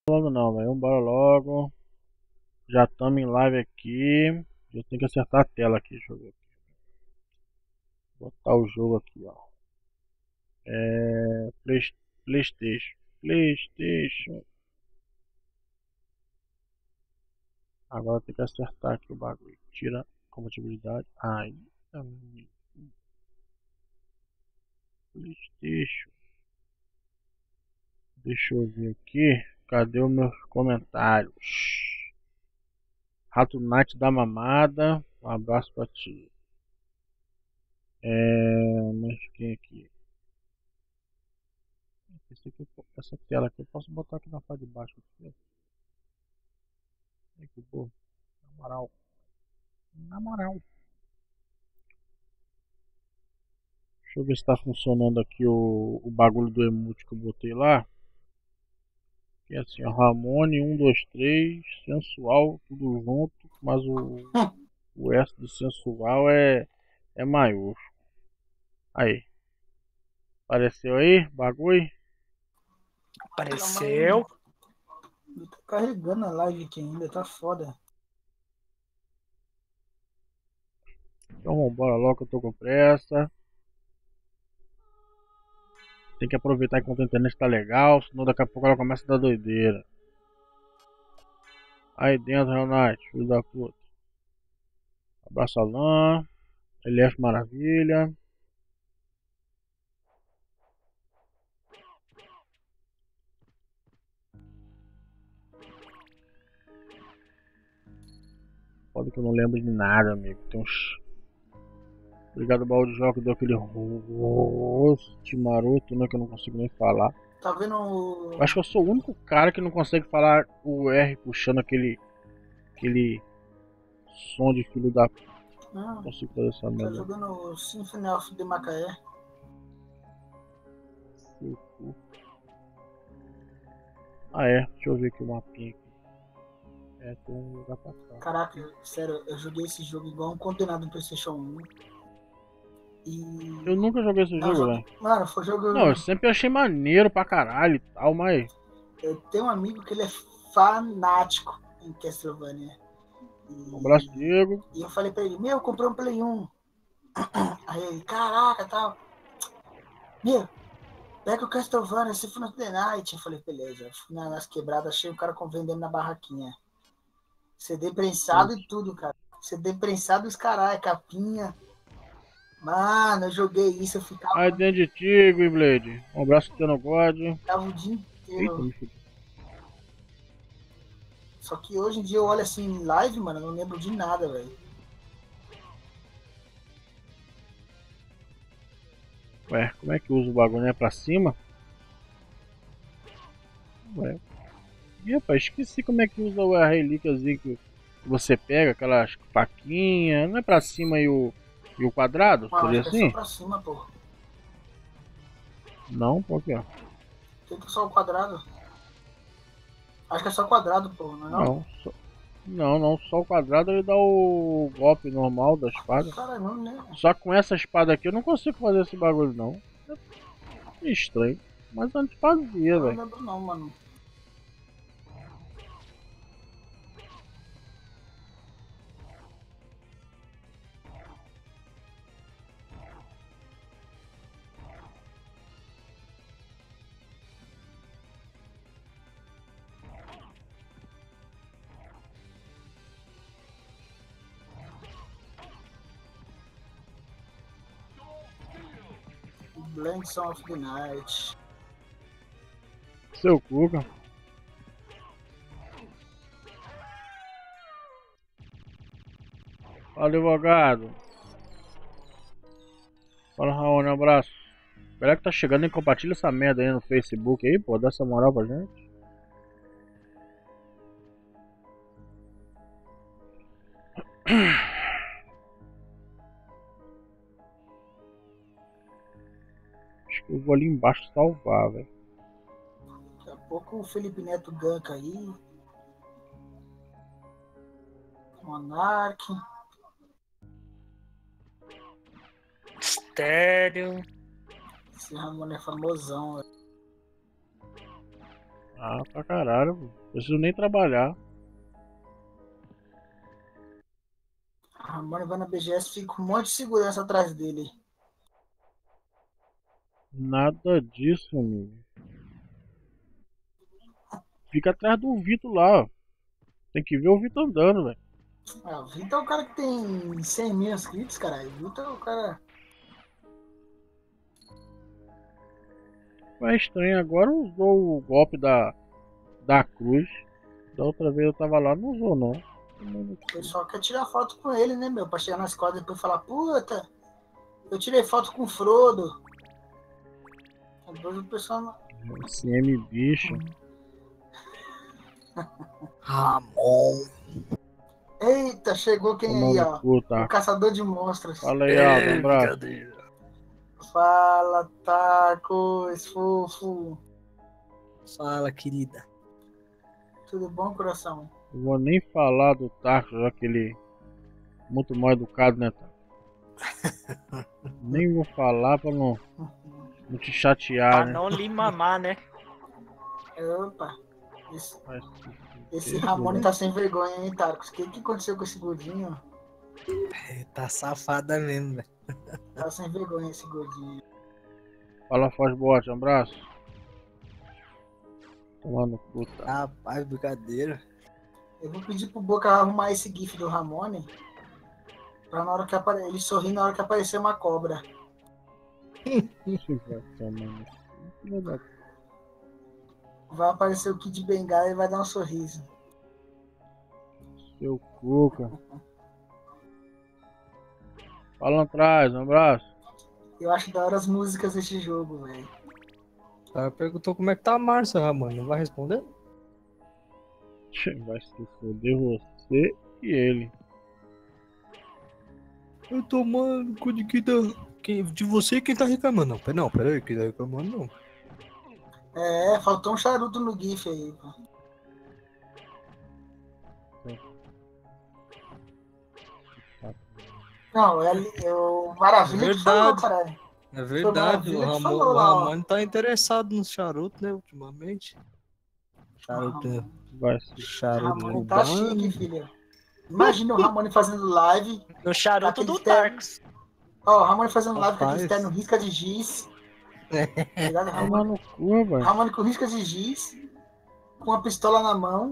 Logo não, velho. Vambora logo. Já estamos em live aqui. Eu tenho que acertar a tela aqui. Deixa eu ver. Botar o jogo aqui, ó. PlayStation. PlayStation. Agora tem que acertar aqui o bagulho. Tira compatibilidade. Aí. PlayStation. Deixa eu ver aqui. Cadê os meus comentários? Rato Night da Mamada. Um abraço pra ti. Mas quem aqui? Essa tela aqui eu posso botar aqui na parte de baixo. Aqui. Que porra. Na moral. Na moral. Deixa eu ver se tá funcionando aqui o bagulho do emote que eu botei lá. Que é assim, ó, Ramone 1, 2, 3, sensual, tudo junto, mas o S do sensual é maiúsculo. Aí. Apareceu aí, bagulho? Apareceu. Tá carregando a live aqui ainda, tá foda. Então vambora logo que eu tô com pressa. Tem que aproveitar enquanto a internet tá legal, senão daqui a pouco ela começa a dar doideira. Aí dentro, Renato, filho da puta. Abraço Alan. LF Maravilha. Foda que eu não lembro de nada, amigo. Tem uns. Obrigado, balde de jogo, deu aquele rosto maroto, né? Que eu não consigo nem falar. Tá vendo? Eu acho que eu sou o único cara que não consegue falar o R puxando aquele som de filho da. Não consigo fazer essa Tá merda. jogando Symphony of the Macaé. Ah é, deixa eu ver aqui o mapinha aqui. Tem um lugar pra cá. Caraca, sério, eu joguei esse jogo igual um condenado no PlayStation 1. E. Eu nunca joguei esse jogo, velho. Mano, foi jogo. Não, eu sempre achei maneiro pra caralho e tal, mas. Eu tenho um amigo que ele é fanático em Castlevania. Um abraço, Diego. E eu falei pra ele, eu comprei um Play 1. Aí ele, caraca, tal. Pega o Castlevania, Symphony of the Night. Eu falei, beleza. Fui nas quebradas, achei o cara vendendo na barraquinha. CD prensado e tudo, cara. CD prensado e os caralho, capinha. Mano, eu joguei isso, eu ficava. Aí dentro de ti, Blade. Um abraço pro no God. Ficava o dia inteiro. Eita, só que hoje em dia eu olho assim em live, mano, eu não lembro de nada, velho. Ué, como é que usa o bagulho, né? Pra cima? Ué. Ih, rapaz, esqueci como é que usa a relíquiazinha que você pega, aquelas faquinhas. Não é pra cima e o quadrado? Seria assim? É só pra cima, pô. Não, qual que é? Tem que só o quadrado. Acho que é só o quadrado, pô, não é não? Não, só o quadrado ele dá o golpe normal da espada. Cara, não, né? Só com essa espada aqui eu não consigo fazer esse bagulho não. É estranho. Mas antes fazia, velho. Não lembro não, mano. Blanks of the Night. Seu Cuca. Fala, advogado. Fala, Raoni, um abraço. Galera que tá chegando e compartilha essa merda aí no Facebook aí, pô. Dá essa moral pra gente. Acho que eu vou ali embaixo salvar, velho. Daqui a pouco o Felipe Neto ganka aí. Monark. Estéreo. Esse Ramon é famosão, velho. Ah, pra caralho, pô. Preciso nem trabalhar. Ramon vai na BGS, fica com um monte de segurança atrás dele. Nada disso, amigo. Fica atrás do Vitor lá, ó. Tem que ver o Vitor andando, velho. Ah, o Vitor é o cara que tem 100 mil inscritos, cara. O Vitor é o cara. Mas é estranho, agora usou o golpe da cruz. Da outra vez eu tava lá, não usou não. O pessoal quer tirar foto com ele, né, meu? Pra chegar na escola e depois falar, puta, eu tirei foto com o Frodo. Depois o pessoal não. CM bicho. Ramon. Eita, chegou quem aí, Tomando ó? cu, O tá? caçador de monstros. Fala aí, Aldo, um abraço. Brincadeira. Fala, tacos, fofo. Fala, querida. Tudo bom, coração? Não vou nem falar do Tarso, já que ele é muito mal educado, né, Tarso? Nem vou falar pra não te chatear, Pra né? não lhe mamar, né? Opa, esse, Mas, esse Ramone tá sem vergonha, hein, Tarcos? O que aconteceu com esse gordinho? Tá safada mesmo, velho. Tá sem vergonha esse gordinho. Fala, Fosbot, um abraço. Tomando puta. Rapaz, brincadeira. Eu vou pedir pro Boca arrumar esse gif do Ramone pra na hora que ele sorrir na hora que aparecer uma cobra. Isso vai tomando. Filha da Vai aparecer o Kid Bengala e vai dar um sorriso. seu cuca. Fala atrás, um abraço. Eu acho da hora as músicas desse jogo, velho. O cara perguntou como é que tá a Márcia, Ramon. Não vai responder? Vai se foder você e ele. Eu tô tomando cu de quem tá. De você quem tá reclamando. Não, pera aí, quem tá reclamando não. É, faltou um charuto no gif aí, pô. Não, é o Maravilha que falou, Verdade. caralho. É verdade, Maravilha o que falou o lá, ó. Ramon tá interessado no charuto, né, ultimamente. Charuto. Vai se Charuto Ramone tá cubano. chique, filho. Imagina o Ramone fazendo live. No charuto Aquele do terno. Tarcos. Ó, o Ramone fazendo live com Rapaz. aquele terno risca de giz. Tá ligado? tomar Ramone, no cu, velho. Ramone com risca de giz. Com a pistola na mão.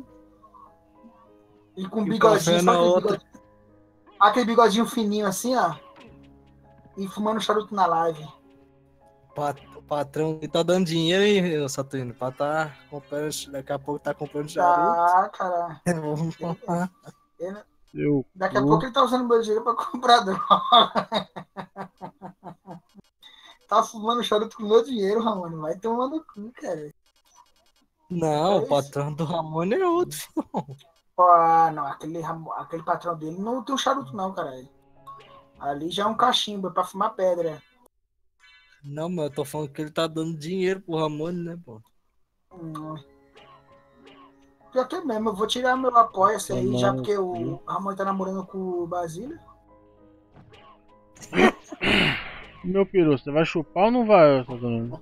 E com um E o bigodinho. café Sabe na aquele outra. bigodinho? Aquele bigodinho fininho assim, ó. E fumando charuto na live. O patrão ele tá dando dinheiro aí, Saturnino, pra tá comprando. Daqui a pouco tá comprando charuto. Tá, cara. Vamos comprar. Seu Daqui a cu. pouco ele tá usando meu dinheiro pra comprar droga. Tá fumando charuto com meu dinheiro, Ramone. Vai tomar no cu, cara. Não, É o isso. patrão do Ramon é outro, filho. Ah, não. Aquele patrão dele não tem um charuto, não, cara. Ali já é um cachimbo, é pra fumar pedra. Não, mas eu tô falando que ele tá dando dinheiro pro Ramon, né, pô? Pior que é mesmo, eu vou tirar meu apoio-se aí, já Tomando porque cu. o Ramon tá namorando com o Basílio. Meu peru, você vai chupar ou não vai, Saturnino?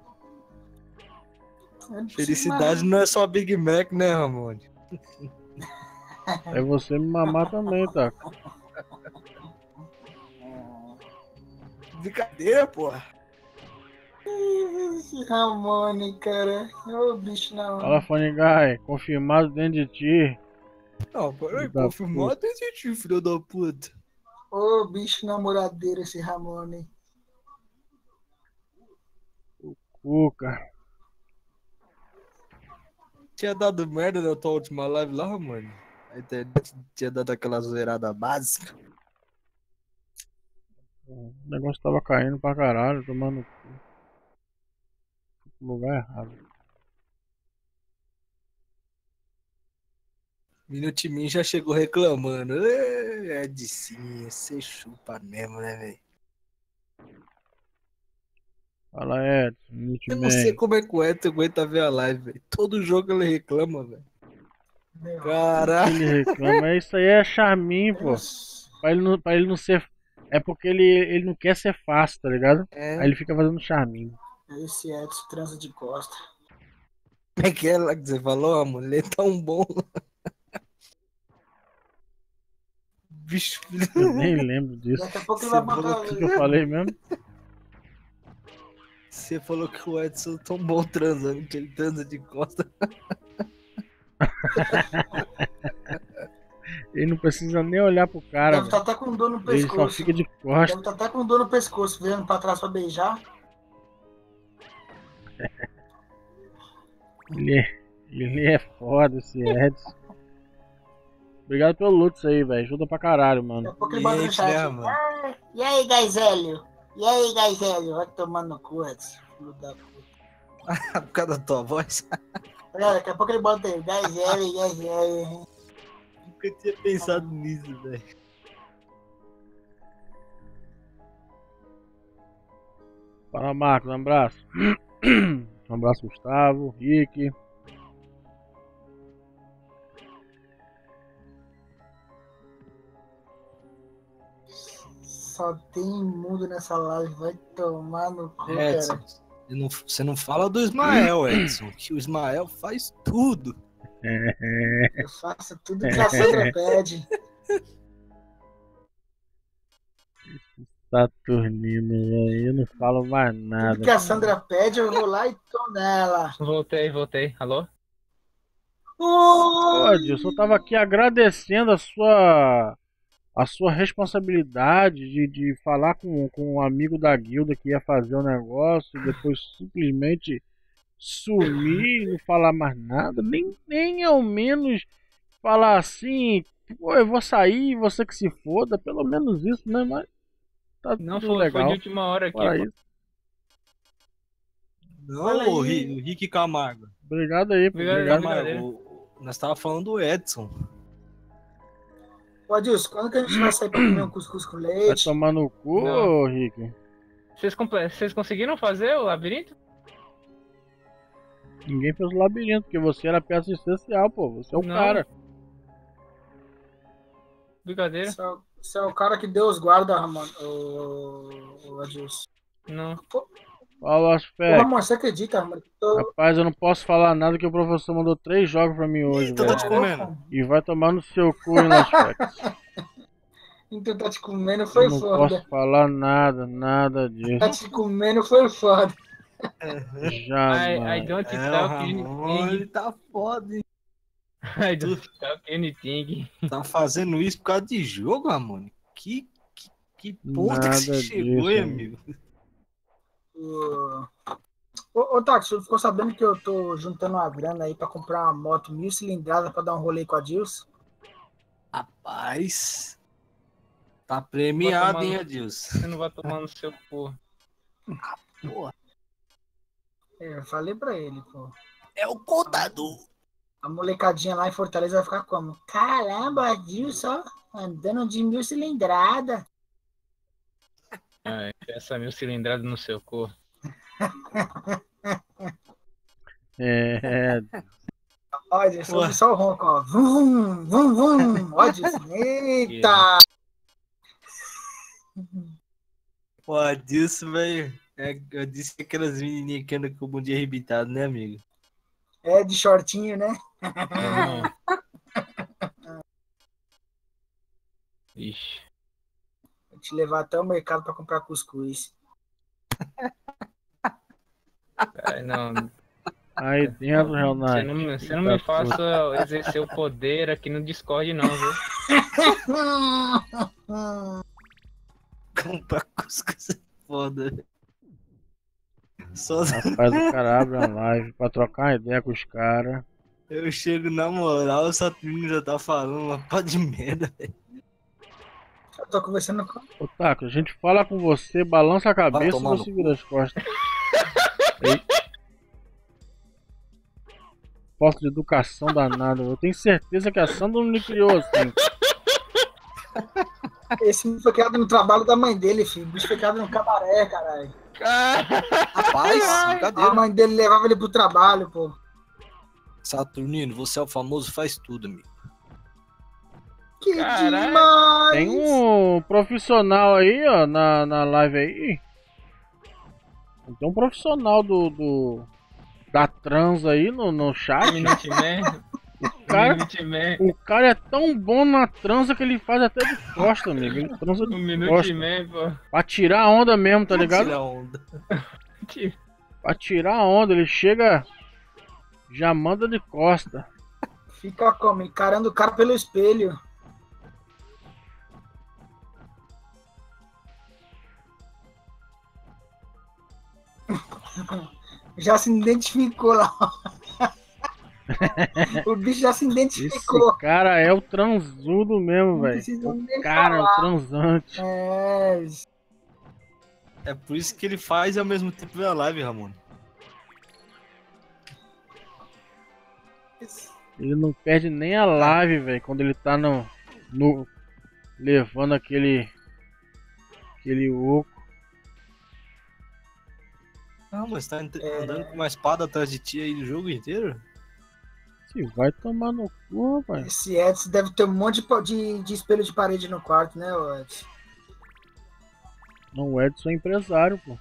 Eu não preciso Felicidade não é só Big Mac, né, Ramon? É você me mamar também, tá? Brincadeira, porra. Esse Ramone, cara. Ô, bicho na Fala, hora. Funny Guy. Confirmado dentro de ti. Não, peraí, Filho da confirmado esse filho da puta. Ô, bicho namoradeiro esse Ramone. Cuca. Tinha dado merda na tua última live lá, Ramon? A internet tinha dado aquela zoeirada básica. O negócio tava caindo pra caralho, tomando cu. Fui pro lugar errado. Minutimin já chegou reclamando. É de sim, você chupa mesmo, né, velho? Fala, Edson. Eu não sei Multiman. como é que o Edson aguenta ver a live, velho. Todo jogo ele reclama, velho. Meu, Caraca. Ele reclama. Isso aí é charminho, pô. Pra ele não ser. É porque ele não quer ser fácil, tá ligado? É. Aí ele fica fazendo charminho. esse Edson transa de costa. Como é que é lá que você falou? A mulher tão bom. Bicho, Eu nem lembro disso. Daqui a pouco ele Você vai falou botar. O que eu falei mesmo? você falou que o Edson é tão bom transando, que ele transa de costa. Ele não precisa nem olhar pro cara, Deve estar velho. até com dor no Ele só pescoço. fica de Deve costas. estar até com dor no pescoço, virando pra trás pra beijar. Ele é foda, esse Edson. Obrigado pelo Lutz aí, velho. Ajuda pra caralho, Daqui mano. a pouco ele bota no Gente, chat. né, mano? "Ah, e aí, Gaizelio? E aí, Gaizelio? Vai tomando no cu, Edson. Filho da puta. Por causa da tua voz. Olha, daqui a pouco ele bota aí. Gaizelio. Nunca tinha pensado nisso, velho. Fala, Marcos. Um abraço. Um abraço, Gustavo, Rick. Só tem imundo nessa live. Vai tomar no cu, Edson, cara. você não fala do Ismael, Edson, que o Ismael faz tudo. Eu faço tudo que a Sandra pede. Saturnino, velho. Eu não falo mais Tudo nada. que a Sandra pede, eu vou lá e tô nela. Voltei. Alô? Ô, Edilson, eu tava aqui agradecendo a sua responsabilidade de falar com um amigo da guilda que ia fazer o negócio e depois simplesmente sumir e não falar mais nada, nem ao menos falar assim, pô, eu vou sair, você que se foda, pelo menos isso, né? Mas tá Não, tudo foi legal. de última hora aqui. Fora pô. isso. Fala Não, o aí. Rick Camargo. Obrigado aí, pô. Obrigado. Obrigado. Nós tava falando do Edson. Ô, Adilson, quando que a gente vai sair pra comer um cuscuz com Vai leite? tomar no cu, Não. Rick. Vocês conseguiram fazer o labirinto? Ninguém fez o labirinto, porque você era peça essencial, pô. Você é o Não. cara. Brincadeira? Você é o cara que Deus guarda, Ramon. O Adilson. Não. Fala, Ô, Aspect. Ramon, você acredita, Ramon? Rapaz, eu não posso falar nada que o professor mandou 3 jogos pra mim hoje, Então velho. tá te comendo. E vai tomar no seu cu, hein, Aspect. Então tá te comendo Eu foi não foda. posso falar nada disso. Tá te comendo foi foda. I Jamais. don't É, o talk Ramon, ele anything. tá foda, hein? I don't talk anything. Tá fazendo isso por causa de jogo, Ramon? Que ponto que você Nada chegou, disso, hein, amigo. amigo? Ô, Tax, você ficou sabendo que eu tô juntando uma grana aí pra comprar uma moto 1000 cilindrada pra dar um rolê com a Adilson? Rapaz, tá premiado, Vai tomar hein, no- Adilson? Você não vai tomar no seu cu. Porra, É, eu falei pra ele, pô. é o contador. A molecadinha lá em Fortaleza vai ficar como? Caramba, Adilson, ó, andando de 1000 cilindrada. Ai, essa 1000 cilindrada no seu cu. É, Ó, Adilson, Ué. ouve só o ronco, ó. Vum, vum, vum. Ó, Adilson, eita. O Adilson, velho. Eu disse que aquelas menininhas que andam com o bundinho arrebitado, né, amigo? É, de shortinho, né? Não. Ixi. Vou te levar até o mercado pra comprar cuscuz. Ai, não. aí dentro, Você Renato. não me faça exercer o poder aqui no Discord, não, viu? Comprar cuscuz é foda, velho. Só Rapaz, o cara abre a live pra trocar uma ideia com os caras. eu chego na moral, o Saturnino já tá falando uma pá de merda, velho. Eu tô conversando com... Ô, Taco, a gente fala com você, balança a cabeça e tomar no você vira as costas. Ei. Falta de educação danada. Eu tenho certeza que a Sandra não me criou assim. Esse menino foi criado no trabalho da mãe dele, filho. O bicho foi criado no cabaré, caralho. Rapaz, A brincadeira. mãe dele levava ele pro trabalho, pô. Saturnino, você é o famoso faz tudo, amigo. Que Caralho. demais! Tem um profissional aí, ó, na live aí. Tem um profissional da transa aí no chat. Minuteman. Cara, Minuteman. o cara é tão bom na transa que ele faz até de costa, amigo. Ele transa O de costa. Minuteman, pô. Pra tirar a onda mesmo, tá ligado? Tira onda. Pra tirar a onda, ele chega, já manda de costa. Fica como? Encarando o cara pelo espelho. Já se identificou lá. O bicho já se identificou. Esse cara é o transudo mesmo, Não velho. precisa O nem cara é o falar. transante. É. É por isso que ele faz e ao mesmo tempo vê a live, Ramon. Ele não perde nem a live, velho, quando ele tá no levando aquele oco. Não, mas tá andando com uma espada atrás de ti aí o jogo inteiro? Se vai tomar no cu, rapaz. Esse Edson deve ter um monte de espelho de parede no quarto, né, Edson? Não, o Edson é empresário, pô.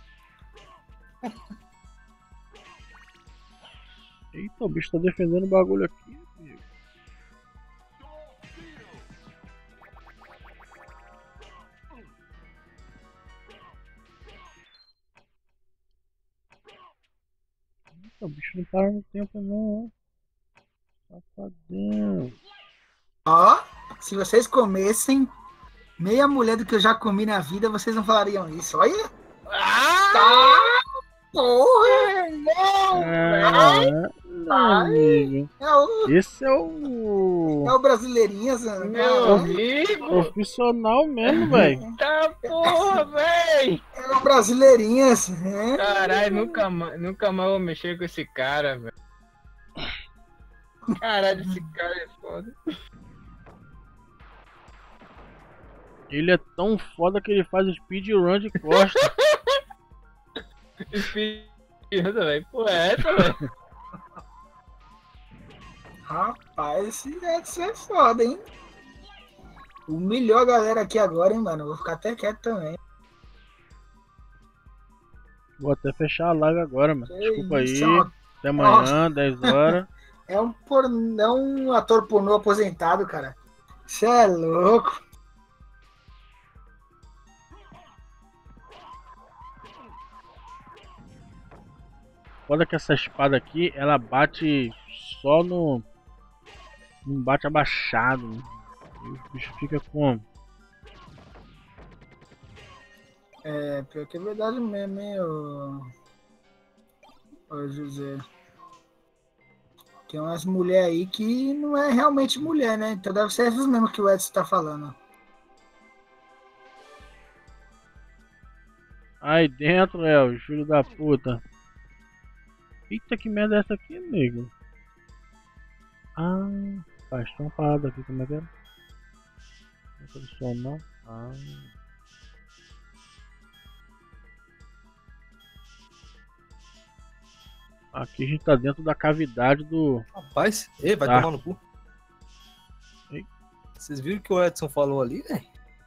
Eita, o bicho tá defendendo o bagulho aqui, amigo. Eita, o bicho não para no tempo não, ó. Safadão. Ó, se vocês comessem meia mulher do que eu já comi na vida, vocês não falariam isso. Olha! Tá! Porra! Não, amigo. Esse é É o o brasileirinhas, né? Meu amigo. profissional mesmo, velho. Tá porra, véi. É o brasileirinhas, né? Caralho, nunca mais vou mexer com esse cara, velho. Caralho, esse cara é foda. Ele é tão foda que ele faz speedrun de costa. Espírito, velho. Pô, é essa, velho? Rapaz, esse Edson é foda, hein? Humilhou a galera aqui agora, hein, mano? Vou ficar até quieto também. Vou até fechar a live agora, mano. Que Desculpa isso, aí. Até amanhã, 10 horas. É um ator pornô aposentado, cara. Você é louco. Foda que essa espada aqui, ela bate só no... Não bate abaixado. Né? E o bicho fica com... É, pior que é verdade mesmo, hein, ô José. Tem umas mulheres aí que não é realmente mulher, né? Então deve ser essas mesmo que o Edson tá falando. Aí dentro, o filho da puta. Eita, que merda é essa aqui, amigo? Ah, faz tão parado aqui, como é que é? Tradicional. Ah. Aqui a gente tá dentro da cavidade do... Rapaz, vai Tá. tomar no cu. Ei. Vocês viram o que o Edson falou ali, velho?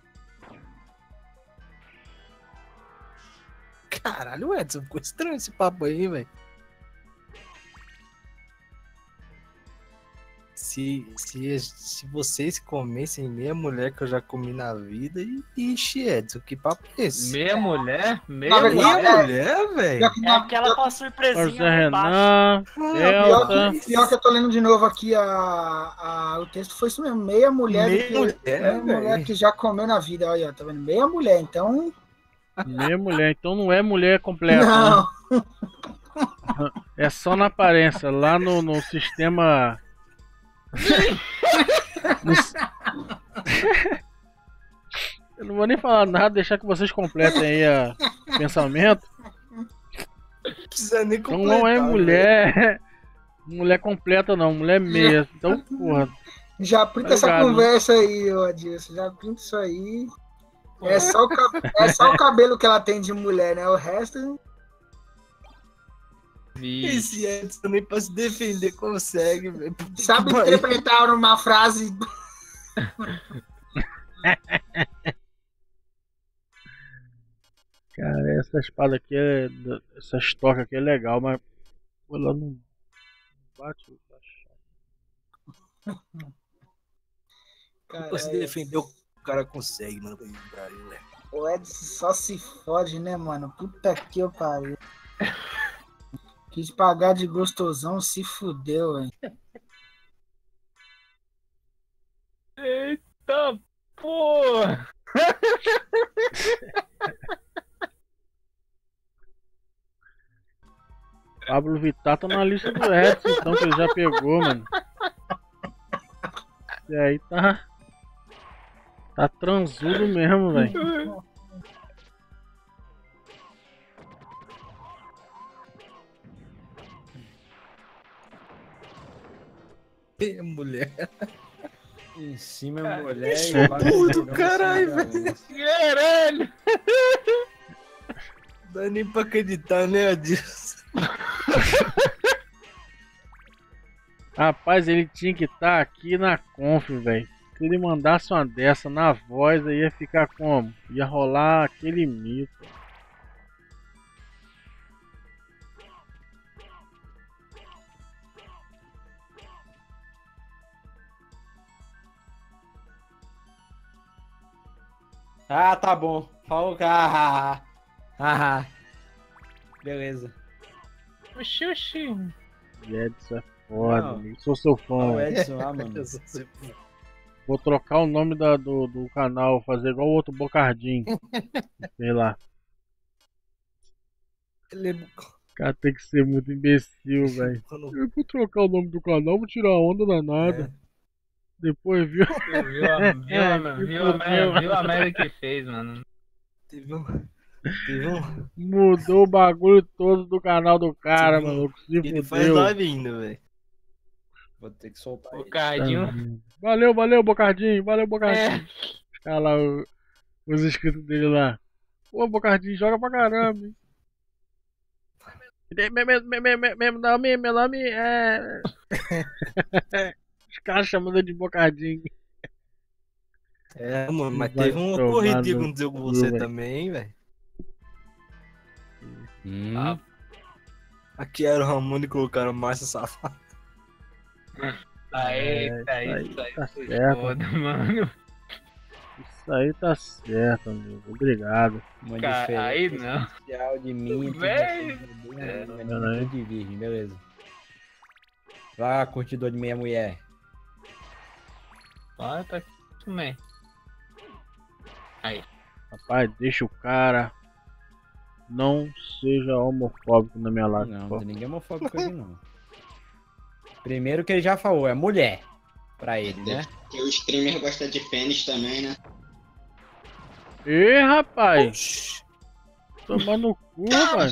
Caralho, Edson, ficou estranho esse papo aí, velho. Se vocês comessem meia mulher que eu já comi na vida, ixi, Edson, que papo é esse? Meia mulher? Na Meia verdade, mulher? Mulher, velho? Pior que, É aquela com a surpresinha José lá embaixo. Renan, Delta. pior que eu tô lendo de novo aqui o texto foi isso mesmo. Meia mulher, meia mulher velho. que já comeu na vida. Olha, tá vendo? Meia mulher, então. Meia mulher, então não é mulher completa, Não. né? É só na aparência, lá no sistema... Eu não vou nem falar nada, deixar que vocês completem aí o pensamento. Não precisa nem Então completar. não é velho. mulher... Mulher completa não, mulher meia. Então, porra, Já printa Tá essa ligado, né? conversa aí, ô Adilson. Já printa isso aí. É só o cabelo que ela tem de mulher, né? O resto. Vixe. Esse Edson nem pra se defender consegue, velho. Sabe Que pariu. interpretar uma frase. cara, essa espada aqui essa estoca aqui é legal, mas Ela não bate o cachorro. Cara, Você defendeu, o cara consegue, mano. Velho. o Edson só se fode, né, mano? Puta que eu pariu. Quis pagar de gostosão, se fudeu, velho. Eita porra! Pablo Vittar tá na lista do Edson, então, que ele já pegou, mano. E aí tá. Tá transudo mesmo, velho. Mulher. Em cima é mulher Isso e embaixo tudo, é mulher, caralho, assim, velho. Caralho! Não dá nem pra acreditar, né, Adilson? Rapaz, ele tinha que estar aqui na conf, velho. Se ele mandasse uma dessa na voz, aí ia ficar como? Ia rolar aquele mito. Ah, tá bom. Falou, ah, beleza. Oxi, oxi. Edson é foda, Não. amigo. Sou seu fã. Ó, o velho. Edson lá, mano. Vou trocar o nome do canal, fazer igual o outro Bocardim. Sei lá. Ele é... O cara tem que ser muito imbecil, velho. Eu vou trocar o nome do canal, vou tirar a onda danada. Depois viu. Viu a merda que fez, mano. Teve um... Mudou o bagulho todo do canal do cara, Sim, maluco. Se Ele faz fudeu. live ainda, velho. Vou ter que soltar O ele. Cardinho. Valeu, Bocardinho. Valeu, Bocardinho. É. Os caras lá, os inscritos dele lá. Pô, Bocardinho, joga pra caramba, hein? Meu nome é... Os caras chamando ele de Bocardinho. É, mano, mas Vai teve uma tomar corrida que no aconteceu com cu, você velho. também, velho. Ah, Aqui era o Ramon e colocaram Márcia Safado. aí, tá foi certo. foda, mano. Isso aí tá certo, amigo. Obrigado. Uma Cara, diferença aí não. especial de mim. Véi. Menina de virgem, beleza. Vai, curtidor de meia mulher. Ah, tá também. Aí. Rapaz, deixa o cara. Não seja homofóbico na minha live. Não, pô. não tem ninguém homofóbico aqui, não. Primeiro que ele já falou, é mulher. Pra ele, né? Que o streamer gosta de pênis também, né? Ê, rapaz. Tomar no cu, rapaz.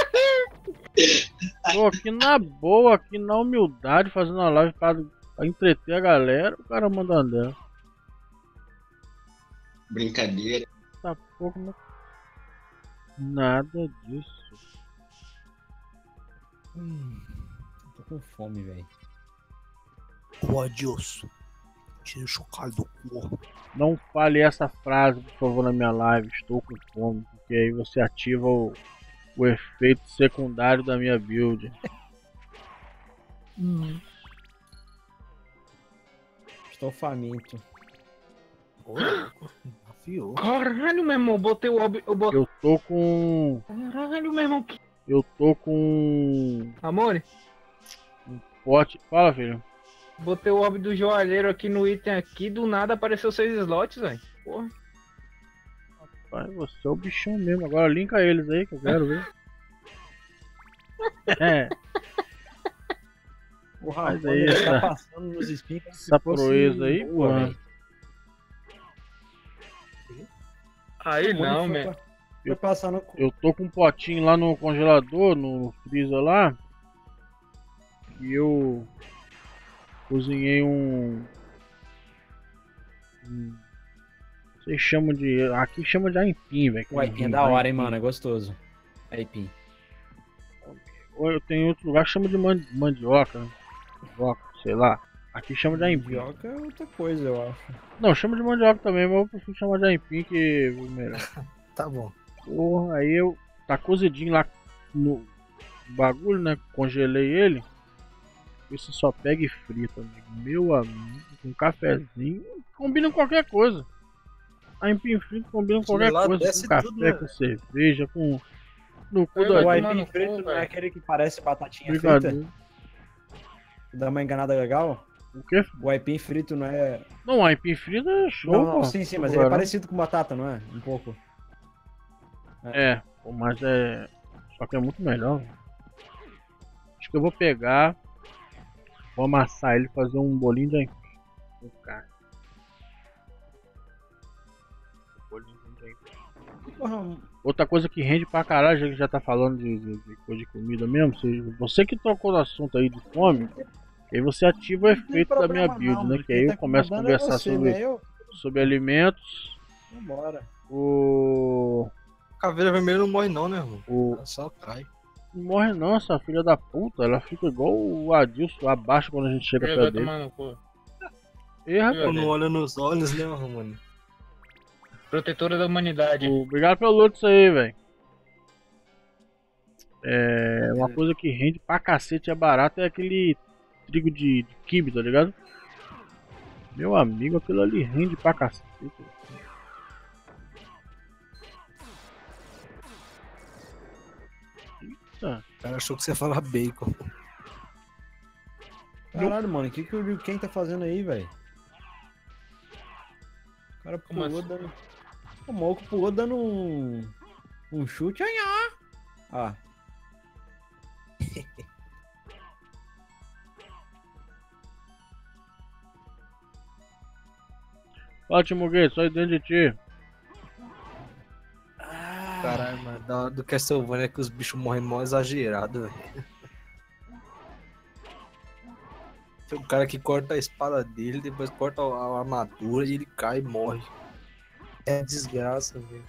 Tô aqui na boa, aqui na humildade, fazendo a live pra entreter a galera. O cara mandando dela. Brincadeira. Tá pouco, né? Nada disso. Tô com fome, velho. Ô, Adilson. Tira o chocalho do cu. Não fale essa frase, por favor, na minha live. Estou com fome. Porque aí você ativa o efeito secundário da minha build. Estou faminto. Ô, louco. Afiou. Caralho, meu irmão, botei o ob... Eu tô com. Caralho, meu irmão. Eu tô com. Amor, Pote. Fala, filho. botei o orbe do joalheiro aqui no item aqui, do nada apareceu 6 slots, velho. Porra. Pai, você é o bichão mesmo. Agora linka eles aí que eu quero ver. É, O Mas rapaz, aí, ele tá essa- passando nos espinhos. como se essa fosse proeza aí, boa, pô. velho. Aí não, Foi meu. pa- Foi passar no cu. Eu tô com um potinho lá no congelador, no freezer lá. E eu cozinhei vocês chamam de. Aqui chama de aipim, velho. O aipim é da hora, hein, mano. É gostoso. Aipim. Ou eu tenho outro lugar que chama de mandioca. Né? Mandioca, sei lá. Aqui chama de aipim. Mandioca é outra coisa, eu acho. Não, chama de mandioca também, mas eu prefiro chamar de aipim que. Melhor. Tá bom. Porra, aí eu. Tá cozidinho lá no o bagulho, né? Congelei ele. Isso só pega e frita, amigo. Meu amigo, com um cafezinho. Combina com qualquer coisa. A empim frito combina com qualquer Lá coisa. Com desce café, tudo, né? com cerveja, com. No cu Eu da vou O gente. tomar aipim no cu, frito não é velho. aquele que parece batatinha frita? Brigadeiro. Dá uma enganada legal? O quê? O aipim frito não é... Não, a empim frita é show, Não, não, pô. sim, mas ele é Caramba. parecido com batata, não é? Um pouco. É, pô, mas é. Só que é muito melhor. Acho que eu vou pegar. Vou amassar ele e fazer um bolinho de aipim. Com carne. Bolinho de aipim. Porra, Outra coisa que rende pra caralho, já que já tá falando de coisa de comida mesmo, você que tocou no assunto aí de fome, aí você ativa o efeito da minha build, né? Que aí eu começo a conversar sobre alimentos. Vambora. O. Caveira vermelha não morre não, né, irmão? O. Ela só cai. Não morre não, essa filha da puta, ela fica igual o Adilson abaixo quando a gente chega Ele perto vai dele. tomar no cu. Ei, rapaz. Quando olha nos olhos, né, mano? Protetora da humanidade. Obrigado pelo loot isso aí, velho. É. Uma coisa que rende pra cacete, é barato, é aquele trigo de quibe, tá ligado? Meu amigo, aquilo ali rende pra cacete. Eita. O cara achou que você ia falar bacon. Caralho, mano, o que o Liu Kang tá fazendo aí, velho? O cara Como pulou assim? dando... O maluco pulou dando um chute. Ah, Fala, Timoguei, só dentro de ti. Caralho, mano, da hora do Castlevania é que os bichos morrem mó exagerado, velho. Tem um cara que corta a espada dele, depois corta a armadura e ele cai e morre. É desgraça, velho.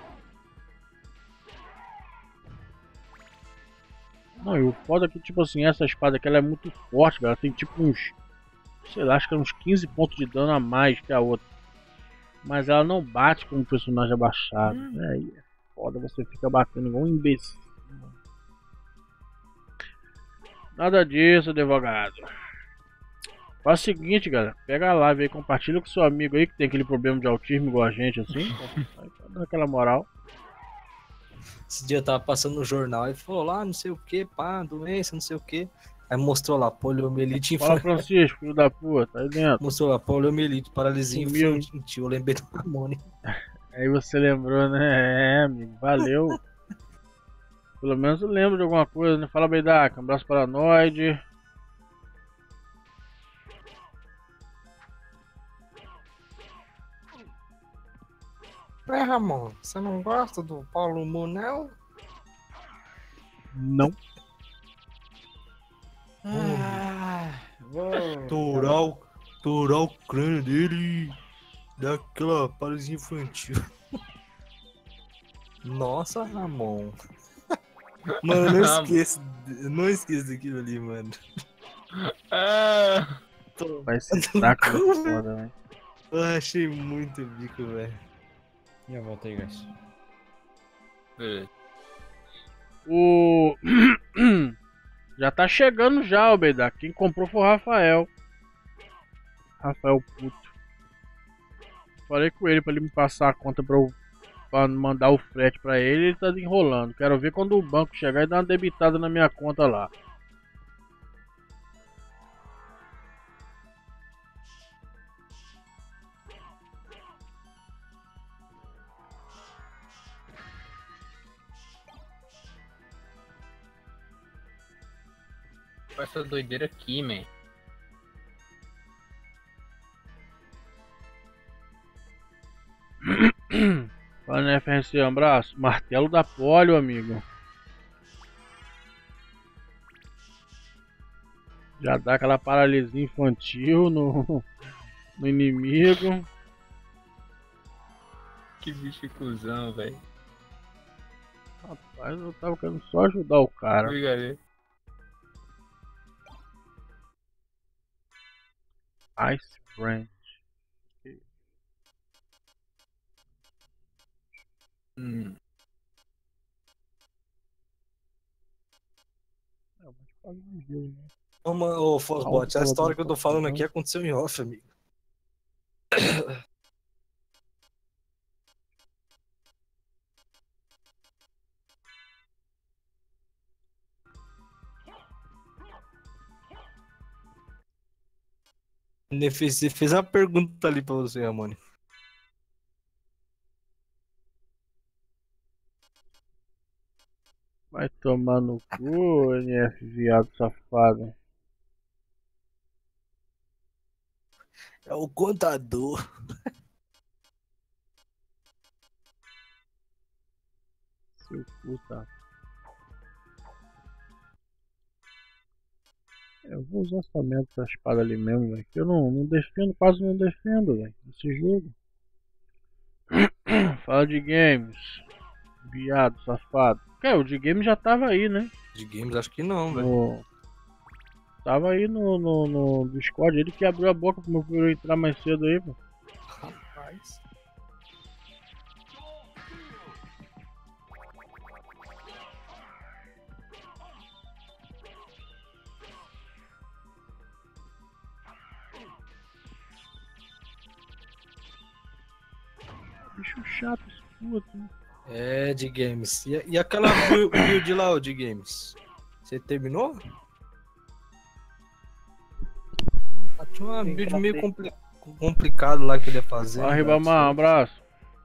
Não, e o foda é que, tipo assim, essa espada aqui ela é muito forte, cara. Ela tem tipo uns, sei lá, acho que é uns 15 pontos de dano a mais que a outra. Mas ela não bate com o personagem abaixado. Aí é foda, você fica batendo igual um imbecil. Nada disso, advogado. Faz o seguinte, galera. Pega a live aí, compartilha com seu amigo aí que tem aquele problema de autismo igual a gente, assim. Aí tá dando aquela moral. Esse dia eu tava passando no jornal e falou lá, não sei o que, pá, doença, não sei o que. Aí mostrou lá, poliomielite Fala, infantil. Francisco, filho da puta, aí dentro. Mostrou lá, poliomielite, paralisia Sumiu. infantil. Eu lembrei do Ramone. Aí você lembrou, né? É, amigo, valeu. Pelo menos eu lembro de alguma coisa, né? Fala, Beidaca, um abraço paranoide. É, Ramon, você não gosta do Paulo Monel? Não. Tourar o crânio dele, dar aquela paralisia infantil. Nossa, Ramon. Mano, não esqueço daquilo ali, mano. Ah, Vai ser fraco, né? Foda, né? Eu achei muito bico, velho. já volto aí, guys. beleza. O. Já tá chegando já, o Beidaca. Quem comprou foi o Rafael. Rafael puto. Falei com ele pra ele me passar a conta pra mandar o frete pra ele. Ele tá enrolando. Quero ver quando o banco chegar e dar uma debitada na minha conta lá. Qual é essa doideira aqui, man? Fala na FRC, um abraço. Martelo da polio, amigo. Já dá aquela paralisia infantil no inimigo. Que bicho cuzão, velho. Rapaz, eu tava querendo só ajudar o cara. Obrigado. Ice Branch. Quase não viu, né? Ô, Fosbot, a história que eu tô falando aqui aconteceu em off, amigo. Ele fez uma pergunta ali pra você, Ramone. Vai tomar no cu, NF, viado safado. É o contador. Seu puta. Eu vou usar somente essa espada ali mesmo, velho. Eu não defendo, quase não defendo, velho. Esse jogo. Fala de games. Viado, safado. Cara, o de games já tava aí, né? De games, acho que não, velho. Tava aí no Discord. Ele que abriu a boca pro meu filho entrar mais cedo aí, pô. Rapaz. Bicho chato esse puto, né? É, de games. E aquela build lá, ó, de games? Você terminou? Tinha uma build meio complicado lá que ele ia fazer. Vai, Ribamar, um abraço.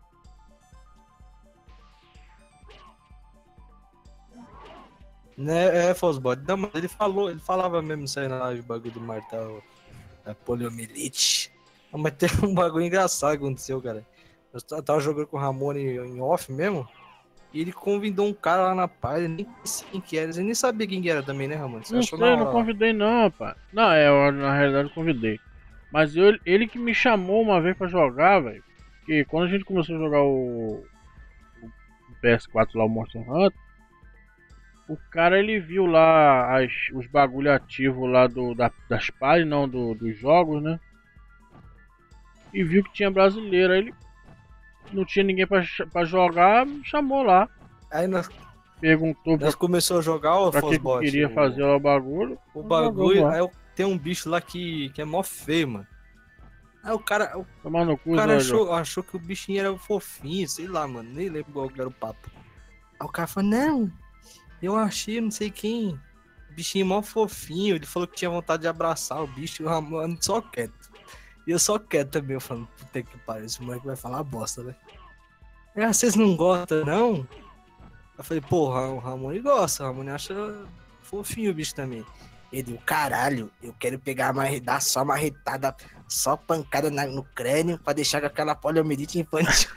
Né, Fosbot. Não, mas ele falava mesmo isso aí na live, o bagulho do Martel, da poliomielite. Não, mas tem um bagulho engraçado que aconteceu, cara. Eu tava jogando com o Ramone em off mesmo, e ele convidou um cara lá na página, nem sei quem que era, você nem sabia quem que era também, né, Ramone? Você Não achou sei, na eu não hora lá? convidei não, pá. Não, eu na realidade convidei. Mas ele que me chamou uma vez pra jogar, velho. Porque quando a gente começou a jogar o PS4 lá, o Monster Hunter, o cara ele viu lá os bagulho ativos lá das páginas, não, dos jogos, né? E viu que tinha brasileiro. Aí ele não tinha ninguém pra jogar, me chamou lá. Aí nós Perguntou começamos a jogar o pra que Fosbot. queria fazer lá o bagulho. O bagulho, aí tem um bicho lá que é mó feio, mano. Aí o cara Tomar no cu, achou que o bichinho era fofinho, sei lá, mano. Nem lembro qual que era o papo. Aí o cara falou, não, eu achei não sei quem. Bichinho mó fofinho. Ele falou que tinha vontade de abraçar o bicho. Mano, só quieto. E eu só quieto também. Eu falando, puta que pariu, esse moleque vai falar bosta, né? Vocês não gostam, não? Eu falei, porra, o Ramone gosta. O Ramone acha fofinho o bicho também. Ele, caralho, eu quero pegar dar só marretada, só pancada no crânio pra deixar com aquela poliomielite infantil.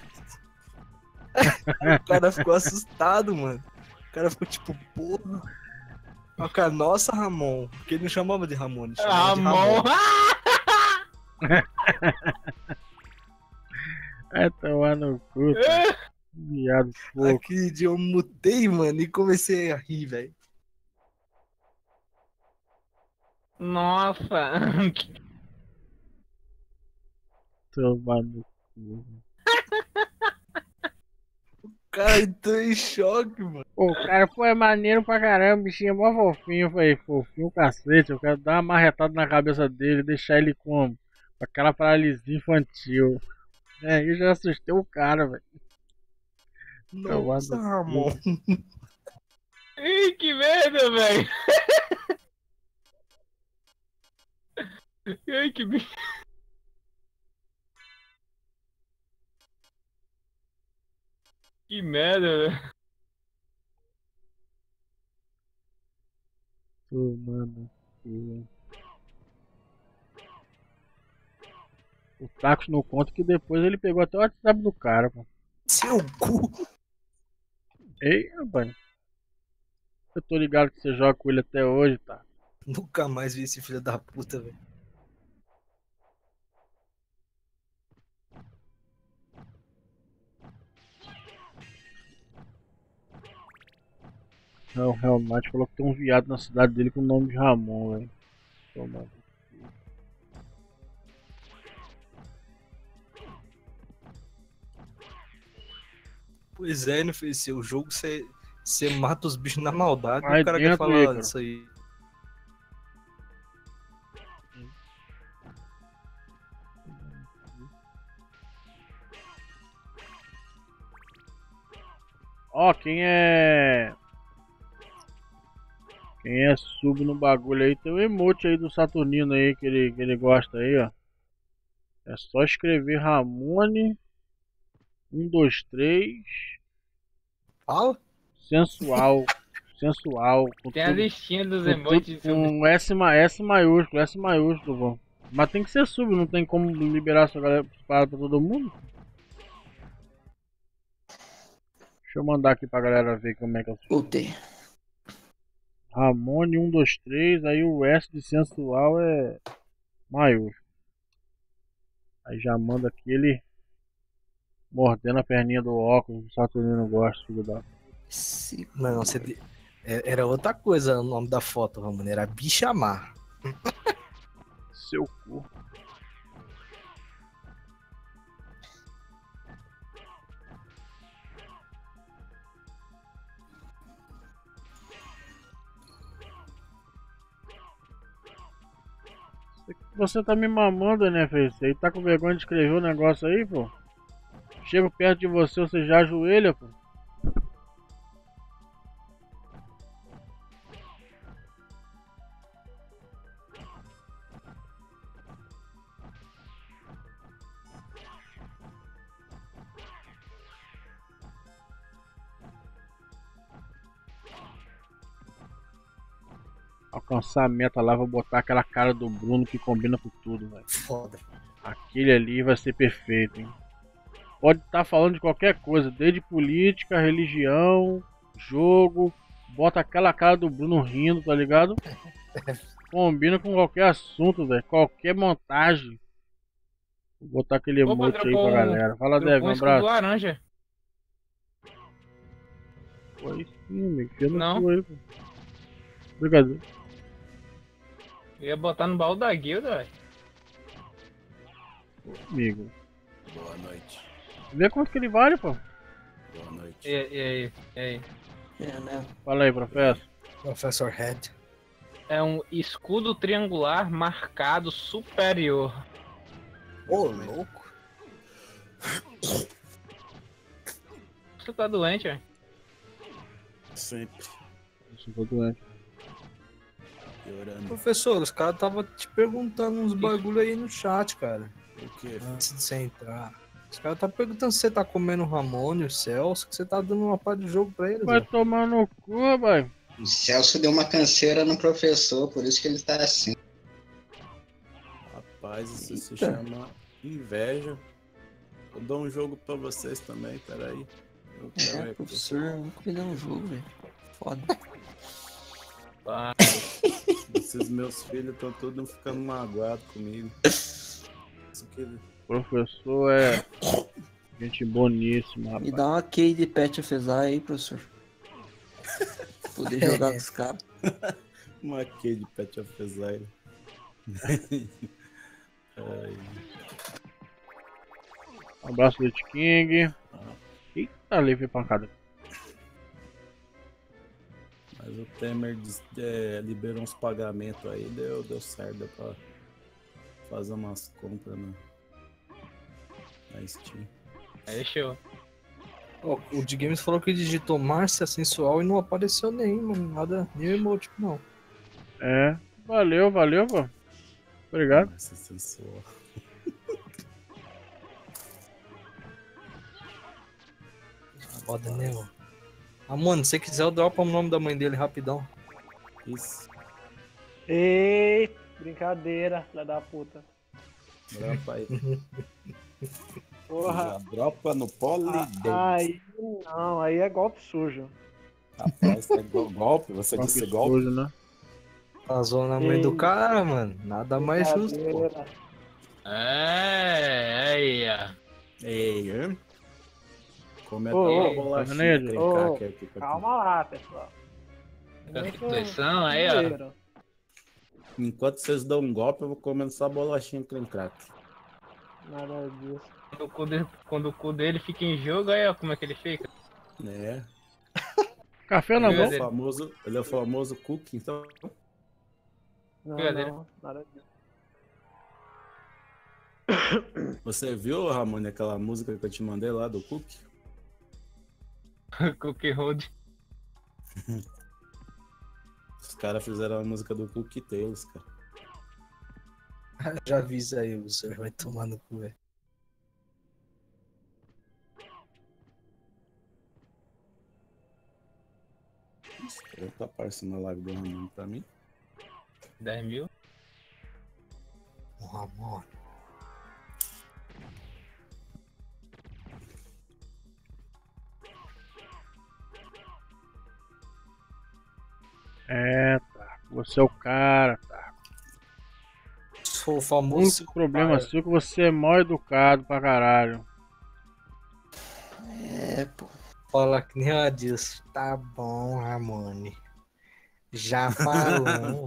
O cara ficou assustado, mano. O cara ficou tipo, porra. O cara, nossa, Ramon. Porque ele não chamava de Ramon, ele chamava de Ramon. É, tomar no cu, viado pouco. Aquele dia eu mutei, mano, e comecei a rir, velho. Nossa. Tomar no cu. O cara entrou em choque, mano. Pô, o cara foi maneiro pra caramba, o bichinho é mó fofinho. Eu falei, fofinho cacete, eu quero dar uma marretada na cabeça dele, deixar ele com aquela paralisia infantil. É, eu já assustei o cara, velho. Nossa, Ramon. Ih, que merda, velho. Ai, que merda. Que merda, velho. Tomando cu. O Tacos não conta que depois ele pegou até o WhatsApp do cara, pô. Seu cu. Ei, rapaz. Eu tô ligado que você joga com ele até hoje, tá? Nunca mais vi esse filho da puta, velho. Não, realmente falou que tem um viado na cidade dele com o nome de Ramon, velho. Tomando. Pois é, não fez o jogo, você mata os bichos na maldade Aí e o cara quer dentro, falar Ícaro. isso aí. Ó, quem é. Quem é sub no bagulho aí, tem um emote aí do Saturnino aí que ele gosta aí, ó. É só escrever Ramone 123 Fala? sensual. Sensual. Com Tem a tudo, listinha dos com, emotes. com S maiúsculo, S maiúsculo, pô. Mas tem que ser sub, não tem como liberar essa galera pra todo mundo. Deixa eu mandar aqui pra galera ver como é que é. Voltei. Ramone 123, aí o S de sensual é maiúsculo. Aí já manda aqui ele mordendo a perninha do óculos, o Saturnino gosta, filho da. Não, era outra coisa o nome da foto, Ramon. Era Bichamar. Seu cu. Você tá me mamando, né, Fê? Você aí tá com vergonha de escrever o negócio aí, pô? Chego perto de você já ajoelha, pô. Alcançar a meta lá, vou botar aquela cara do Bruno que combina com tudo, velho. Foda. Aquele ali vai ser perfeito, hein? Pode estar falando de qualquer coisa, desde política, religião, jogo. Bota aquela cara do Bruno rindo, tá ligado? Combina com qualquer assunto, velho. Qualquer montagem. Vou botar aquele Opa, emote aí dropou pra galera. Fala, Dropou Dev, um um escudo abraço. laranja. Foi sim, amigo. Enfia no Não. cu aí, pô. Obrigado. Eu ia botar no baú da guilda, velho. Amigo. Boa noite. Vê quanto que ele vale, pô. Boa noite. E aí? É, né? Fala aí, professor. Professor Head. É um escudo triangular marcado superior. Ô, louco. Você tá doente, velho? Sempre Isso, tô doente. piorando. Professor, os caras tava te perguntando uns bagulho aí no chat, cara. O quê? Antes de você entrar. Os caras tá perguntando se você tá comendo o Ramone, o Celso, que você tá dando uma parte de jogo pra eles. Vai velho. tomar no cu, vai. O Celso deu uma canseira no professor, por isso que ele tá assim. Rapaz, isso se Eita. chama inveja. Eu dou um jogo pra vocês também, peraí. Eu quero É, aqui. professor, nunca me deu um jogo, velho. Foda. Pá. Esses meus filhos estão todos ficando magoados comigo. Isso que Professor é gente boníssima, Me rapaz. dá uma key de Pet Fezar aí, professor. Poder jogar com os caras. uma key de Pet of Exile. Ai, Um abraço, Lit King. Eita, leve pancada. mas o Temer liberou uns pagamentos aí, deu certo, deu pra fazer umas compras na Steam. Aí, show. Ó, o de Games falou que digitou Márcia Sensual e não apareceu nenhum, nada, nenhum emote, não. É, valeu, pô. Obrigado. Nossa, sensual. Foda, né, mano? Ah, mano, se você quiser, eu dropo o nome da mãe dele rapidão. Isso, Ei, brincadeira, filha da puta. dropa aí. Porra. Já dropa no Poliday. Aí não, aí é golpe sujo. Rapaz, é golpe, você disse golpe. Sujo, né? Vazou na mãe do Ei. cara, mano. Nada mais justo, pô. Brincadeira. Aí, ó. Ei, hein? Come até Ô, uma ô, bolachinha Fernando, trincaque aqui pra tu. Calma lá, pessoal. Constituição, aí, ó. Primeiro. Enquanto vocês dão um golpe, eu vou começar a bolachinha crack. Nada disso. Quando o cu dele fica em jogo, aí, ó, como é que ele fica? É. Café na Ele mão. é o famoso cook, então. Não, Brincadeira. não, nada disso. Você viu, Ramone, aquela música que eu te mandei lá do Cook? Cookie Road. Os caras fizeram a música do Cookie Tales, cara. Já vi isso aí, o senhor vai tomar no cu, velho. Ele tá aparecendo a live do Ramon pra mim. 10 mil. O Ramon. É, tá. Você é o cara, tá. Se for o O famoso. único problema seu é que você é mal educado pra caralho. É, pô. Fala que nem ela diz. Tá bom, Ramone. Já falou.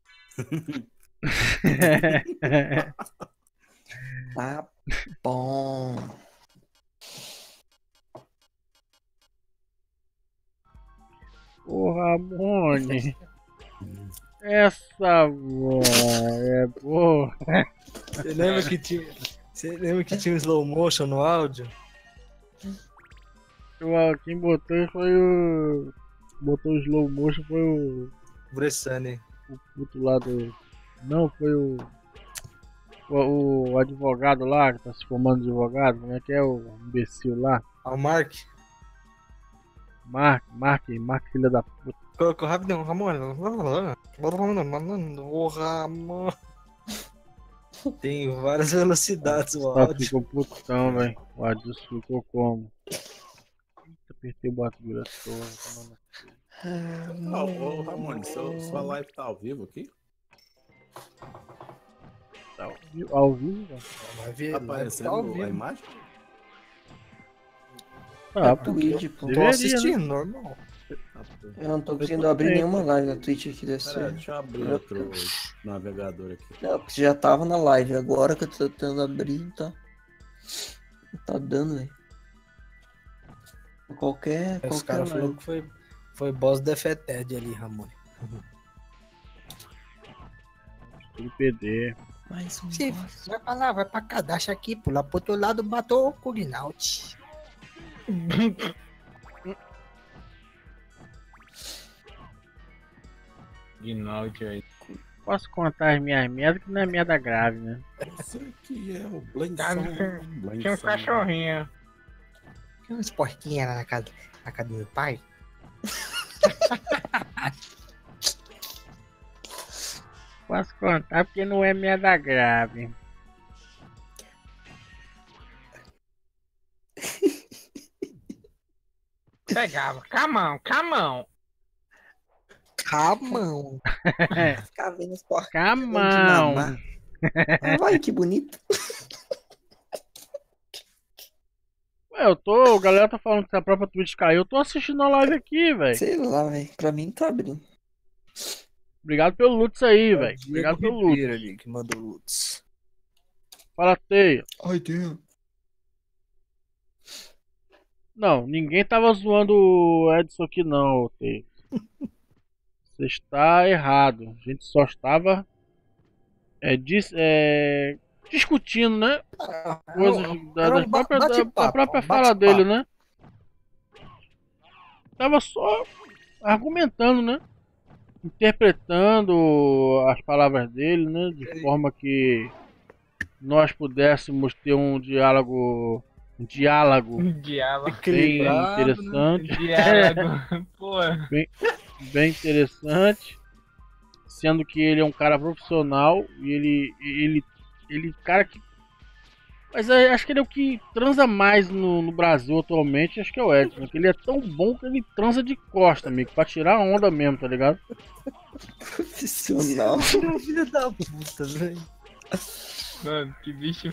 Tá bom. Ô Ramone, essa voz é boa. Você lembra que tinha. Você lembra que tinha um slow motion no áudio? Quem botou foi o. Botou o slow motion foi Bressani. o puto lá do. Não, foi o advogado lá que tá se formando de advogado. Como é que é o imbecil lá? Ah, o Mark. Mark, filha da puta. Colocou rapidão, Ramon. O Ramon. Tem várias velocidades o Só áudio. ficou putão, velho. O Adilson ficou como? Eita, apertei o botão diretor. Ô, Ramon, sua live tá ao vivo aqui? Tá ao vivo, velho? Vai ver, Tá vai aparecendo tá ao a vivo. imagem? Tá, Twitch, pô. Tô Deveria, assistindo, normal. Eu não tô conseguindo abrir nenhuma live na Twitch aqui desse. Pera, deixa eu abrir outro navegador aqui. Não, porque já tava na live. Agora que eu tô tentando abrir, tá. Não tá dando, velho. Qualquer Os caras live. falaram que foi boss defeted ali, Ramon. tudo PD. Mais um Sim, boss. vai pra lá, vai pra cá, deixa aqui, pula pro outro lado, matou o Cugnaut. Gnaut aí. Posso contar as minhas merdas que não é merda grave, né? Esse aqui é o Blanson. Tinha um cachorrinho. Tinha uns porquinhos lá na casa do meu pai. Posso contar porque não é merda grave. Pegava. Camão. Camão. Ficar vendo os porcos. Camão! Ah, vai, que bonito. Ué, a galera tá falando que a própria Twitch caiu. Eu tô assistindo a live aqui, velho. Sei lá, velho. Pra mim tá abrindo. Obrigado pelo Lutz aí, velho. Obrigado pelo Lutz. ali que mandou Lutz. Fala, Teia. Ai, Deus. Não, ninguém tava zoando o Edson aqui não, Teia. Você está errado. A gente só estava discutindo, né? Coisas da própria fala dele, né? Tava só argumentando, né? Interpretando as palavras dele, né? De forma que nós pudéssemos ter um diálogo bem interessante. Diálogo. Pô. Bem interessante, sendo que ele é um cara profissional e ele cara que, mas acho que ele é o que transa mais no Brasil atualmente, acho que é o Edson, que ele é tão bom que ele transa de costa, amigo, pra tirar a onda mesmo, tá ligado? Profissional. Filho da puta, velho. Mano, que bicho.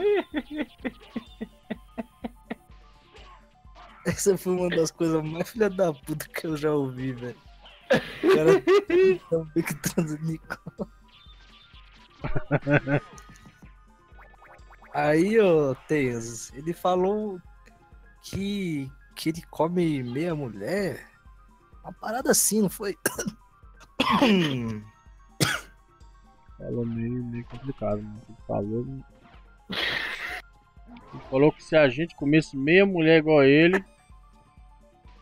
Essa foi uma das coisas mais filha da puta que eu já ouvi, velho. O cara não fica transando. Aí, ô, Teias, ele falou que ele come meia mulher. Uma parada assim, não foi? Falou meio complicado, mano. Ele falou que se a gente comesse meia mulher igual ele,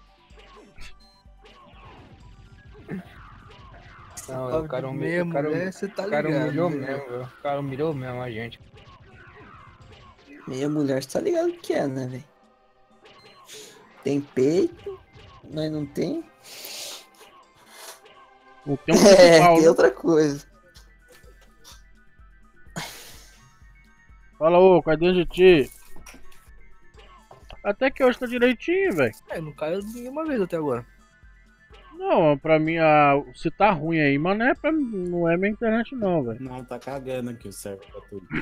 Não, o cara Meia humilhou, mulher, você tá o cara ligado. humilhou né? mesmo, velho. O cara humilhou mesmo a gente. Meia mulher, você tá ligado o que é, né, velho? Tem peito, mas não tem. Não tem um É, principal, tem né? outra coisa. Fala, ô, cadê de ti? Até que hoje tá direitinho, velho. Não caiu nenhuma vez até agora. Não, pra mim, se tá ruim aí, mas não é minha internet não, velho. Não, tá cagando aqui o server pra Twitch.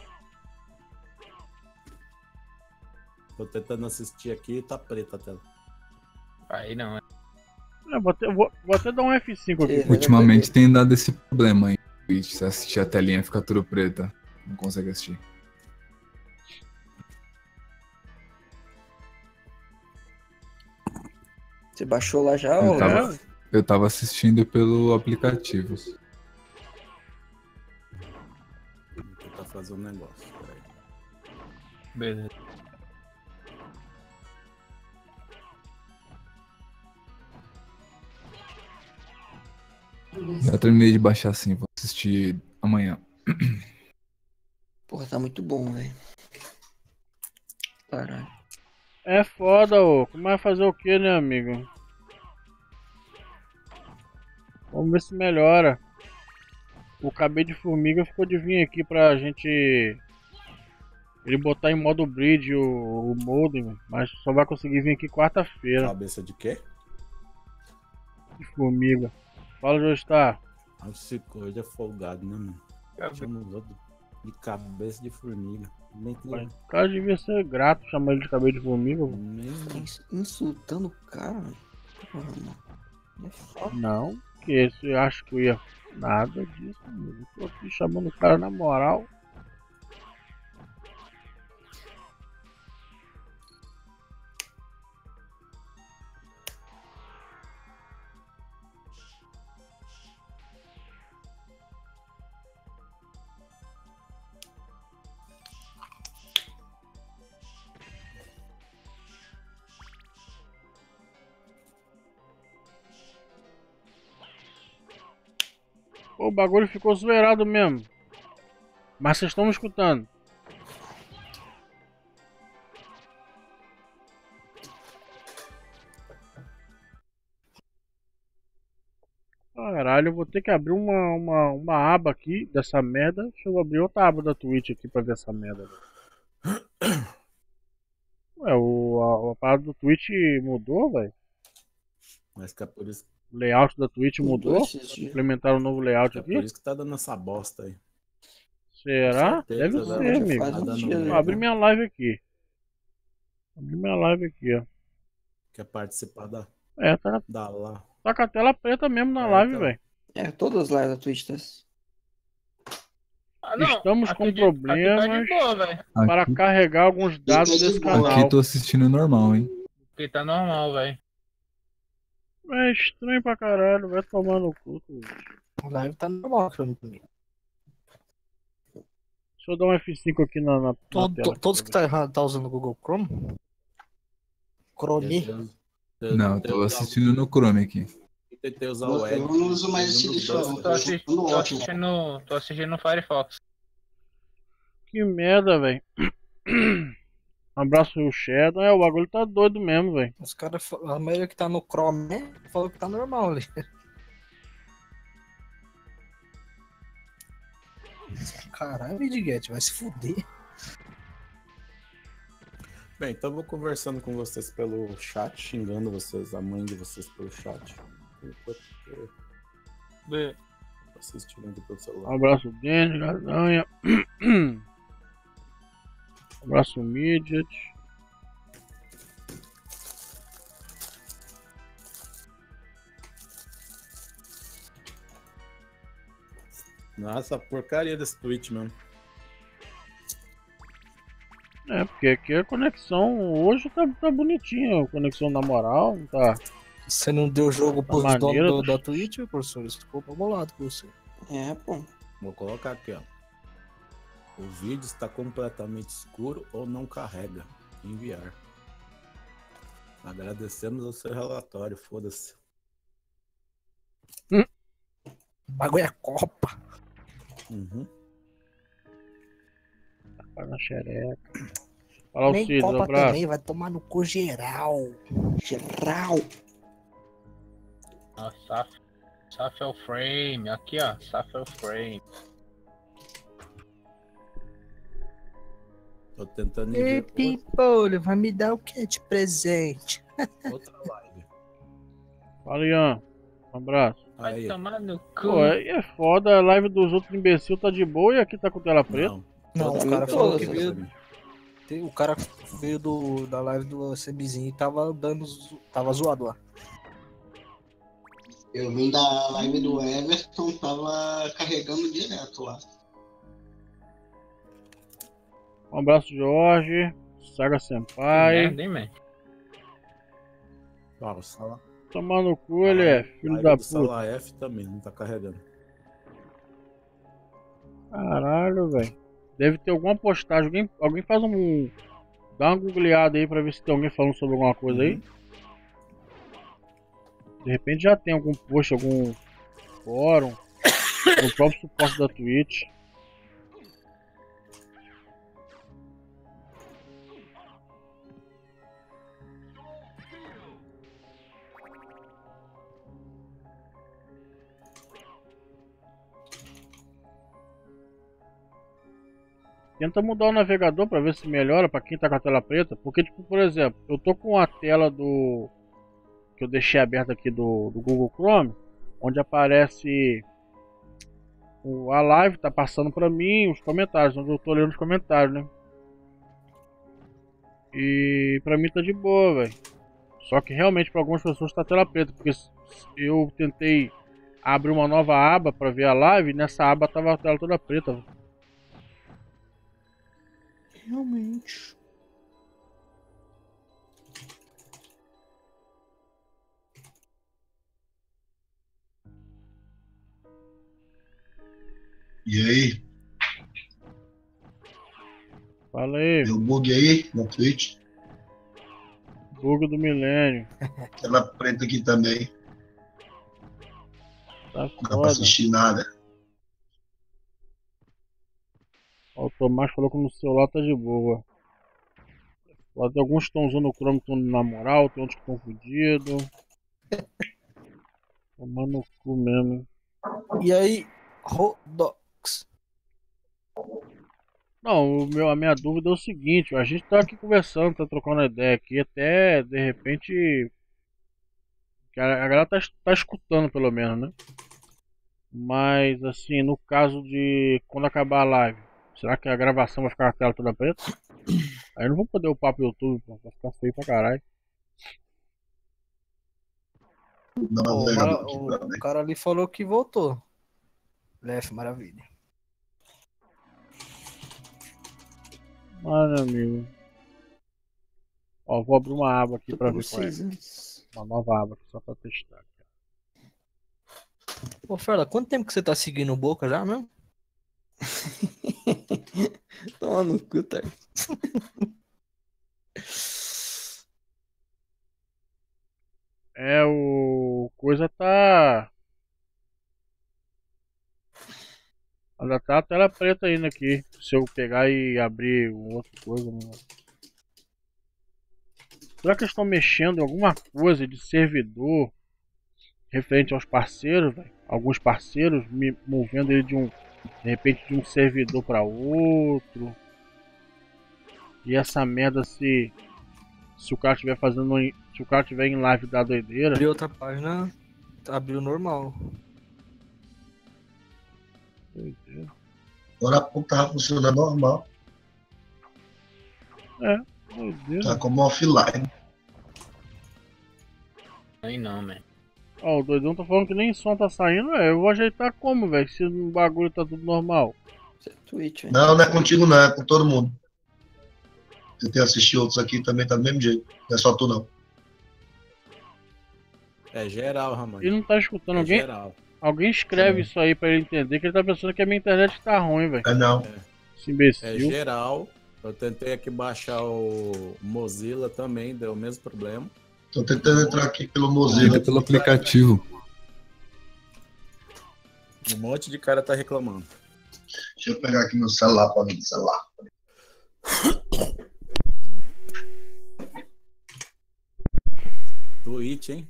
Tô tentando assistir aqui e tá preta a tela. Aí não, é. Vou até dar um F5 aqui. Ultimamente tem dado esse problema aí. Twitch, se assistir a telinha fica tudo preta. Não consegue assistir. Você baixou lá já, Eu ô? tava, eu tava assistindo pelo aplicativo. Vou tentar fazer um negócio. Peraí. Beleza. Já terminei de baixar assim, vou assistir amanhã. Porra, tá muito bom, velho. Caralho. É foda, ô. Como vai fazer o que, né, amigo? Vamos ver se melhora. O cabelo de formiga ficou de vir aqui pra gente... Ele botar em modo bridge o modem, mas só vai conseguir vir aqui quarta-feira. Cabeça de quê? De formiga. Fala, Jostar. Esse coisa é folgado, né, mano? Chamamos outro de cabeça de formiga. Nem tem... O cara devia ser grato chamar ele de cabelo de formiga. Insultando o cara, velho. Porra, mano. É foda. Não, que esse eu acho que eu ia. Nada disso, amigo. Tô aqui chamando o cara na moral. Pô, o bagulho ficou zoeirado mesmo. Mas vocês estão me escutando. Caralho, eu vou ter que abrir uma aba aqui dessa merda. Deixa eu abrir outra aba da Twitch aqui pra ver essa merda. Ué, a parada do Twitch mudou, velho? Mas que é por isso. O layout da Twitch mudou? Implementaram um novo layout aqui? É por isso que tá dando essa bosta aí. Será? Com certeza, Deve né? ser, Já amigo. faz um dia, Vou né? abrir minha live aqui. Abrir minha live aqui, ó. Quer participar da. É, tá lá. Tá com a tela preta mesmo na live, velho. É, todas as lives da Twitch tá. Estamos com aqui tá problemas de boa, velho. para carregar alguns dados desse canal. Aqui tô assistindo normal, hein? Aqui tá normal, velho. É estranho pra caralho, vai tomar no cu. A live tá normal pra mim. Deixa eu dar um F5 aqui na tela. Todos que tá errado tá usando o Google Chrome? Chrome? Não, tô assistindo no Chrome aqui. Tentei usar o Edge. Eu não uso mais esse lixo, não. Tô assistindo no Firefox. Que merda, velho. Abraço o Shadow. O bagulho tá doido mesmo, velho. Os caras, a maioria que tá no Chrome falou que tá normal ali. Caralho, Midget, vai se fuder. Bem, então eu vou conversando com vocês pelo chat, xingando vocês, a mãe de vocês pelo chat. Assistindo aqui pelo celular. Um abraço Denis, Gadanha. Abraço Midget. Nossa, porcaria desse Twitch mesmo. É, porque aqui a conexão hoje tá bonitinha, a conexão na moral, não tá. Você não deu jogo pros maneiro, donos da Twitch, professor? Isso ficou bolado com você. É, pô. Vou colocar aqui, ó. O vídeo está completamente escuro ou não carrega. Enviar. Agradecemos o seu relatório, foda-se. O bagulho é Copa. Uhum. Tá na xereca. Fala o Nem Cid, Copa abraço. também, vai tomar no cu geral. Geral. Saf é o frame. Aqui, ó. Saf é o frame. Tô tentando Ei, ver Pimpolho, vai me dar o que de presente? outra live. Fala, Ian. Um abraço. Vai Aí, tomar no cu. Pô, aí é foda, a live dos outros imbecil tá de boa e aqui tá com tela preta. não. Não, Pra o mim, cara falou que todas. veio. O cara veio da live do CBzinho e tava tava zoado lá. Eu vim da live do Everton, tava carregando direto lá. Um abraço, Jorge. Saga Senpai. Merda, hein, man? Ah, o Sala... Tomar no cu, ele é filho live da do puta. Sala F também, não tá carregando. Caralho, velho. Deve ter alguma postagem. Alguém faz um. Dá uma googleada aí pra ver se tem alguém falando sobre alguma coisa aí. De repente já tem algum post, algum fórum. No próprio suporte da Twitch. Tenta mudar o navegador pra ver se melhora pra quem tá com a tela preta. Porque, tipo, por exemplo, eu tô com a tela do... que eu deixei aberta aqui do Google Chrome. Onde aparece... a live tá passando pra mim, os comentários. Onde eu tô lendo os comentários, né? E pra mim tá de boa, velho. Só que realmente pra algumas pessoas tá tela preta. Porque eu tentei abrir uma nova aba pra ver a live. E nessa aba tava a tela toda preta, véio. Realmente. E aí? Fala aí. Deu bug aí na Twitch? Bug do milênio. Tela preta aqui também. Tá Não dá pra foda. assistir nada. Ó, o Tomás falou que no celular tá de boa. Tem alguns que estão usando o Chrome estão na moral, tem outros que estão fodidos. Tomar no cu mesmo. E aí, Rodox? Não, a minha dúvida é o seguinte, a gente tá aqui conversando, tá trocando ideia aqui, até de repente que a galera tá escutando pelo menos, né? Mas assim, no caso de quando acabar a live, será que a gravação vai ficar a tela toda preta? Aí eu não vou poder upar pro YouTube, pô, vai ficar feio pra caralho. O cara ali falou que voltou. Lef, maravilha. Mano, amigo. Ó, vou abrir uma aba aqui pra ver qual é. Uma nova aba aqui, só pra testar. Ô, Ferla, quanto tempo que você tá seguindo o Boca já mesmo? Toma no cu, tá? É, o coisa tá... Ainda tá a tela preta ainda aqui. Se eu pegar e abrir outra coisa, né? Será que eles estão mexendo em alguma coisa de servidor referente aos parceiros, véio? Alguns parceiros movendo ele de repente de um servidor para outro. E essa merda se o cara estiver fazendo, se o cara estiver em live da doideira. Abriu outra página, abriu normal. Agora a pouco tava funcionando normal. É, doideira. Tá como offline. Aí não, man. Ó, o doidão tá falando que nem som tá saindo, eu vou ajeitar como, velho? Se o bagulho tá tudo normal. Twitch, Não, não é contigo não, é com todo mundo. Tentei assistir outros aqui também tá do mesmo jeito. Não é só tu não. É geral, Ramon. Ele não tá escutando É alguém? geral. Alguém escreve isso aí pra ele entender que ele tá pensando que a minha internet tá ruim, velho. É não. Esse imbecil. É geral. Eu tentei aqui baixar o Mozilla também, deu o mesmo problema. Tô tentando entrar aqui pelo Mozilla. Pelo aplicativo. Um monte de cara tá reclamando. Deixa eu pegar aqui meu celular pra ver o celular. Twitch, hein?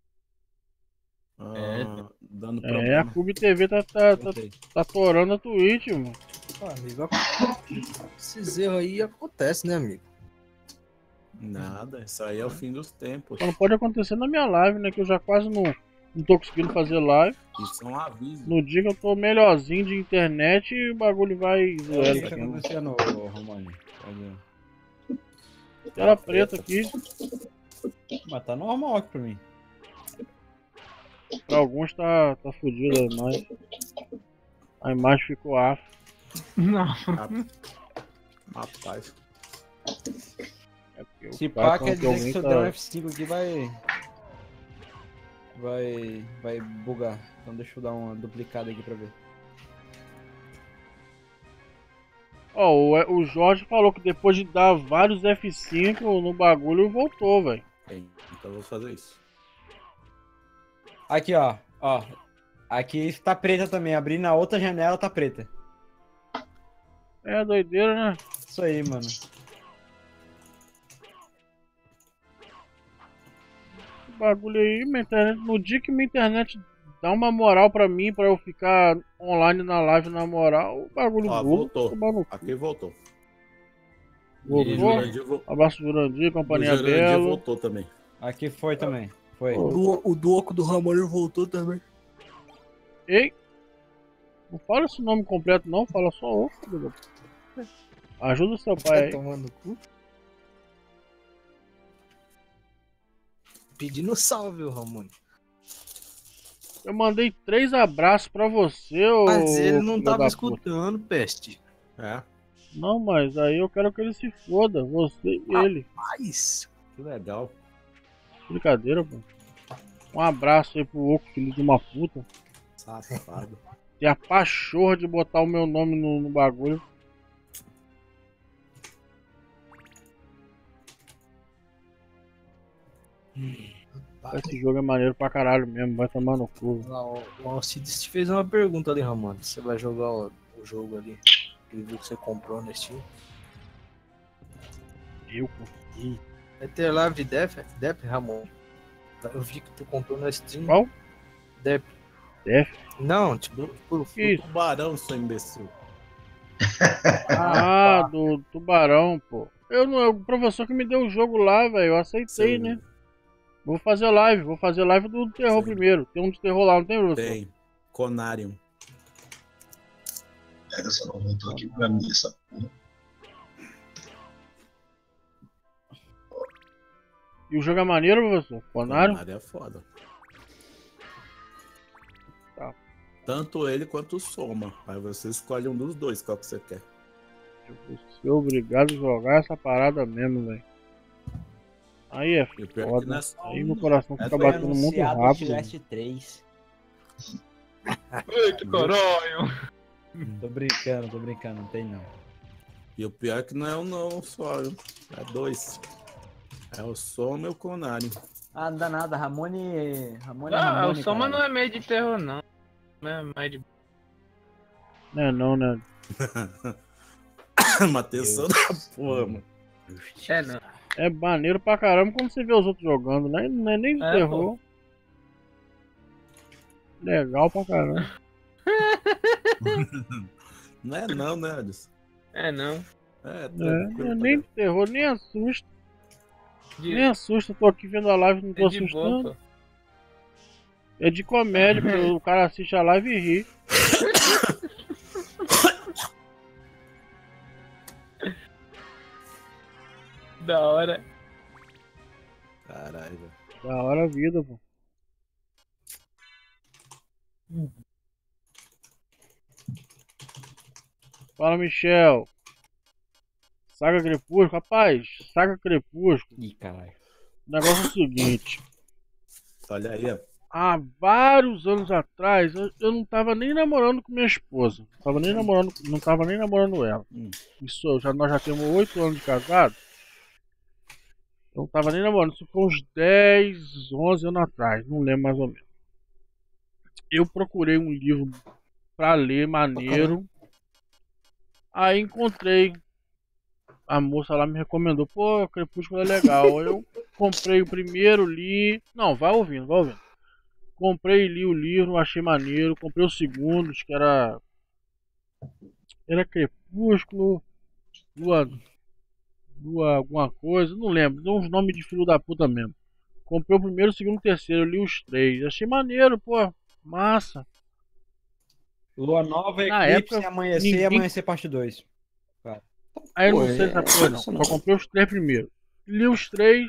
Dando problema. A Cube TV tá atorando a Twitch, mano. Amigo, esses erros aí acontecem, né, amigo? Nada, isso aí é o fim dos tempos. Só não pode acontecer na minha live, né? Que eu já quase não tô conseguindo fazer live. Isso é um aviso. No dia que eu tô melhorzinho de internet, o bagulho vai O zoando. que tá acontecendo, Romani? Tela preta aqui. Mas tá normal aqui pra mim. Pra alguns tá fodido a imagem. A imagem ficou af. Não. Rapaz. Se pá, quer dizer que se eu der um F5 aqui vai bugar. Então deixa eu dar uma duplicada aqui pra ver. Ó, o Jorge falou que depois de dar vários F5 no bagulho, voltou, velho. Então eu vou fazer isso. Aqui, ó. Aqui tá preta também. Abri na outra janela, tá preta. É doideira, né? Isso aí, mano. O bagulho aí, minha internet, no dia que minha internet dá uma moral pra mim, pra eu ficar online na live na moral, o bagulho voltou. Aqui voltou. Voltou? Abraço Jurandir, companhia O Jurandir Belo. voltou também. Aqui foi também. Foi. O Duoco do Ramon voltou também. Ei! Não fala esse nome completo não, fala só o. Ajuda o seu pai aí. Tomando cu. Pedindo salve, Ramon. Eu mandei 3 abraços pra você, ô. Mas ele não filho tava da escutando, peste. É. Não, mas aí eu quero que ele se foda, você e ele. Rapaz, que legal. Brincadeira, pô. Um abraço aí pro Oco, filho de uma puta. Safado. Tem a pachorra de botar o meu nome no bagulho. Esse jogo é maneiro pra caralho mesmo, vai tomar no cu. O Alcides te fez uma pergunta ali, Ramon. Você vai jogar o jogo ali? Ele viu que você comprou no Steam. Eu consegui. Vai ter live de Dep, Ramon? Eu vi que tu comprou no Steam. Qual? Dep. Dep? Não, tipo, Isso. Tubarão, seu imbecil. Ah, do tubarão, pô. O professor que me deu o jogo lá, velho, eu aceitei, né? Vou fazer live do terror primeiro. Tem um de terror lá, não tem, professor? Tem. Conarium. Pega, só não voltou aqui pra mim essa porra. E o jogo é maneiro, professor? Conarium? Conarium é foda. Tá. Tanto ele quanto o Soma. Aí você escolhe um dos dois, qual que você quer. Eu vou ser obrigado a jogar essa parada mesmo, velho. Aí é foda. Aí meu coração fica batendo muito rápido. PS3. Eita, caralho. Tô brincando, não tem não. E o pior é que não é um não só, viu? É 2. É o Soma e o Conarium. Ah, não dá nada, Ramone. Ah, o Soma não é meio de terror, não. É mais de. Não, né? Uma atenção da porra, mano. É, não. É maneiro pra caramba quando você vê os outros jogando, né? Não é nem de terror. Pô. Legal pra caramba. Não é não, né, Adilson? É, não. Tranquilo. É nem de terror, nem assusta. Nem assusta, tô aqui vendo a live, não tô assustando. Boa, É de comédia, porque o cara assiste a live e ri. Da hora. Caralho, velho. Da hora a vida, pô. Fala, Michel. Saga Crepúsculo, rapaz. Saga Crepúsculo. Ih, caralho. O negócio é o seguinte. Olha aí, ó. Há vários anos atrás, eu não tava nem namorando com minha esposa. Não tava nem namorando ela. Isso, nós já temos 8 anos de casado. Eu não tava nem namorando. Isso foi uns 10, 11 anos atrás. Não lembro mais ou menos. Eu procurei um livro pra ler, maneiro. Aí encontrei. A moça lá me recomendou, pô, Crepúsculo é legal. Eu comprei o primeiro, li. Não, vai ouvindo, vai ouvindo. Comprei e li o livro, achei maneiro. Comprei o segundo, que era. Era Crepúsculo. Lua alguma coisa, não lembro. Deu uns nomes de filho da puta mesmo. Comprei o primeiro, o segundo, o terceiro, li os três. Achei maneiro, pô. Massa. Lua Nova, Na Eclipse, época, Amanhecer e ninguém- Amanhecer parte 2. Aí eu Pô, não sei essa porra não. Só comprei os três primeiro. Li os três.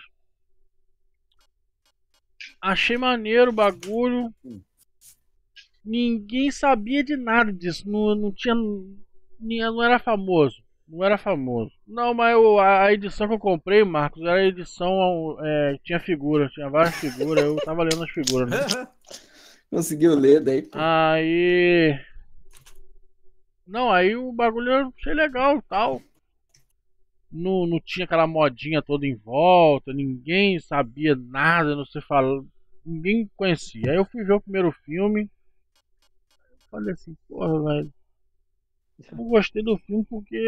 Achei maneiro o bagulho. Ninguém sabia de nada disso. Não tinha. Não era famoso. Não era famoso. Não, mas a edição que eu comprei, Marcos, era a edição. Tinha figura, tinha várias figuras. Eu tava lendo as figuras, né? Conseguiu ler daí, pô. Aí. Não, aí o bagulho eu achei legal e tal. Não tinha aquela modinha toda em volta, ninguém sabia nada, não sei falar. Ninguém conhecia. Aí eu fui ver o primeiro filme. Falei assim, porra, velho. Eu gostei do filme porque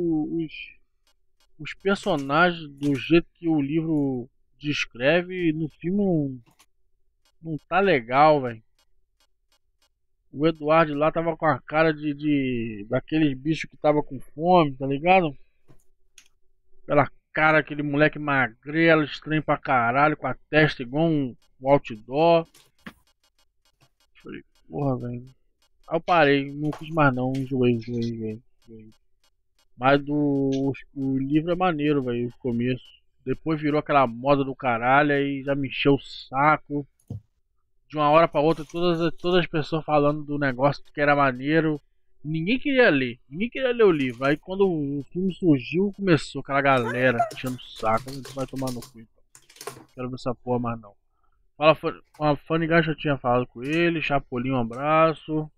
os personagens, do jeito que o livro descreve, no filme não tá legal, velho. O Eduardo lá tava com a cara daqueles bichos que tava com fome, tá ligado? Aquela cara, aquele moleque magrelo, estranho pra caralho, com a testa igual um outdoor. Falei, porra, velho. Aí eu parei, não fiz mais não, enjoei. Mas o livro é maneiro, velho, o começo. Depois virou aquela moda do caralho e já me encheu o saco. De uma hora pra outra, todas as pessoas falando do negócio que era maneiro. Ninguém queria ler o livro. Aí quando o filme surgiu, começou aquela galera enchendo o saco. Vai tomar no cu, então. Quero ver essa porra mais não. A Fanny já tinha falado com ele, Chapolin, um abraço.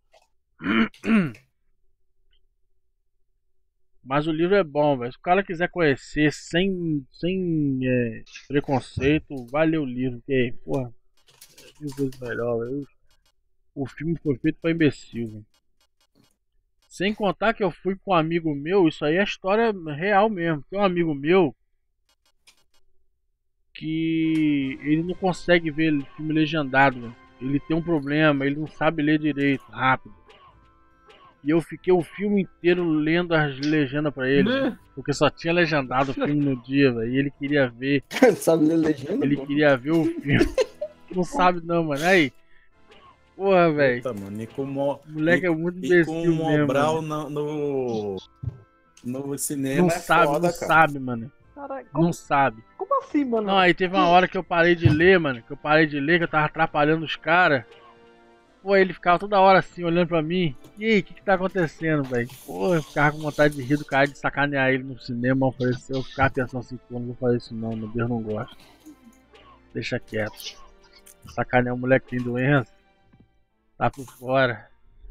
Mas o livro é bom, velho. Se o cara quiser conhecer sem preconceito, vai ler o livro, que, porra, é mil vezes melhor, velho. O filme foi feito pra imbecil, velho. Sem contar que eu fui com um amigo meu, isso aí é história real mesmo. Tem um amigo meu que ele não consegue ver filme legendado, velho. Ele tem um problema, ele não sabe ler direito, rápido. E eu fiquei o filme inteiro lendo as legendas pra ele, porque só tinha legendado o filme no dia, velho. E ele queria ver. Sabe ler legenda? Ele pô? queria ver o filme. Não sabe não, mano. Aí. Porra, velho. Puta, mano, O moleque é muito e com imbecil o mesmo. Mobral Mano. no cinema Não é sabe, foda, não cara. sabe, mano. Caralho, Não sabe. como assim, mano? Não, aí teve uma hora que eu parei de ler, mano. Que eu tava atrapalhando os caras. Pô, ele ficava toda hora assim, olhando pra mim. E aí, o que tá acontecendo, velho? Pô, eu ficava com vontade de rir do cara, de sacanear ele no cinema. Eu falei assim, eu ficava pensando assim, pô, não vou fazer isso não, meu Deus, não gosto. Deixa quieto. Sacanear um moleque que tem doença. Tá por fora.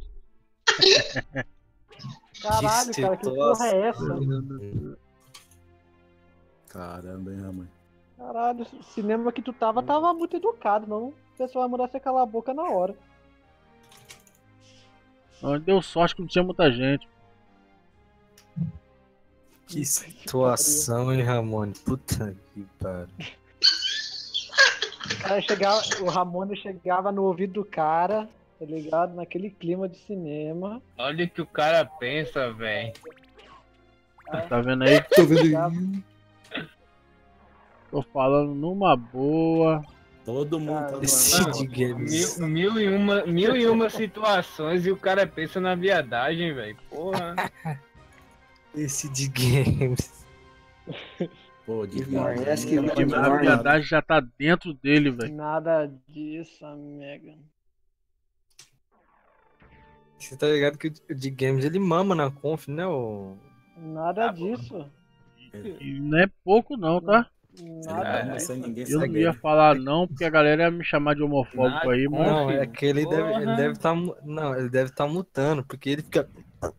Caralho, cara, que porra é essa? Caramba, hein, mãe. Caralho, o cinema que tu tava muito educado, não? O pessoal vai mandar você calar a boca na hora. Não, deu sorte que não tinha muita gente. Que situação, hein, Ramone? Puta que pariu. O Ramone chegava no ouvido do cara, tá ligado? Naquele clima de cinema. Olha o que o cara pensa, velho. Tá vendo aí? Tô vendo aí. Tô falando numa boa. Todo mundo tá Esse de games. Mil e uma situações e o cara pensa na viadagem, velho. Porra. Esse de games. Pô, de Parece que A viadagem já tá dentro dele, velho. Nada disso, amiga. Você tá ligado que o de games ele mama na conf, né? Nada disso. E não é pouco não, tá? Nada disso. sem ninguém Eu não saber. ia falar não, porque a galera ia me chamar de homofóbico aí, mas. Não, é que ele deve estar. Não, ele deve estar mutando, porque ele fica.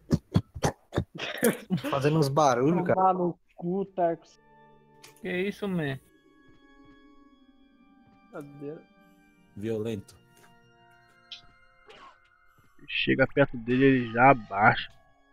fazendo uns barulhos, cara. Tomar no cu, Tarcos. Que isso, man? Cadê? Violento. Chega perto dele, ele já abaixa.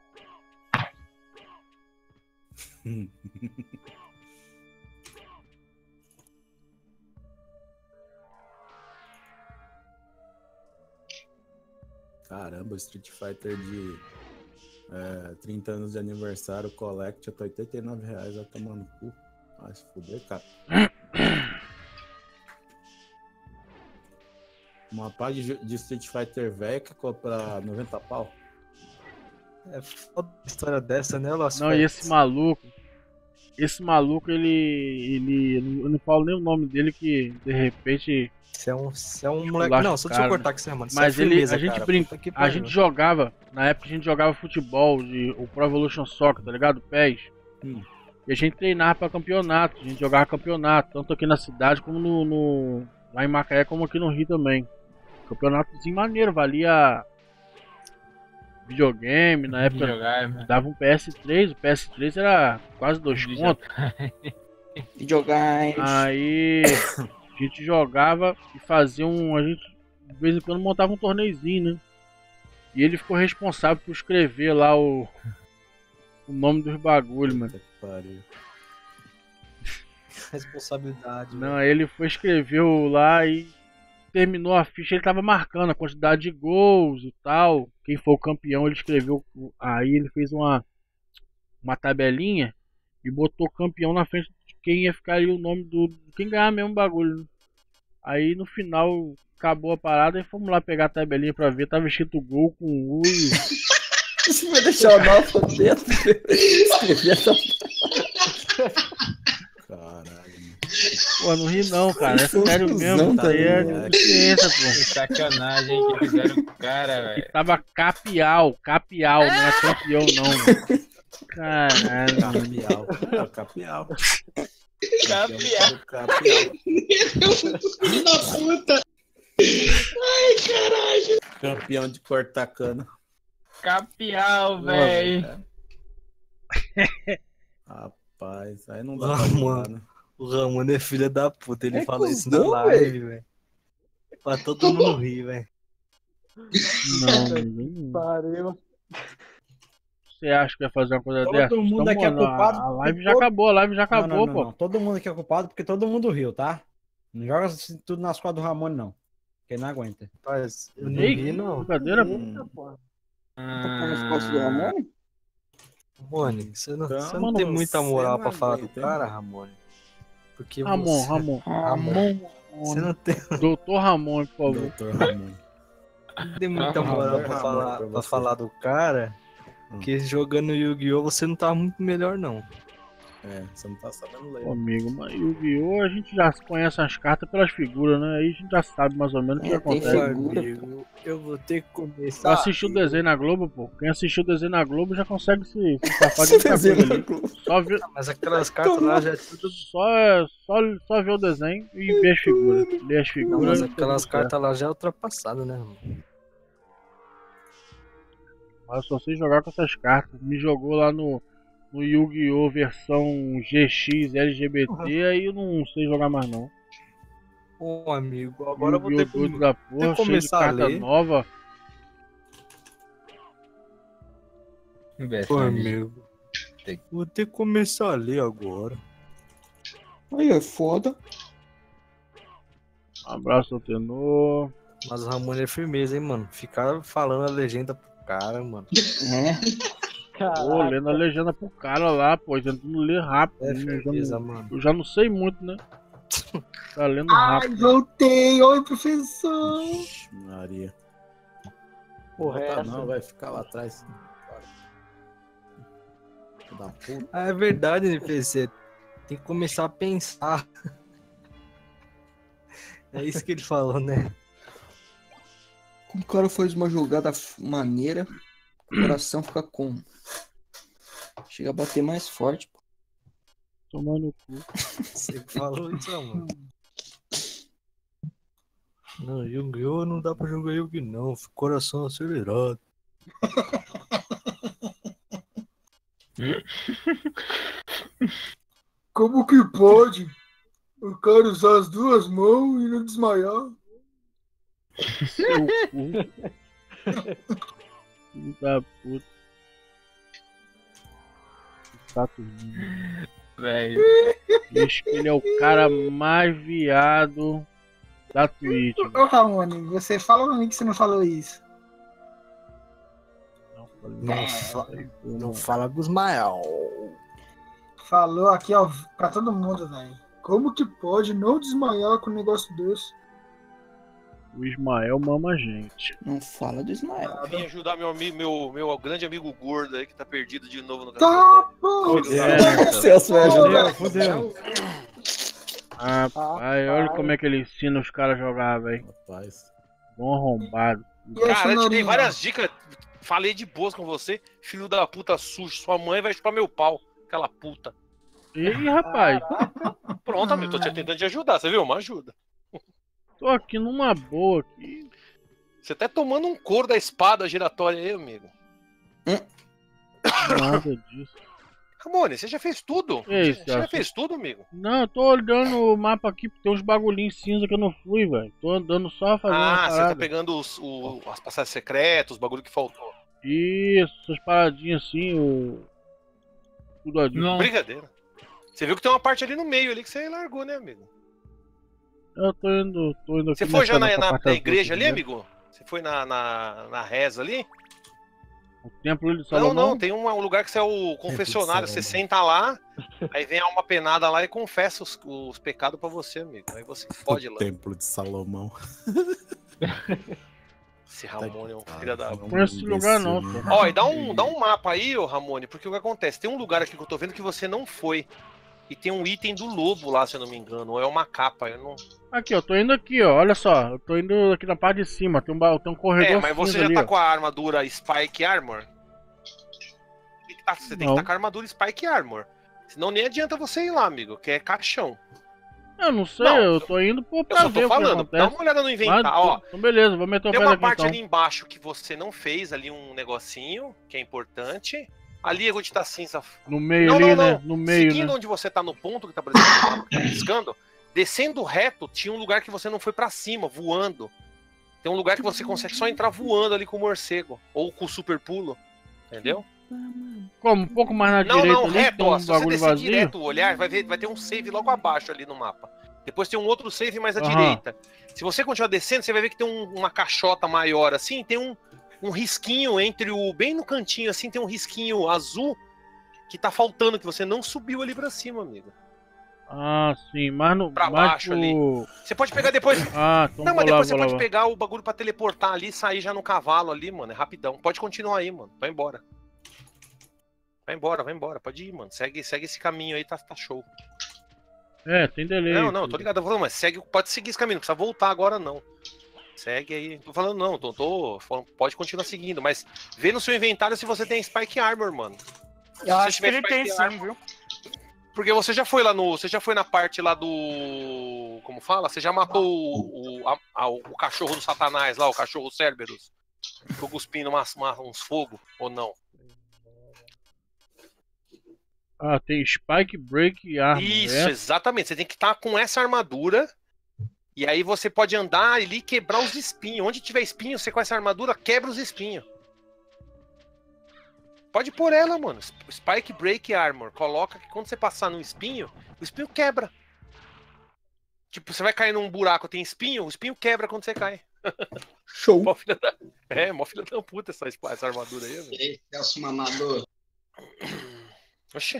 Caramba, Street Fighter de 30 anos de aniversário, Collect, tá R$89, vai tomar no cu. Vai se fuder, cara. Uma pá de Street Fighter velho que compra 90 pau. É foda a história dessa, né, Lost Não, e esse maluco, ele, eu não falo nem o nome dele, que de repente... Você é um moleque... Não, só deixa eu cortar com você, mano. Mas a gente brinca, a gente jogava, na época a gente jogava futebol, o Pro Evolution Soccer, tá ligado? PES. E a gente treinava pra campeonato, a gente jogava campeonato, tanto aqui na cidade como lá em Macaé, como aqui no Rio também. Campeonatozinho maneiro, valia videogame, na época dava um PS3, o PS3 era quase 2 contos. Videogame. Aí a gente jogava e fazia a gente de vez em quando montava um torneizinho, né? E ele ficou responsável por escrever lá o nome dos bagulhos, mano. Responsabilidade. Não, ele foi escreveu lá e terminou a ficha, ele tava marcando a quantidade de gols e tal. Quem foi o campeão, ele escreveu. Aí ele fez uma tabelinha e botou campeão na frente de quem ia ficar ali o nome do. Quem ganhar mesmo o bagulho. Aí no final acabou a parada e fomos lá pegar a tabelinha pra ver. Tava escrito gol com U e. Você vai deixar o nosso dentro? Escrever essa. Caralho. Pô, não ri não, cara. É sério mesmo. Isso aí é de ciência, pô. Sacanagem que fizeram com o cara, velho. E tava capial, não é campeão não, mano. Caralho. Capial. Filho da puta. Ai, caralho. Campeão de cortar cana. Capial, velho. Rapaz, aí não dá pra falar, né? O Ramon é filho da puta, ele fala isso na cuzão, live, velho. Pra todo mundo rir, velho. Não. Pariu. Você acha que vai fazer uma coisa Todo dessa? mundo aqui é culpado. A live já acabou, Não, pô. não. Todo mundo aqui é culpado porque todo mundo riu, tá? Não joga tudo nas costas do Ramon, não. Porque não aguenta. Rapaz, eu não Ei, ri, não. brincadeira, pô. Tá nas costas do Ramon? Ramone, você não Calma, tem muita moral você pra não falar do aguenta, cara, Ramone. Porque Ramon. Você não tem, Doutor Ramon, por favor. Doutor Ramon. não tem muita moral pra falar do cara. Porque jogando Yu-Gi-Oh! Você não tá muito melhor, não. Você não tá sabendo ler. Pô, amigo, mas Yu-Gi-Oh! A gente já conhece as cartas pelas figuras, né? Aí a gente já sabe mais ou menos o que acontece. Amigo, eu vou ter que começar. Assistiu o desenho na Globo, pô. Quem assistiu o desenho na Globo já consegue se safar de muita coisa ali. Só ver, Mas aquelas cartas lá já é tudo. só ver o desenho e ver as figuras. Ler as Não, figuras. mas aquelas cartas lá já é ultrapassada, né, mano? Mas eu só sei jogar com essas cartas. Me jogou lá no Yu-Gi-Oh! Versão GX LGBT, aí eu não sei jogar mais não. Ô, amigo, agora eu vou ter Yu-Gi-Oh! que doido da porra, cheio de começar a carta ler. nova. Ô, amigo. Vou ter que começar a ler agora. Aí é foda. Abraço ao tenor. Mas o Ramon é firmeza, hein, mano. Ficar falando a legenda pro cara, mano. Pô, lendo a legenda pro cara lá, pô, tentando ler rápido. É né? firmeza, mano. Eu já não sei muito, né? Tá lendo Ai, rápido. voltei. Oi, professor. Ixi, Maria. Porra, Tá, essa. não, vai ficar lá atrás. Da puta. Ah, é verdade, NPC. Tem que começar a pensar. É isso que ele falou, né? Quando o cara faz uma jogada maneira, o coração fica como? Chega a bater mais forte, pô. Tomar no cu. Você que falou isso, mano. Não, Yu-Gi-Oh! Não dá pra jogar Yu-Gi-Oh! Não. Coração acelerado. Como que pode? O cara usar as duas mãos e não desmaiar? Seu cu. Filho da puta. Saturnino. Velho. Diz que ele é o cara mais viado da Twitch. Ô, Ramone, você fala pra mim que você não falou isso. Não fala Gusmael. Falou aqui, ó, pra todo mundo, velho. Como que pode não desmaiar com um negócio desse? O Ismael mama a gente. Não fala do Ismael. Vim ajudar meu grande amigo gordo aí que tá perdido de novo no Tá, pô! Celso vai ajudar. Fudeu. Rapaz, olha como é que ele ensina os caras a jogar, velho. Rapaz. Bom arrombado. Cara, eu te dei várias dicas. Falei de boas com você. Filho da puta sujo. Sua mãe vai chupar meu pau. Aquela puta. Ih, rapaz. Pronto, amigo. Tô te tentando te ajudar. Você viu? Uma ajuda. Tô aqui numa boa aqui. Você tá tomando um couro da espada giratória aí, amigo. Nada disso. Ramone, você já fez tudo? Isso, Você já fez tudo, amigo? Não, eu tô olhando o mapa aqui, tem uns bagulhinhos cinza que eu não fui, velho. Tô andando só fazendo Ah, você parada. tá pegando as passagens secretas, os bagulho que faltou. Isso, essas paradinhas assim, tudo ali. Brincadeira. Você viu que tem uma parte ali no meio ali que você largou, né, amigo? Eu tô indo aqui. Você foi já nessa na parte igreja azul, ali, né? amigo? Você foi na reza ali? O templo de Salomão? Não, tem um lugar que você é o confessionário, você senta lá, aí vem a alma penada lá e confessa os pecados pra você, amigo. Aí você fode lá. Templo de Salomão. Esse Ramone é um filho da... Não conheço esse lugar não, pô. Ó, e dá um mapa aí, ô Ramone, porque o que acontece? Tem um lugar aqui que eu tô vendo que você não foi. E tem um item do lobo lá, se eu não me engano. Ou é uma capa, eu não... Aqui, ó, tô indo aqui, ó. Olha só, eu tô indo aqui na parte de cima. Tem um corredor. mas você cinza já ali, tá ó. com a armadura Spike Armor? Você tem que Não. estar com a armadura Spike Armor. Senão nem adianta você ir lá, amigo, que é caixão. Eu não sei, Não, eu tô indo Eu pra só ver tô o que falando, acontece. dá uma olhada no inventário, Mas, ó. então beleza, vou meter o Tem pé uma aqui parte então. ali embaixo que você não fez, ali um negocinho, que é importante. Ali é onde tá cinza. No meio ali, né? No meio, Seguindo né? onde você tá no ponto que tá aparecendo, piscando, descendo reto, tinha um lugar que você não foi pra cima, voando. Tem um lugar que você consegue só entrar voando ali com o morcego. Ou com o super pulo. Entendeu? Como? Um pouco mais na direita ali, reto, tem ó. um Se você bagulho descer vazio. direto o olhar, vai ter um save logo abaixo ali no mapa. Depois tem um outro save mais à Aham. direita. Se você continuar descendo, você vai ver que tem uma caixota maior assim, tem um risquinho entre o... Bem no cantinho assim, tem um risquinho azul que tá faltando, que você não subiu ali pra cima, amigo. Ah, sim, mas no... Pra mas baixo ali. Você pode pegar depois... Ah, então Não, mas vou lá, depois você vou lá, pode vou lá. pegar o bagulho pra teleportar ali e sair já no cavalo ali, mano. É rapidão. Pode continuar aí, mano. Vai embora. Vai embora. Pode ir, mano. Segue esse caminho aí, tá show. É, tem delay. Não, tô ligado. Eu tô falando, mas pode seguir esse caminho. Não precisa voltar agora, não. Segue aí. Tô falando, não. Tô falando, pode continuar seguindo. Mas vê no seu inventário se você tem Spike Armor, mano. Se Eu você acho que tiver ele tem Spike sim, Armor- viu? Porque você já foi lá no. Você já foi na parte lá do. Como fala? Você já matou o cachorro do Satanás lá, o cachorro Cerberus. Ficou cuspindo uns fogo, ou não? Ah, tem Spike Break Armor. Isso, é? exatamente. Você tem que estar com essa armadura. E aí você pode andar ali e quebrar os espinhos. Onde tiver espinho, você com essa armadura quebra os espinhos. Pode pôr ela, mano. Spike Break Armor. Coloca que quando você passar no espinho, o espinho quebra. Tipo, você vai cair num buraco, tem espinho, o espinho quebra quando você cai. Show. Mó filha da puta essa armadura aí, velho. Ei, Celso Mamador. Oxê.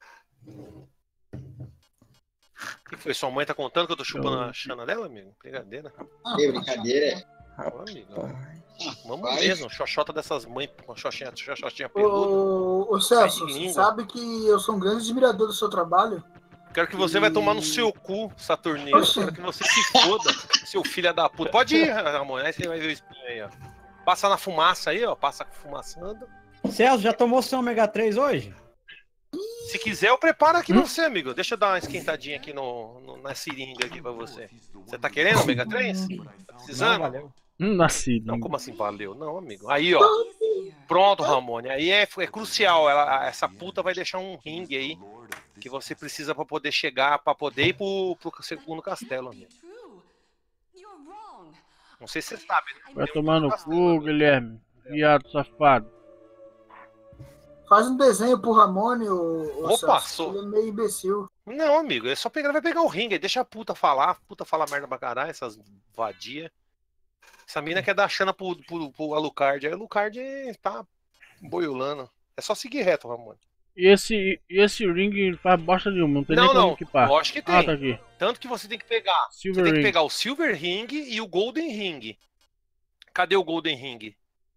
O que foi? Sua mãe tá contando que eu tô chupando a chana dela, amigo? Brincadeira. Ei, brincadeira. Ô, amigo. Vamos mesmo, xoxota dessas mães com xoxinha peluda. Ô Celso, Sai de você língua. sabe que eu sou um grande admirador do seu trabalho. Quero que você vai tomar no seu cu, Saturnino. Quero que você se foda, seu filho da puta. Pode ir, Ramon, aí você vai ver o espinho aí, ó. Passa na fumaça aí, ó. Passa fumaçando. Celso, já tomou seu ômega 3 hoje? Se quiser, eu preparo aqui pra você, amigo. Deixa eu dar uma esquentadinha aqui na seringa aqui pra você. Você tá querendo ômega 3? Tá precisando? Não, valeu. Nasci. Não, como assim valeu? Não, amigo. Aí, ó. Pronto, Ramone. Aí é crucial. Essa puta vai deixar um ringue aí que você precisa pra poder chegar, pra poder ir pro segundo castelo, amigo. Não sei se você sabe. Né? Vai tomar no cu, Guilherme. Viado safado. Faz um desenho pro Ramone, o Opa, Ele é meio imbecil. Não, amigo, é só pegar, vai pegar o ringue, aí deixa a puta falar merda pra caralho, essas vadia. Essa mina quer dar chana pro Alucard, aí o Alucard tá boiolando. É só seguir reto, Ramone. E esse ring faz bosta nenhuma, não tem nem como equipar. Lógico que tem. Ah, tá aqui. Tanto que você tem que pegar. Silver você tem que Ring. pegar o Silver Ring e o Golden Ring. Cadê o Golden Ring?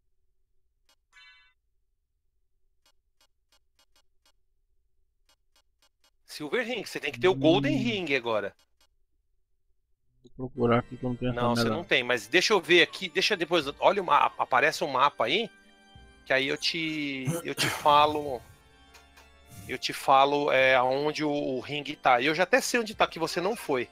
Silver Ring, você tem que ter o Golden Ring agora. Vou procurar aqui que eu não tenho essa Não, você merda. não tem, mas deixa eu ver aqui, deixa depois, olha o mapa, aparece um mapa aí, que aí eu te falo aonde o ringue tá. E eu já até sei onde tá, que você não foi.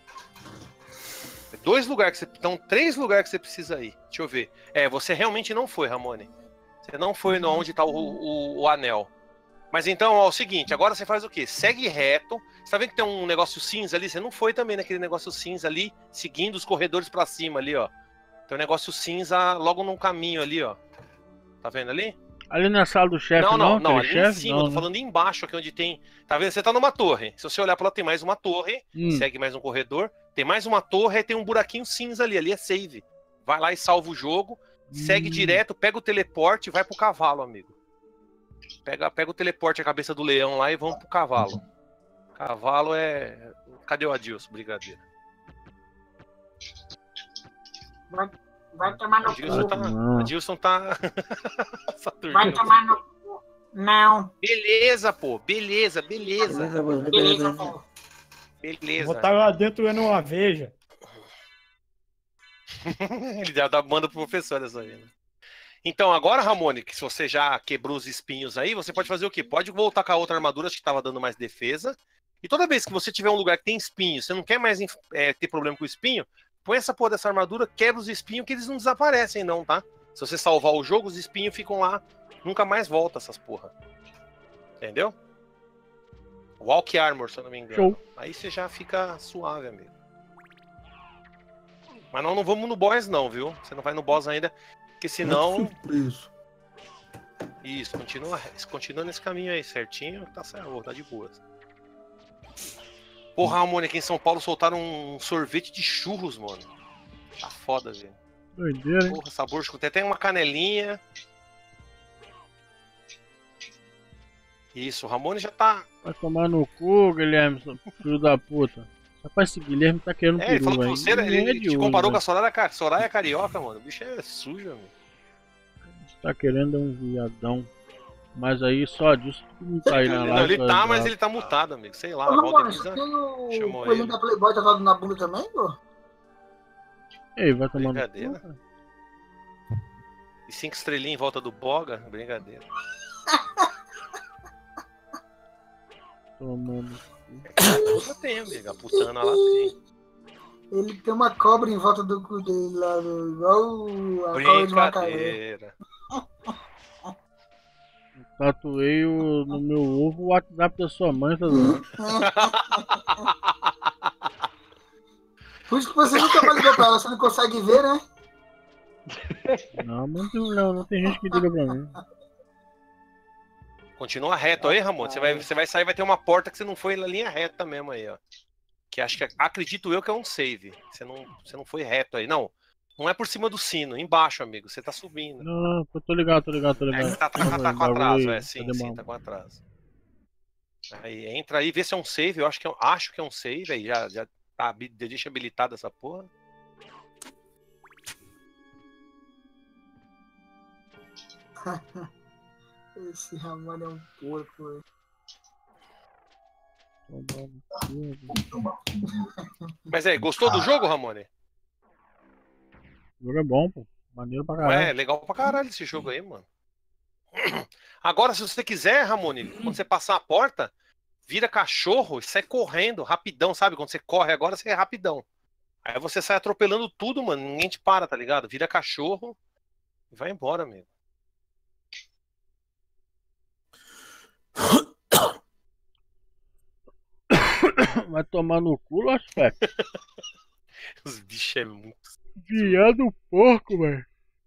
Três lugares que você precisa ir. Deixa eu ver. Você realmente não foi, Ramone. Você não foi onde tá o anel. Mas então, ó, é o seguinte, agora você faz o quê? Segue reto. Você tá vendo que tem um negócio cinza ali? Você não foi também naquele negócio cinza ali, seguindo os corredores pra cima ali, ó. Tem um negócio cinza logo num caminho ali, ó. Tá vendo ali? Ali na sala do chefe, não? Não, ali chefe? em cima, tô falando embaixo aqui onde tem... Tá vendo? Você tá numa torre. Se você olhar pra lá, tem mais uma torre, segue mais um corredor, tem mais uma torre, aí tem um buraquinho cinza ali é save. Vai lá e salva o jogo, segue direto, pega o teleporte e vai pro cavalo, amigo. Pega o teleporte, a cabeça do leão lá e vamos pro cavalo. Cavalo é... Cadê o Adilson, brigadeiro? Vai tomar no cu. Adilson tá... Vai tomar no cu. Não. Beleza, pô. Beleza. Beleza, pô. Beleza. Vou estar lá dentro vendo uma veja. Ele já manda pro professor essa aí, né? Então, agora, Ramone, que se você já quebrou os espinhos aí, você pode fazer o quê? Pode voltar com a outra armadura, acho que tava dando mais defesa. E toda vez que você tiver um lugar que tem espinho, você não quer mais ter problema com o espinho, põe essa porra dessa armadura, quebra os espinhos que eles não desaparecem não, tá? Se você salvar o jogo, os espinhos ficam lá, nunca mais volta essas porra. Entendeu? Walk Armor, se eu não me engano. Show. Aí você já fica suave, amigo. Mas não vamos no boss não, viu? Você não vai no boss ainda, porque senão... Isso, continua nesse caminho aí, certinho, tá certo, tá de boas. Porra, Ramone, aqui em São Paulo soltaram um sorvete de churros, mano. Tá foda, velho. Doideira, hein? Porra, sabor, tem até uma canelinha. Isso, o Ramone já tá... Vai tomar no cu, Guilherme, filho da puta. Rapaz, esse Guilherme tá querendo ele falou que aí. você, Não é ele de te hoje, comparou com velho. a Soraya Carioca, mano. O bicho é sujo, amigo. Tá querendo um viadão. Mas aí só disso que não tá aí na live. Não, ele tá, mas ele tá mutado, amigo. Sei lá, Ô, a Ramone, Valdemisa você tem chamou o coelhinho ele. da Playboy tatuado na bunda também, pô? Ei, vai tomar no Brincadeira. cu. E 5 estrelinhas em volta do Boga? Brincadeira. Tomando. Eu tenho, amigo. A putana lá tem. Ele tem uma cobra em volta do cu dele lá, igual a cobra de Macaé. Brincadeira. Tatuei no meu ovo o WhatsApp da sua mãe, tá vendo? Por isso que você nunca mais ligou pra ela, você não consegue ver, né? Não, mas não tem gente que liga pra mim. Continua reto aí, Ramon. Você vai sair, vai ter uma porta que você não foi na linha reta mesmo aí, ó. Que acredito eu que é um save. Você não foi reto aí. Não é por cima do sino, embaixo, amigo. Você tá subindo. Não, eu tô ligado. Você tá com atraso, sim, tá com atraso. Aí entra aí, vê se é um save. Eu acho que é um save aí. Já tá, deixa habilitada essa porra. Esse Ramon é um porco, velho. Mas aí, gostou do jogo, Ramone? O jogo é bom, pô. Maneiro pra caralho. É, legal pra caralho esse jogo aí, mano. Agora, se você quiser, Ramone, quando você passar a porta, vira cachorro e sai correndo, rapidão, sabe? Quando você corre agora, você é rapidão. Aí você sai atropelando tudo, mano. Ninguém te para, tá ligado? Vira cachorro e vai embora, amigo. Vai tomar no cu, aspecto. Os bichos é muito. Viado porco, velho.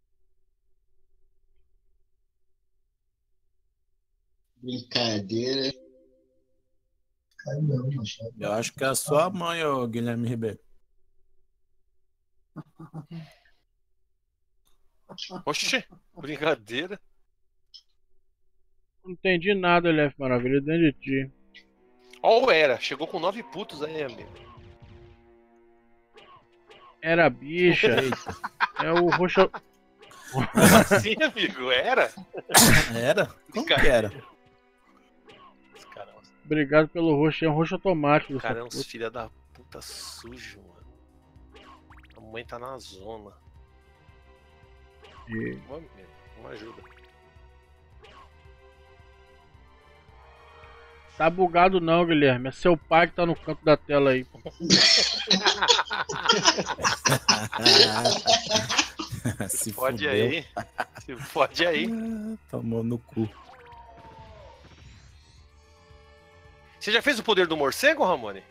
Brincadeira. Caiu não, Machado. Eu acho que é a sua mãe, ô Guilherme Ribeiro. Oxi, brincadeira. Não entendi nada, LF Maravilha, dentro de ti. Ó o Era, chegou com 9 putos aí, amigo. Era bicha. É o roxo. Como assim, amigo? Era? Era? Como que era? Obrigado pelo roxo, é um roxo automático. Cara, é uns filha da puta sujo, mano. A mãe tá na zona. Uma ajuda. Tá bugado não, Guilherme. É seu pai que tá no canto da tela aí. Se fode aí. Se fode aí. Tomou no cu. Você já fez o poder do morcego, Ramone?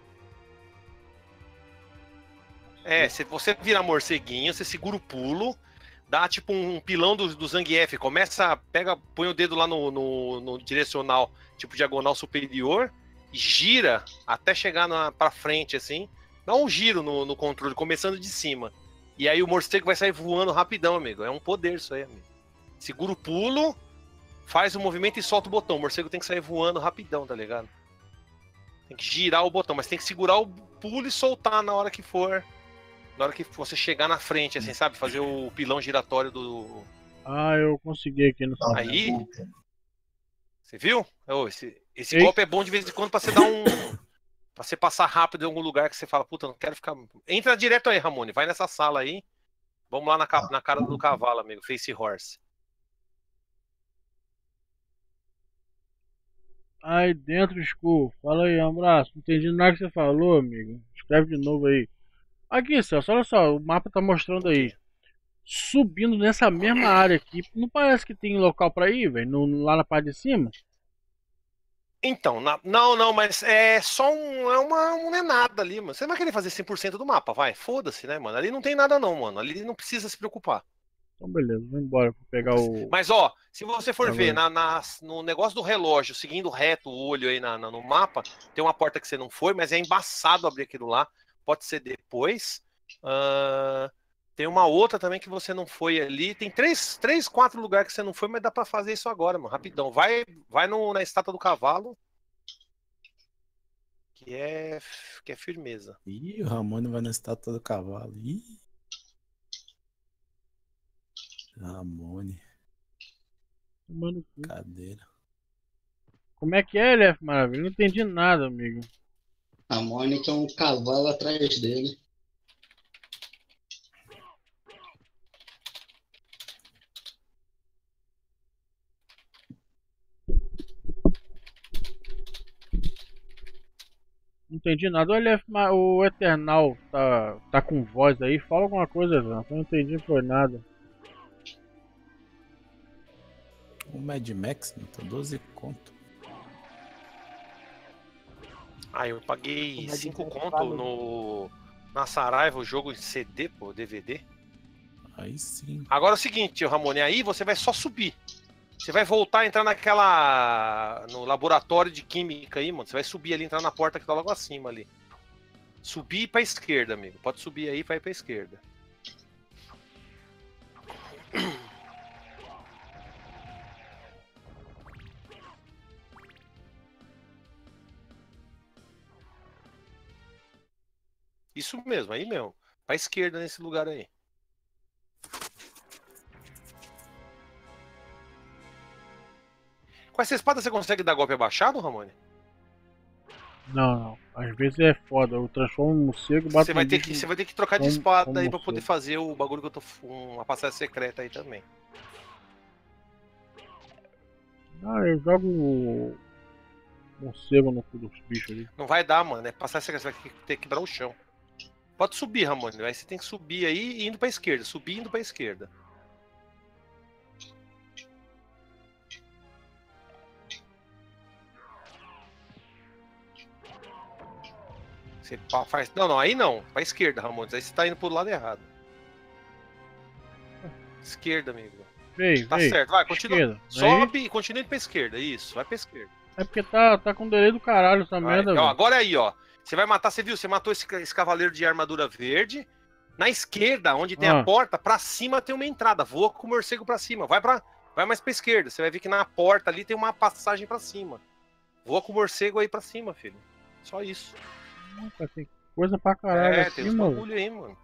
É, se você virar morceguinho, você segura o pulo, dá tipo um pilão do Zangief, começa, põe o dedo lá no direcional, tipo diagonal superior, e gira até chegar pra frente, assim. Dá um giro no controle, começando de cima. E aí o morcego vai sair voando rapidão, amigo. É um poder isso aí, amigo. Segura o pulo, faz o movimento e solta o botão. O morcego tem que sair voando rapidão, tá ligado? Tem que girar o botão, mas tem que segurar o pulo e soltar na hora que for. Na hora que você chegar na frente, assim, sabe? Fazer o pilão giratório do... Ah, eu consegui aqui no... Aí... Você viu? Esse golpe é bom de vez em quando pra você dar um... pra você passar rápido em algum lugar que você fala, puta, não quero ficar... Entra direto aí, Ramone. Vai nessa sala aí. Vamos lá na cara do cavalo, amigo. Face Horse. Aí dentro, Skull. Fala aí, um abraço. Não entendi nada que você falou, amigo. Escreve de novo aí. Aqui, Celso, olha só. O mapa tá mostrando aí. Subindo nessa mesma área aqui. Não parece que tem local pra ir, velho? Lá na parte de cima? Então, não, mas é só não é nada ali, mano. Você não vai querer fazer 100% do mapa, vai. Foda-se, né, mano? Ali não tem nada não, mano. Ali não precisa se preocupar. Então beleza, vou embora pra pegar o... Mas ó, se você for ver no negócio do relógio, seguindo reto o olho aí no mapa, tem uma porta que você não foi, mas é embaçado abrir aquilo lá. Pode ser depois. Tem uma outra também que você não foi ali. Tem 4 lugares que você não foi, mas dá pra fazer isso agora, mano. Rapidão. Vai na estátua do cavalo. Que é firmeza. Ih, o Ramone vai na estátua do cavalo. Ih. Ramone. Mano, cadeira. Como é que é, LF Maravilha? Não entendi nada, amigo. A Mônica é um cavalo atrás dele. Não entendi nada. O Eternal tá com voz aí. Fala alguma coisa, Zan. Eu não entendi foi nada. O Mad Max, tá 12 conto. Eu paguei 5 conto na Saraiva, o jogo em CD, pô, DVD. Aí sim. Agora é o seguinte, Ramone, aí você vai só subir. Você vai voltar a entrar no laboratório de química aí, mano. Você vai subir ali, entrar na porta que tá logo acima ali. Subir pra esquerda, amigo. Pode subir aí e vai pra esquerda. Isso mesmo, aí mesmo. Pra esquerda nesse lugar aí. Com essa espada você consegue dar golpe abaixado, Ramone? Não. Às vezes é foda. Eu transformo um morcego e bato Você vai ter que trocar de espada aí pra poder fazer o bagulho que eu tô... uma passagem secreta aí também. Eu jogo morcego no cu dos bichos ali. Não vai dar, mano. É passagem secreta. Você vai ter que quebrar o chão. Pode subir, Ramone. Aí você tem que subir aí e indo pra esquerda. Subir e indo pra esquerda. Você faz... Não, aí não. Pra esquerda, Ramon. Aí você tá indo pro lado errado. Esquerda, amigo. Veio, Tá veio. certo, vai, continua. Esquerda. Sobe e continua indo pra esquerda. Isso, vai pra esquerda. É porque tá com delay do caralho essa Vai. merda, Ó, velho. agora aí, ó. Você vai matar, você viu? Você matou esse cavaleiro de armadura verde. Na esquerda, onde tem a porta, pra cima tem uma entrada. Voa com o morcego pra cima. Vai mais pra esquerda. Você vai ver que na porta ali tem uma passagem pra cima. Voa com o morcego aí pra cima, filho. Só isso. Nunca tem coisa pra caralho aqui, tem uns mano. bagulho aí, mano.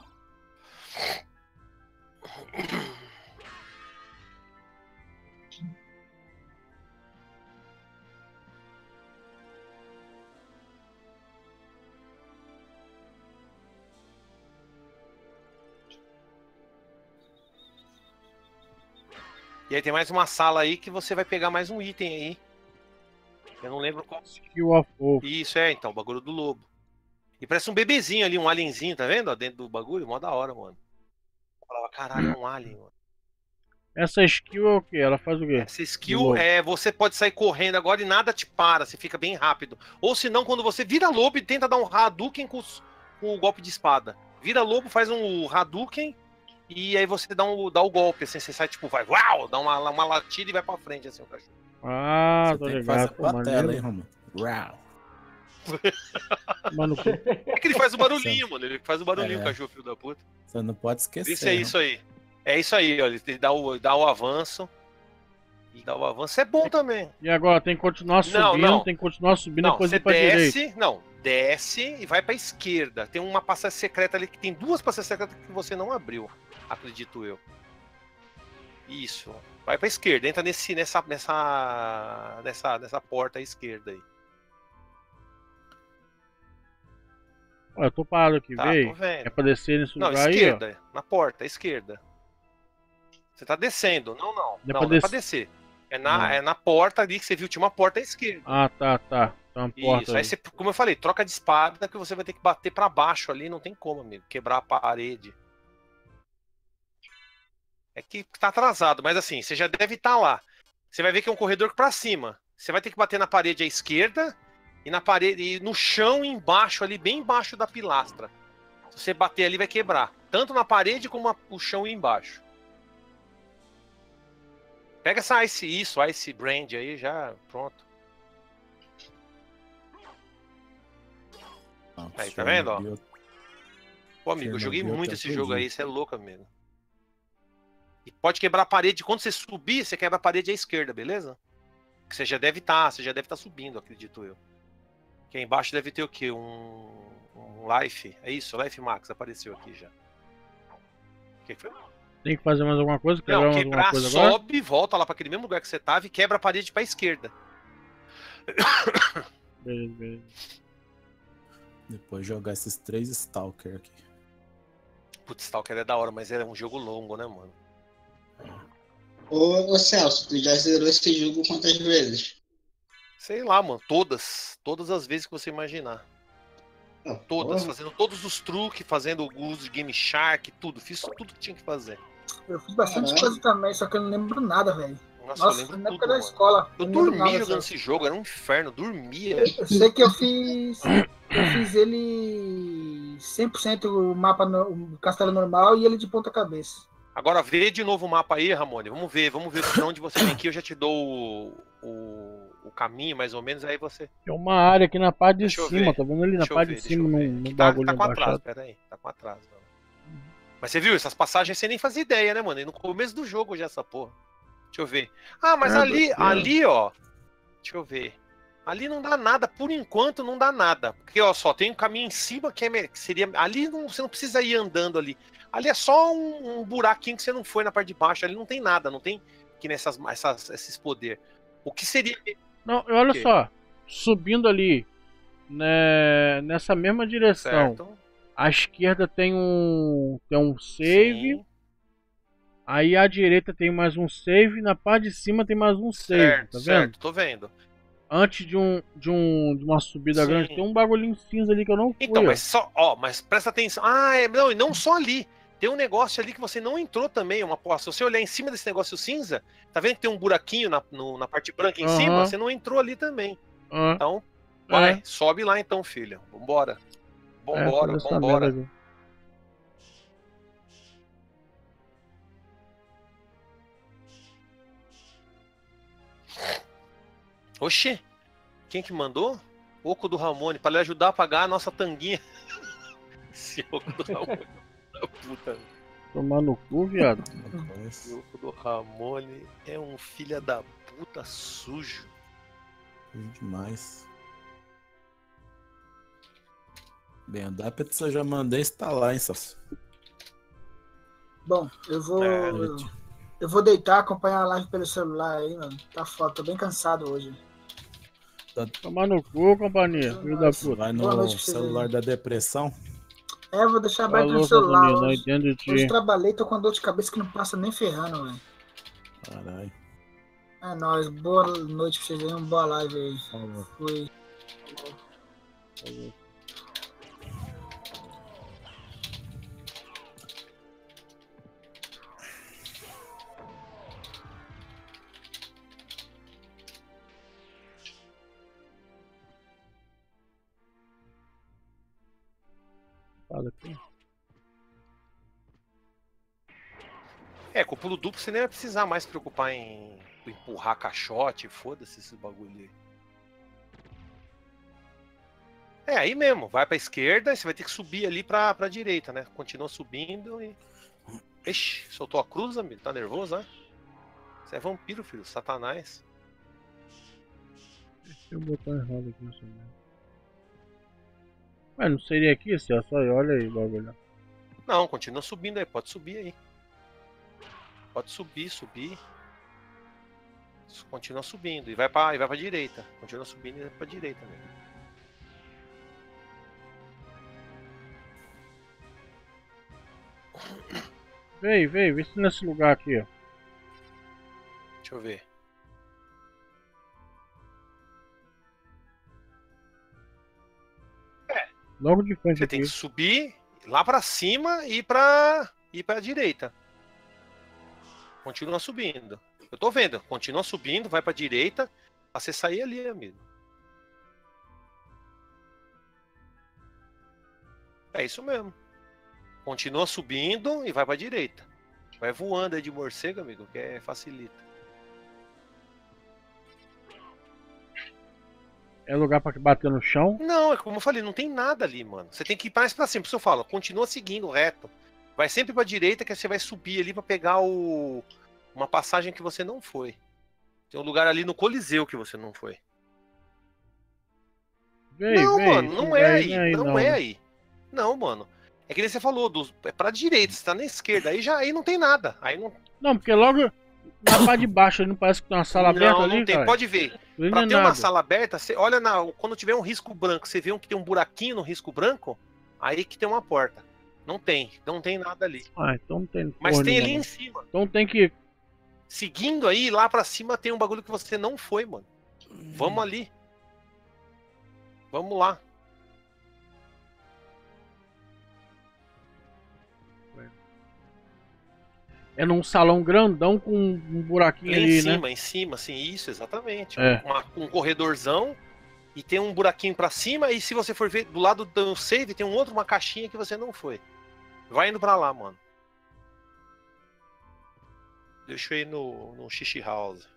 E aí tem mais uma sala aí que você vai pegar mais um item aí. Eu não lembro qual. Skill of Wolf. Isso, então, o bagulho do lobo. E parece um bebezinho ali, um alienzinho, tá vendo? Ó, dentro do bagulho, mó da hora, mano. Eu falava, caralho, é um alien, mano. Essa skill é o quê? Ela faz o quê? Essa skill você pode sair correndo agora e nada te para, você fica bem rápido. Ou se não, quando você vira lobo e tenta dar um Hadouken com o golpe de espada. Vira lobo, faz um Hadouken e aí você dá o golpe, assim, você sai tipo, vai, uau, dá uma latida e vai pra frente, assim, o cachorro. Ah, Você tô tem que ligado. fazer Pô, com a tela, maneiro. hein, Romulo? Uau. Mano, É que ele faz o barulhinho, mano, ele faz o barulhinho, É. o cachorro, filho da puta. Você não pode esquecer. Isso é isso aí. É isso aí, ó, ele dá o avanço. E dá o avanço, é bom também. E agora, tem que continuar subindo, não. tem que continuar subindo, Não, depois você ir pra direita. desce, desce e vai pra esquerda. Tem uma passagem secreta ali que tem duas passagens secretas que você não abriu, acredito eu. Isso. Vai pra esquerda, entra nessa porta à esquerda aí. Olha, eu tô parado aqui, Tá, véi. tô vendo. É pra descer nesse Não, lugar esquerda, aí, na porta, à esquerda. Você tá descendo. Não. Não é Não, pra não é pra descer. É na porta ali que você viu, tinha uma porta à esquerda. ó. Ah, tá. Tá uma porta Isso, aí ali. você, como eu falei, troca de espada que você vai ter que bater pra baixo ali, não tem como, amigo, quebrar a parede. É que tá atrasado, mas assim, você já deve estar lá. Você vai ver que é um corredor pra cima. Você vai ter que bater na parede à esquerda e na parede e no chão embaixo ali, bem embaixo da pilastra. Se você bater ali vai quebrar, tanto na parede como o chão embaixo. Pega essa Ice Brand aí já, pronto. Aí, tá vendo, ó? Pô, amigo, eu joguei muito esse jogo aí, você é louco, amigo. E pode quebrar a parede, quando você subir, você quebra a parede à esquerda, beleza? Que você já deve estar subindo, acredito eu. Aqui embaixo deve ter o quê? Um Life, é isso, Life Max, apareceu aqui já. O que foi? Tem que fazer mais alguma coisa? Quebrar Não, mais quebrar, alguma coisa agora? sobe, volta lá pra aquele mesmo lugar que você tava e quebra a parede pra esquerda. Beleza. Depois jogar esses 3 Stalker aqui. Putz, Stalker é da hora, mas é um jogo longo, né, mano? Ô Celso, tu já zerou esse jogo quantas vezes? Sei lá, mano, todas as vezes que você imaginar. Todas, porra. fazendo todos os truques, fazendo o uso de Game Shark, tudo. Fiz tudo que tinha que fazer. Eu fiz bastante coisa também, só que eu não lembro nada, velho. Nossa, eu lembro na tudo, época da mano. escola. Eu não lembro dormi nada, jogando sabe? esse jogo, era um inferno, dormia. Eu sei que eu fiz ele 100% o mapa, o castelo normal e ele de ponta cabeça. Agora vê de novo o mapa aí, Ramone. Vamos ver pra onde você vem aqui. Eu já te dou o caminho, mais ou menos, aí você... Tem uma área aqui na parte de Deixa eu cima, ver. tá vendo ali na Deixa eu parte ver, de deixa cima, eu ver. no Aqui bagulho tá com atraso, embaixado. pera aí. Tá com atraso. Não. Mas você viu, essas passagens você nem fazia ideia, né, mano? E no começo do jogo já essa porra. Deixa eu ver. Ah, mas ali, ó. Deixa eu ver. Ali não dá nada, por enquanto não dá nada. Porque, ó, só tem um caminho em cima que seria... Ali você não precisa ir andando ali. Ali é só um buraquinho que você não foi na parte de baixo. Ali não tem nada, não tem que esses poderes. O que seria... Não, olha só. Subindo ali, né, nessa mesma direção. Certo. À esquerda tem um save. Sim. Aí à direita tem mais um save. Na parte de cima tem mais um save. Certo, tá vendo? certo, tô vendo. Antes de uma subida Sim. grande, tem um bagulhinho cinza ali que eu não fui. Então, mas presta atenção. Não, e não só ali. Tem um negócio ali que você não entrou também, uma porta. Se você olhar em cima desse negócio cinza, tá vendo que tem um buraquinho na parte branca em cima? Você não entrou ali também. Então, vai, sobe lá então, filho. Vambora. Vambora. Oxê, quem que mandou? Oco do Ramone, pra lhe ajudar a pagar a nossa tanguinha. Esse Oco do Ramone, da puta. Tomar no cu, viado. Esse Oco do Ramone é um filho da puta sujo. Demais. Bem, a Dapet eu já mandei instalar, hein, Celso? Bom, É, eu vou deitar, acompanhar a live pelo celular aí, mano. Tá foda, tô bem cansado hoje. Tomar no cu, companhia. Filho da puta. Vai Boa no noite pra vocês celular aí. da depressão. Eu vou deixar aberto no Falou, celular companhia. Não hoje. entendo de ti. Hoje trabalhei, tô com dor de cabeça que não passa nem ferrando, velho. Caralho. É nóis, boa noite pra vocês aí, uma boa live aí. Falou. Fui. Falou. Fala aqui. com o pulo duplo você nem vai precisar mais se preocupar em empurrar caixote, foda-se esse bagulho aí. É, aí mesmo, vai pra esquerda e você vai ter que subir ali pra direita, né? Continua subindo e... Ixi, soltou a cruz, amigo? Tá nervoso, né? Você é vampiro, filho, satanás. Deixa eu botar errado aqui nessa merda. Ué, não seria aqui, Celso? Olha aí o bagulho. Não, continua subindo aí, pode subir aí. Pode subir. Continua subindo e vai pra direita. Continua subindo e vai pra direita mesmo. Vê se nesse lugar aqui, ó. Deixa eu ver. Logo de frente Você aqui. tem que subir lá pra cima e pra direita. Continua subindo. Eu tô vendo. Continua subindo, vai pra direita. Pra você sair ali, amigo. É isso mesmo. Continua subindo e vai pra direita. Vai voando aí de morcego, amigo, que facilita. É lugar pra bater no chão? Não, é como eu falei, não tem nada ali, mano. Você tem que ir mais pra cima. Por isso eu falo, continua seguindo reto. Vai sempre pra direita que você vai subir ali pra pegar uma passagem que você não foi. Tem um lugar ali no Coliseu que você não foi. Não, mano, não é aí. Não é aí. Não, mano. É que nem você falou, é pra direita, você tá na esquerda. Aí não tem nada. Aí não. Não, porque logo na parte de baixo não parece que tem uma sala aberta ali, Não tem, cara? pode ver. Não Pra é ter uma nada. sala aberta, você olha quando tiver um risco branco, você vê que tem um buraquinho no risco branco, aí que tem uma porta. Não tem nada ali. Ah, então não tem. Mas porra tem ali nenhuma. em cima. Então tem que. Seguindo aí, lá pra cima tem um bagulho que você não foi, mano. Vamos ali. Vamos lá. É num salão grandão com um buraquinho ali, né? Em cima, assim, isso, exatamente. É. Um corredorzão e tem um buraquinho pra cima e se você for ver, do lado do save tem uma caixinha que você não foi. Vai indo pra lá, mano. Deixa eu ir no Xixi House.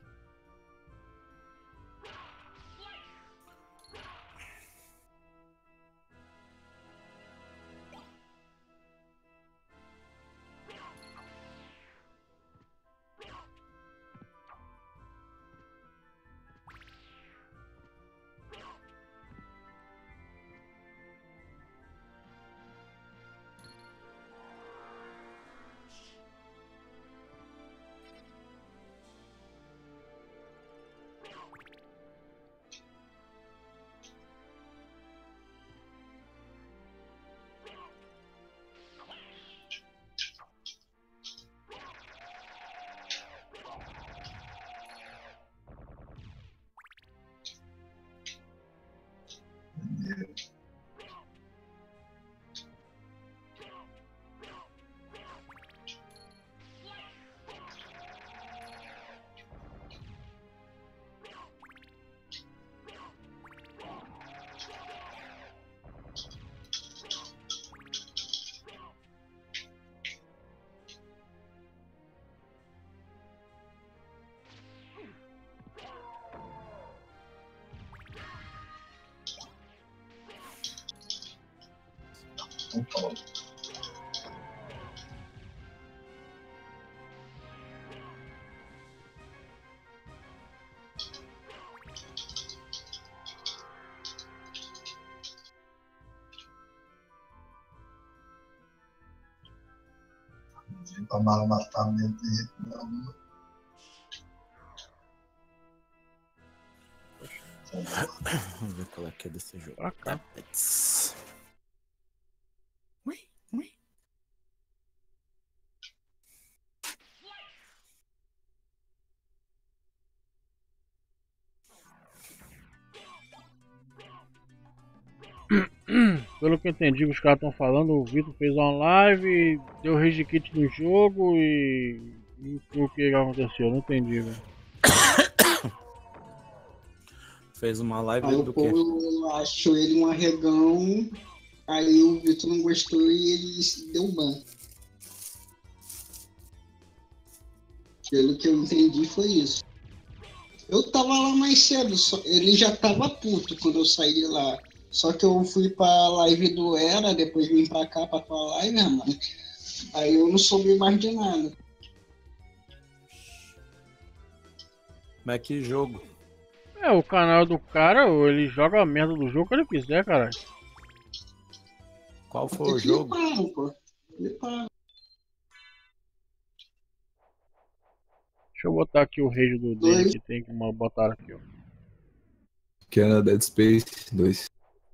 São Paulo. Pra matar mesmo. Não. Vamos ver qual é que é desse jogo. Pra cá. Ui, ui. Pelo que eu entendi que os caras estão falando, o Vitor fez uma live, deu rage kit no jogo e o que aconteceu? Eu não entendi, velho. Fez uma live Aí o do quê? povo achou ele um arregão, aí o Vitor não gostou e ele deu um ban. Pelo que eu entendi foi isso. Eu tava lá mais cedo, ele já tava puto quando eu saí de lá. Só que eu fui pra live do Era, depois vim pra cá pra tua live, mano. Aí eu não soube mais de nada. Mas que jogo? É, o canal do cara, ele joga a merda do jogo que ele quiser, caralho. Qual foi o jogo? Pô. Deixa eu botar aqui o rage dele que tem que botar aqui, ó. Que era Dead Space 2.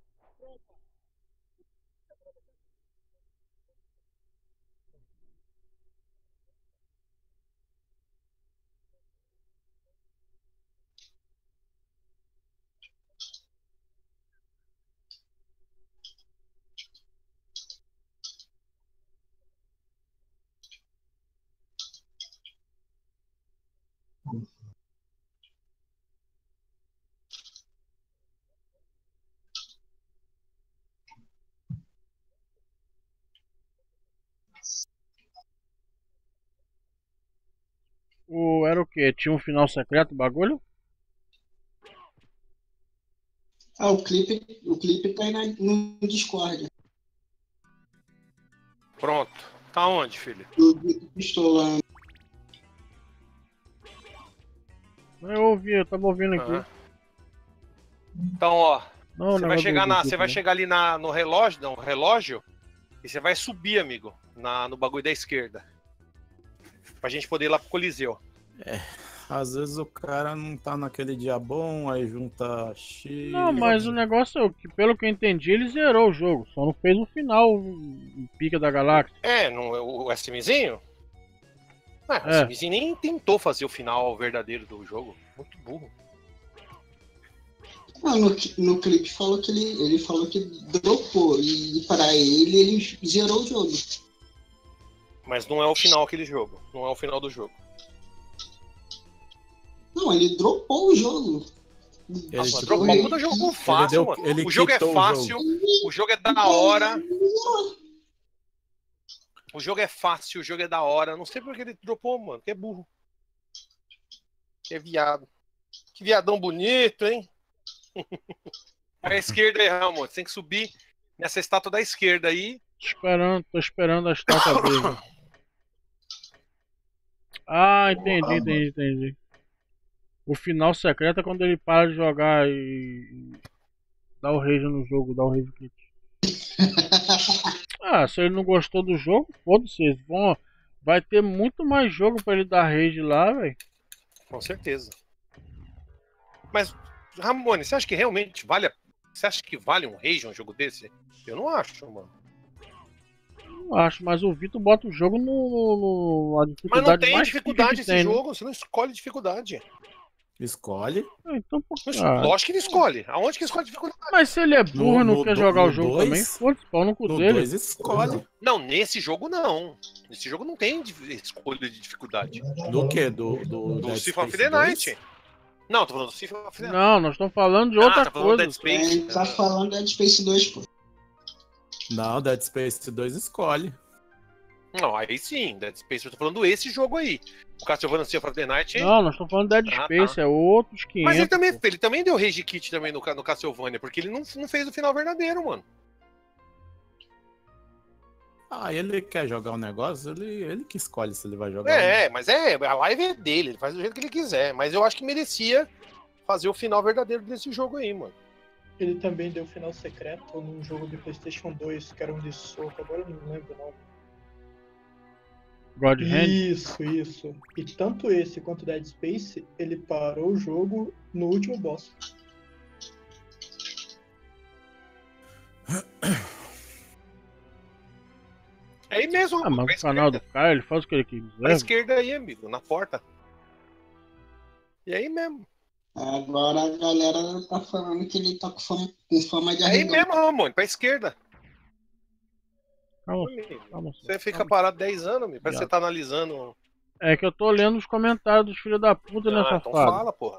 Era o que? Tinha um final secreto o bagulho? Ah, o clipe tá aí no Discord. Pronto. Tá onde, filho? Do Vitor Pistola. Eu tava ouvindo aqui. Então, ó. Não, você vai chegar do você vai chegar ali no relógio, e você vai subir, amigo, no bagulho da esquerda. Pra gente poder ir lá pro Coliseu. É, às vezes o cara não tá naquele dia bom, aí junta X. Não, mas o negócio é que, pelo que eu entendi, ele zerou o jogo. Só não fez o final, o Pica da Galáxia. É, o SMzinho? O SMzinho nem tentou fazer o final verdadeiro do jogo. Muito burro. Ah, no clipe falou que ele falou que dropou. E para ele zerou o jogo. Mas não é o final aquele jogo. Não é o final do jogo. Não, ele dropou o jogo. Dropou o jogo fácil, mano. O jogo é fácil, o jogo é da hora. O jogo é fácil, o jogo é da hora. Não sei por que ele dropou, mano. Que é burro. Que é viado. Que viadão bonito, hein? A esquerda aí, Ramon. Você tem que subir nessa estátua da esquerda aí. Tô esperando a estátua dele. Ah, entendi. O final secreto é quando ele para de jogar e dá o rage no jogo, dá o rage kit. Ah, se ele não gostou do jogo, foda-se. Vai ter muito mais jogo pra ele dar rage lá, velho. Com certeza. Mas, Ramone, você acha que realmente vale? Você acha que vale um rage um jogo desse? Eu não acho, mano. Não acho, mas o Vitor bota o jogo na dificuldade. Mas não tem mais dificuldade esse tem, jogo, você não escolhe dificuldade. Escolhe? Então, lógico que ele escolhe. Aonde que escolhe dificuldade? Mas se ele é burro e não quer jogar o jogo também, foda-se, pau no cu dele. 2 escolhe. Não, nesse jogo não. Nesse jogo não tem escolha de dificuldade. Do que? Do Symphony of the Night. Não, tô falando do Symphony of the Night. Não, nós estamos falando de outra tá falando coisa. Dead Space. Tá falando Dead Space 2, pô. Não, Dead Space 2 escolhe. Não, aí sim, Dead Space, eu tô falando esse jogo aí. O Castlevania Symphony of the Night. Não, nós estamos falando de Dead Space, é outros 500. Mas ele também deu rage kit também no Castlevania, porque ele não fez o final verdadeiro, mano. Ah, ele quer jogar um negócio, ele que escolhe se ele vai jogar. Mas a live é dele, ele faz do jeito que ele quiser. Mas eu acho que merecia fazer o final verdadeiro desse jogo aí, mano. Ele também deu final secreto num jogo de PlayStation 2, que era um de soco, agora eu não lembro o nome. God Hand? Isso. E tanto esse quanto Dead Space, ele parou o jogo no último boss. É aí mesmo, Ah, mas o canal do cara, ele faz o que ele quiser. Pra esquerda aí, amigo, na porta. E aí mesmo. Agora a galera tá falando que ele tá com fama de É aí arregão. mesmo, Ramon, pra esquerda. Calma, Amigo, calma. você fica parado 10 anos, amigo. Parece que você tá analisando. É que eu tô lendo os comentários dos filhos da puta, né, Então safado? fala, porra.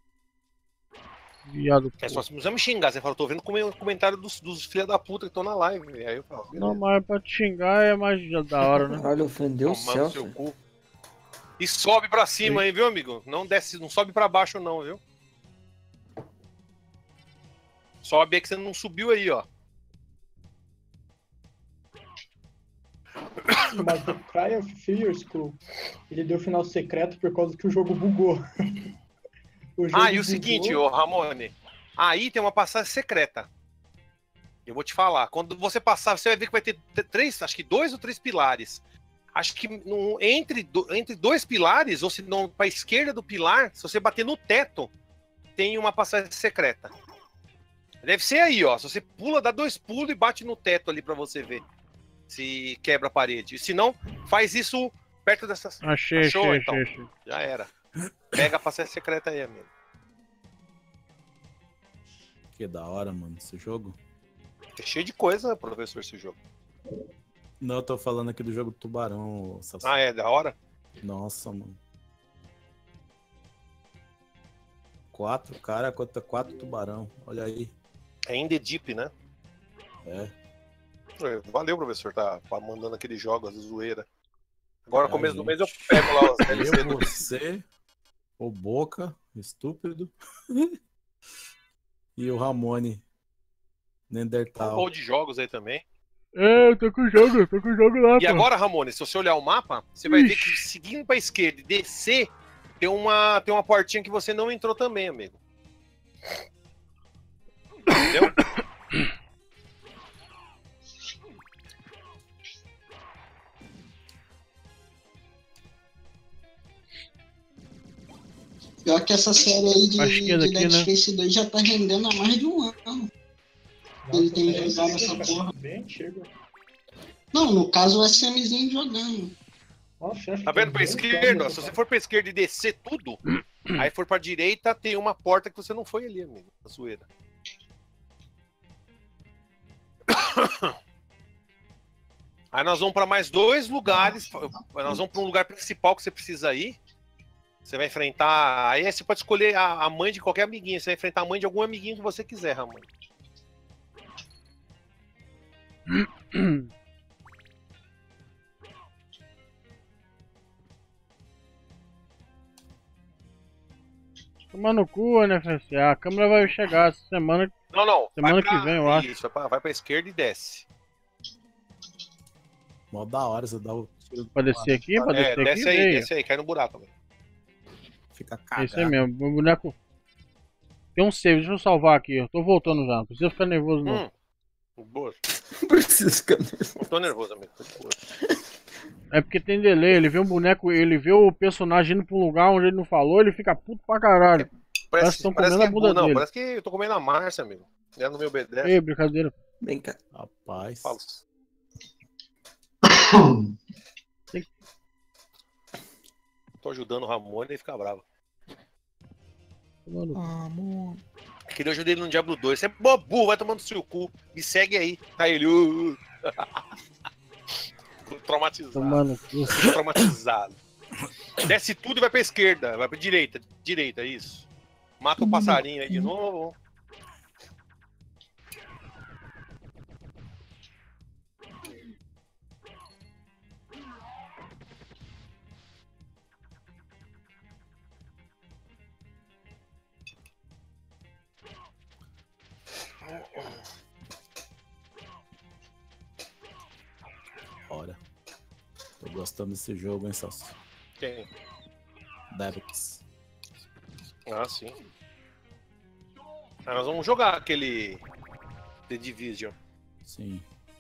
Viado. É só se você me xingar. Você fala, tô vendo o comentário dos filhos da puta que estão na live. Aí eu falo, Não, mas pra te xingar é mais da hora, né? Caralho, ofendeu o tomando Celso. seu cu. E sobe pra cima aí, viu, amigo? Não desce, não sobe pra baixo não, viu? Sobe aí que você não subiu aí, ó. Mas o Cry of Fears, Cru, ele deu final secreto por causa que o jogo bugou. O jogo E o bugou. seguinte, ô Ramone. Aí tem uma passagem secreta. Eu vou te falar. Quando você passar, você vai ver que vai ter acho que 2 ou 3 pilares. Acho que entre 2 pilares, ou se não, pra esquerda do pilar, se você bater no teto, tem uma passagem secreta. Deve ser aí, ó. Se você pula, dá 2 pulos e bate no teto ali pra você ver se quebra a parede. Se não, faz isso perto dessas. Achei. Já era. Pega a passagem secreta aí, amigo. Que da hora, mano, esse jogo. É cheio de coisa, professor, esse jogo. Não, eu tô falando aqui do jogo do Tubarão. Sassou. É da hora? Nossa, mano. 4 cara contra 4 tubarão. Olha aí. É in the deep, né? É. Valeu, professor, tá mandando aqueles jogos de zoeira. Agora, no começo do mês, eu pego lá os DLC do... Você, o Boca, estúpido, e o Ramone, Neandertal. Ou de jogos aí também. Eu tô com o jogo lá, E agora, Ramone, se você olhar o mapa, você vai ver que seguindo pra esquerda e descer, tem uma portinha que você não entrou também, amigo. Entendeu? Pior que essa série aí de aqui, Dead né? Space 2 já tá rendendo há mais de um ano. Ele tem jogado essa porra. Bem antigo. Não, no caso o SMzinho jogando. Nossa, Tá vendo pra esquerda? Ó, se você for pra esquerda e descer tudo, aí for pra direita, tem uma porta que você não foi ali, amigo. A zoeira. Aí nós vamos pra mais 2 lugares. Nós vamos pra um lugar principal que você precisa ir. Você vai enfrentar. Aí você pode escolher a mãe de qualquer amiguinho. Você vai enfrentar a mãe de algum amiguinho que você quiser, Ramon. Toma no cu, NFC. A câmera vai chegar essa semana. Não. Semana que vem, eu acho. Isso, vai pra esquerda e desce. Mó da hora, você dá o tiro. Pra descer aqui? Pra descer aqui? Desce aí, cai no buraco, velho. Fica cagado. Esse aí mesmo, o boneco. Tem um save, deixa eu salvar aqui. Eu tô voltando já, não precisa ficar nervoso não. Boa. Não precisa ficar nervoso. Não tô nervoso, amigo. É porque tem delay, ele vê um boneco, ele vê o personagem indo pra um lugar onde ele não falou, ele fica puto pra caralho. Parece que estão comendo que a bunda não, dele. parece que eu tô comendo a Márcia, amigo. Ela não me obedece. Ei, brincadeira. Vem cá. Rapaz. Falso. Tô ajudando o Ramon e ele fica bravo. Amor. Queria ajudar ele no Diablo 2. Você é bobo, vai tomando seu cu. Me segue aí. Aí ele. Tô traumatizado. Tomando cu. Tô traumatizado. Desce tudo e vai pra esquerda. Vai pra direita. Direita, isso. Mata o passarinho aí de novo. hora. Tô gostando desse jogo, hein, Celso? Quem? Devix. Ah, sim. Ah, nós vamos jogar aquele The Division. Sim.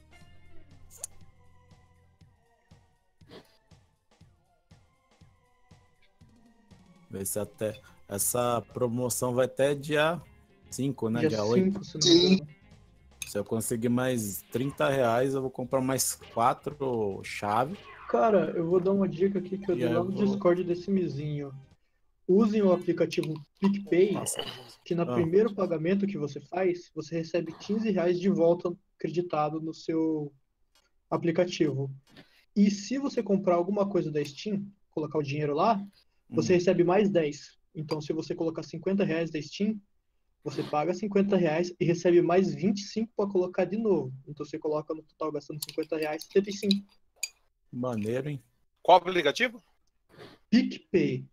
Vê se até... Essa promoção vai até dia 5, né? Dia 8. 5, se não me engano. Se eu conseguir mais R$30, eu vou comprar mais 4 chaves. Cara, eu vou dar uma dica aqui que eu dei lá no Discord desse mizinho. Usem o aplicativo PicPay, que no primeiro pagamento que você faz, você recebe R$15 de volta acreditado no seu aplicativo. E se você comprar alguma coisa da Steam, colocar o dinheiro lá, você recebe mais 10. Então, se você colocar R$50 da Steam, você paga R$50 e recebe mais 25 para colocar de novo. Então, você coloca no total gastando R$50, 75. Maneiro, hein? Qual aplicativo? PicPay.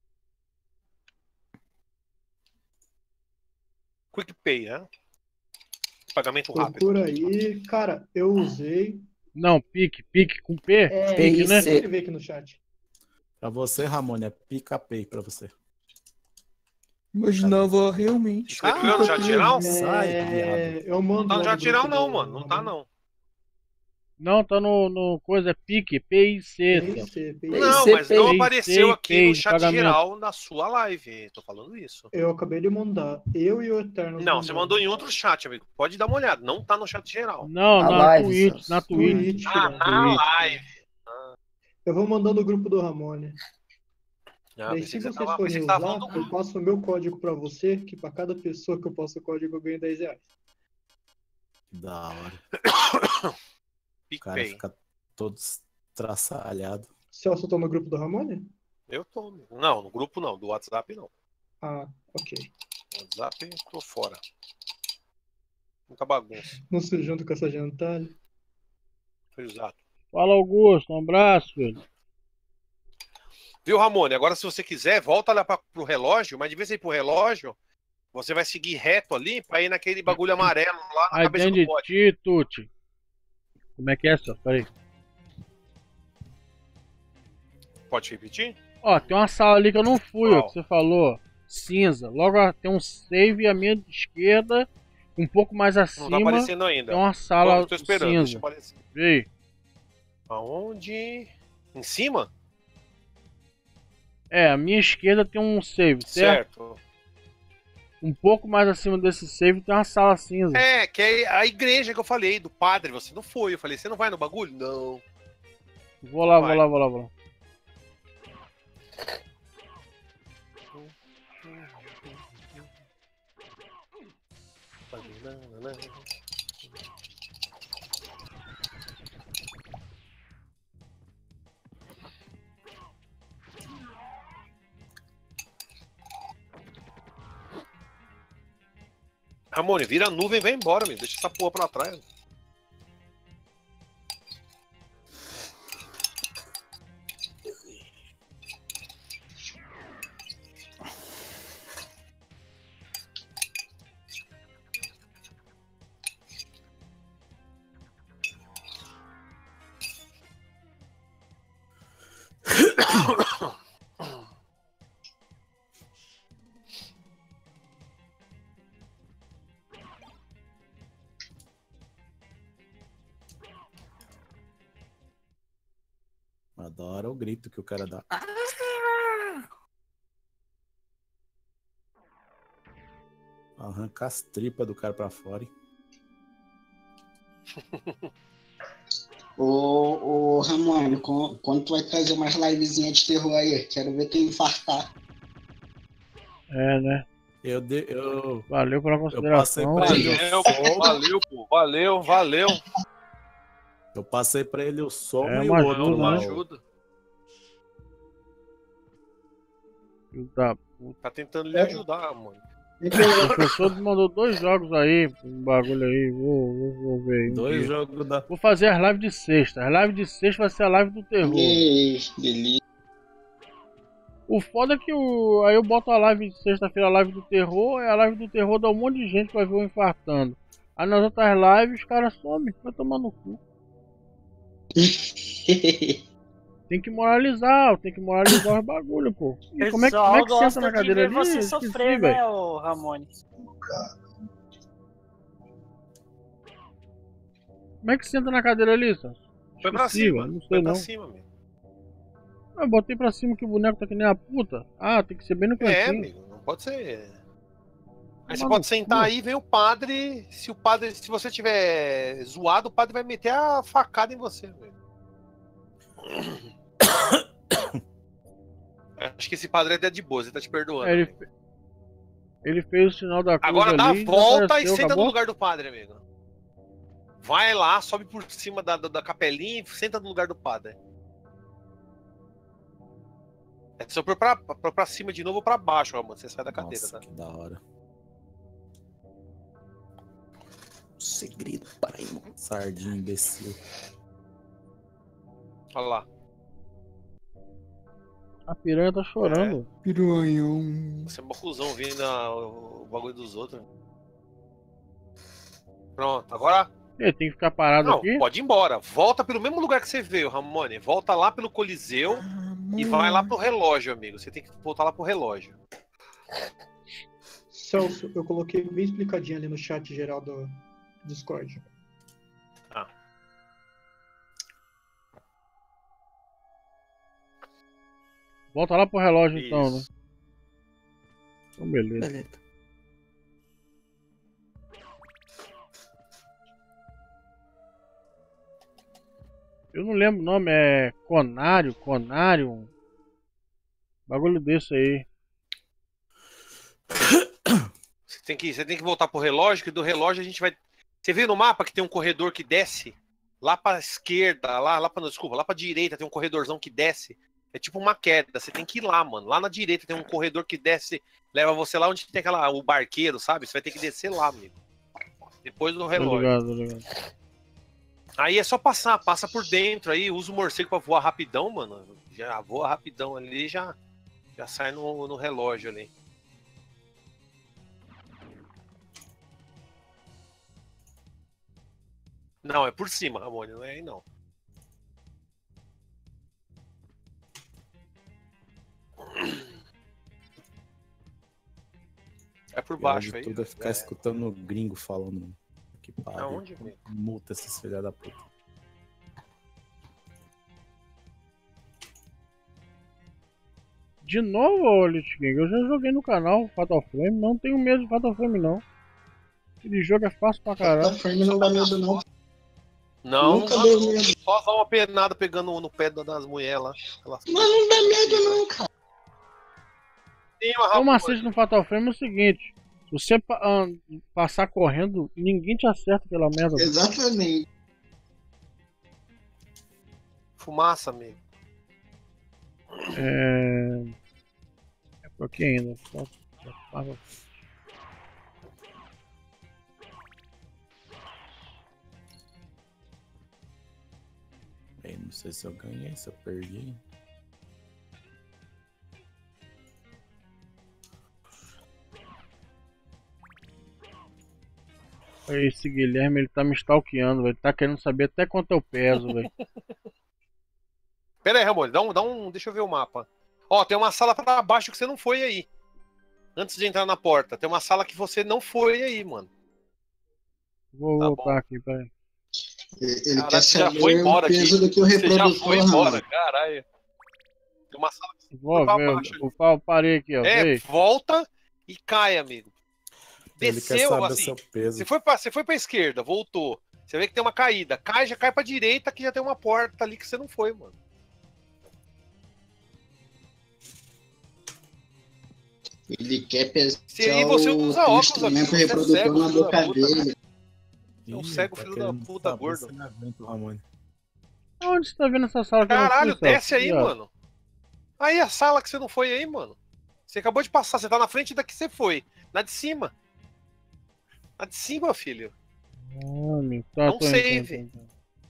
QuickPay, né? Pagamento rápido. Procura aí. Cara, eu usei. Não, Pique com P? É, Pique, né? escrever aqui no chat. Pra você, Ramone, é PicPay pra você. Imaginava realmente. Escreveu no chat geral? Sai, viado. Eu mando Não tá no lá chat geral, grupo não, do- mano. Não tá, não. Não, tá no coisa, é Pique, PIC. Não, mas não apareceu aqui no de chat pagamento. geral na sua live. Tô falando isso. Eu acabei de mandar. Eu e o Eterno. Não, você mandou em outro chat, amigo. Pode dar uma olhada. Não tá no chat geral. Não, Na na live, Twitch, Celso. na Twitch. Twitch, Ah, né? na live. Eu vou mandar no grupo do Ramone. Ah, Daí, pensei se que você você tava- escolher pensei que você tava usar, falando do eu passo o meu código pra você, que pra cada pessoa que eu passo o código eu ganho R$10. Da hora. O cara PicPay. fica todo estraçalhado. Celso tá no grupo do Ramone? Eu tô. Não, no grupo não. Do WhatsApp não. Ah, ok. No WhatsApp tô fora. Muita bagunça. Não se junta com essa gentalha. Exato. Fala, Augusto, um abraço, filho. Viu, Ramone? Agora, se você quiser, volta lá pro relógio, mas de vez em pro relógio, você vai seguir reto ali pra ir naquele bagulho amarelo lá na cabeça do pote. Identity, Tuti. Como é que é, só? Peraí. Pode repetir? Ó, tem uma sala ali que eu não fui, ó, Qual? que você falou. Cinza. Logo tem um save à minha esquerda, um pouco mais acima. Não tá aparecendo ainda. Tem uma sala Tô esperando, deixa cinza. aparecer. Vê aí. Aonde? Em cima? É, à minha esquerda tem um save, certo? Certo. Um pouco mais acima desse save tem uma sala cinza. É, que é a igreja que eu falei, do padre. Você não foi. Eu falei, você não vai no bagulho? Não. Vou lá, Vai. vou lá. Ramone, vira a nuvem e vai embora, meu. Deixa essa porra pra trás. Adoro o grito que o cara dá. Arranca as tripas do cara pra fora. Hein? Ô Ramone, quando tu vai trazer umas livezinhas de terror aí? Quero ver tu infartar. É, né? Valeu pela passei consideração. pra ele Valeu, pô. Valeu. Eu passei pra ele o som É e uma o outro. ajuda, lá, né? o- Ajuda. Filho da puta. Tá tentando lhe ajudar, mano. O professor mandou 2 jogos aí, um bagulho aí, vou ver aí. um 2 dia. jogos da. Vou fazer as lives de sexta. As lives de sexta vai ser a live do terror. Beleza. O foda é que aí eu boto a live de sexta-feira, a live do terror, e a live do terror dá um monte de gente que vai ver eu infartando. Aí nas outras lives os caras somem, vai tomar no cu. Tem que moralizar os bagulho, pô. E como é que Pessoal senta gosta na de cadeira ver ali? você Esqueci, sofrer, velho. né, ô Ramone? Como é que senta na cadeira ali, Sassi? Foi pra Esqueci, cima. velho, não sei Foi pra não. cima, amigo. Eu botei pra cima que o boneco tá que nem a puta. Ah, tem que ser bem no É, cantinho. amigo, não pode ser. Aí você Mano, pode sentar aí, vem o padre. Se você tiver zoado, o padre vai meter a facada em você, velho. Acho que esse padre é de boa, ele tá te perdoando. É, amigo. ele fez o sinal da cruz Agora dá a ali, volta e desapareceu, senta acabou? no lugar do padre, amigo. Vai lá, sobe por cima da capelinha e senta no lugar do padre. É só pra cima de novo ou pra baixo, Ramon. Você sai da cadeira, Nossa, tá? que da hora. Segredo para irmão. Sardinha imbecil. Olha lá. A piranha tá chorando. Piranhão. Você é bocuzão vendo o bagulho dos outros. Pronto, agora. Ele tem que ficar parado Não, aqui? pode ir embora. Volta pelo mesmo lugar que você veio, Ramone. Volta lá pelo Coliseu e vai lá pro relógio, amigo. Você tem que voltar lá pro relógio. Celso, eu coloquei bem explicadinho ali no chat geral do Discord. Ah. Volta lá pro relógio então, né? Isso. Então, beleza. Beleza. Eu não lembro o nome, é Conário. Bagulho desse aí. Você tem que voltar pro relógio, que do relógio a gente vai. Você vê no mapa que tem um corredor que desce lá pra esquerda, desculpa, lá pra direita tem um corredorzão que desce. É tipo uma queda. Você tem que ir lá, mano. Lá na direita tem um corredor que desce, leva você lá onde tem o barqueiro, sabe? Você vai ter que descer lá, amigo. Depois do relógio. Obrigado. Aí é só passa por dentro aí, usa o morcego pra voar rapidão, mano. Já voa rapidão ali, já sai no relógio ali. Não, é por cima, Ramone, não é aí não. É por baixo Pior aí. de tudo é ficar escutando o gringo falando. Que pariu. Aonde, amigo? Multa esses filha da puta. De novo, Lich King, eu já joguei no canal Fatal Frame, não tenho medo de Fatal Frame não. Aquele jogo é fácil pra caralho. Fatal Frame não dá medo não. Não, Nunca não, deu não. medo. Só dá uma penada pegando no pé das mulheres lá. Mas não dá medo não, cara. O macete no Fatal Frame é o seguinte: se você passar correndo, ninguém te acerta pela merda. Exatamente. Fumaça, amigo. É por aqui ainda. Bem, não sei se eu ganhei, se eu perdi. Esse Guilherme, ele tá me stalkeando, velho. Tá querendo saber até quanto eu peso, velho. Pera aí, Ramon, deixa eu ver o mapa. Ó, tem uma sala pra baixo que você não foi aí. Antes de entrar na porta, tem uma sala que você não foi aí, mano. Vou voltar aqui, peraí. Ele Caraca, quer você já saber foi embora o peso aqui. do que o Você reprodutor. já foi embora, Ramon. caralho. Tem uma sala que você Vou foi pra ver, baixo. eu parei aqui, ó. É, Vê. volta e cai, amigo. Ele quer Desceu, saber assim. seu peso. Você foi pra esquerda, voltou. Você vê que tem uma caída. Já cai pra direita, que já tem uma porta ali que você não foi, mano. Ele quer pesar E você usa o óculos, instrumento amigo. Você é reprodutor cego, na filho da boca puta. dele. É um cego, filho da puta, gordo. Onde você tá vendo essa sala que eu não Caralho, fui, desce Celso? aí, Aqui, ó. mano. Aí a sala que você não foi aí, mano. Você acabou de passar, você tá na frente da que você foi. Na de cima. Na de cima, filho. Amigo, tá, Não tô indo, save. tô indo.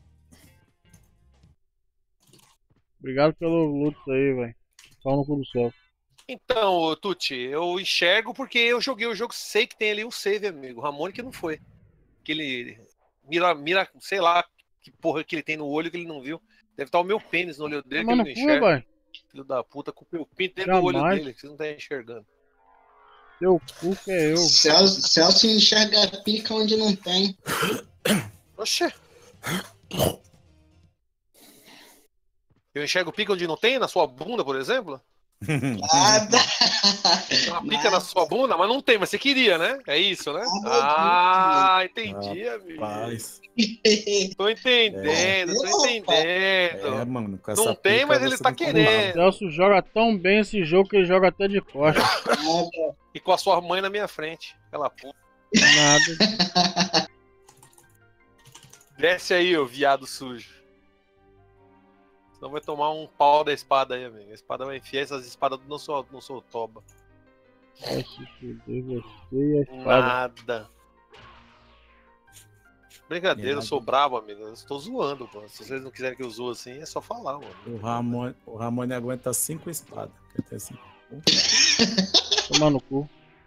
Obrigado pelo loot aí, velho. Só no cu do céu. Então, Tuti, eu enxergo porque eu joguei o jogo, sei que tem ali um save, amigo. O Ramone que não foi. Que ele mira, sei lá, que porra que ele tem no olho que ele não viu. Deve estar o meu pênis no olho dele que Toma ele no não cu, enxerga. vai. Filho da puta, com o pinto dentro do olho Jamais. dele, que você não tá enxergando. Seu cu que é eu. Celso enxerga a pica onde não tem. Oxê. Eu enxergo pica onde não tem? Na sua bunda, por exemplo? Nada. Tem uma pica na sua bunda, mas não tem, mas você queria, né? É isso, né? Entendi, amigo. Rapaz. Tô entendendo, tô entendendo. Mano, com essa Não tem, pica mas ele você tá não O querendo. Celso joga tão bem esse jogo que ele joga até de costas. E com a sua mãe na minha frente. Aquela puta. Nada. Desce aí, ô viado sujo. Senão vai tomar um pau da espada aí, amigo. A espada vai enfiar essas espadas no seu toba. Vai se fuder você e a espada. Nada. Brincadeira, eu sou brabo, amigo. Eu estou zoando, pô. Se vocês não quiserem que eu zoe assim, é só falar, mano. O Ramone aguenta 5 espadas. Quer ter 5? Toma no cu.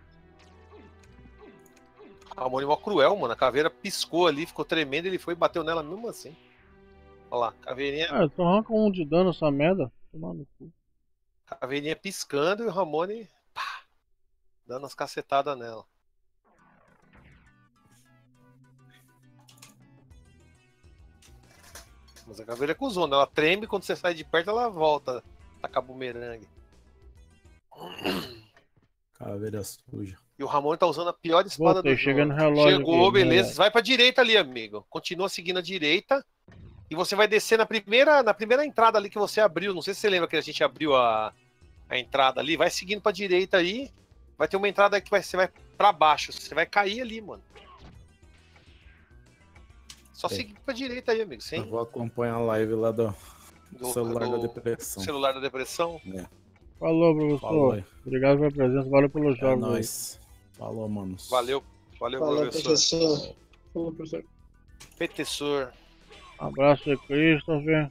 Ramone é mó cruel, mano. A caveira piscou ali, ficou tremendo, ele foi e bateu nela mesmo assim. Olha lá, caveirinha. Ah, tu arranca um de dano essa merda. Toma no cu. Caveirinha piscando e o Ramone pá, dando as cacetadas nela. Mas a caveira é cuzona, ela treme quando você sai de perto, ela volta. Taca bumerangue. Caveira suja. E o Ramone tá usando a pior espada Voltei, do jogo. chega no relógio Chegou, aqui, beleza. né? Vai pra direita ali, amigo. Continua seguindo a direita. E você vai descer na primeira entrada ali que você abriu. Não sei se você lembra que a gente abriu a entrada ali. Vai seguindo pra direita aí. Vai ter uma entrada que você vai pra baixo. Você vai cair ali, mano. Só seguir pra direita aí, amigo. Sem... Eu vou acompanhar a live lá do celular da depressão. Celular da depressão? É. Falou, professor. Falou aí. Obrigado pela presença. Valeu pelos É jogos. nóis. Falou, manos. Valeu, Falou, professor. Falou, professor. Professor. Abraço aí, Christopher.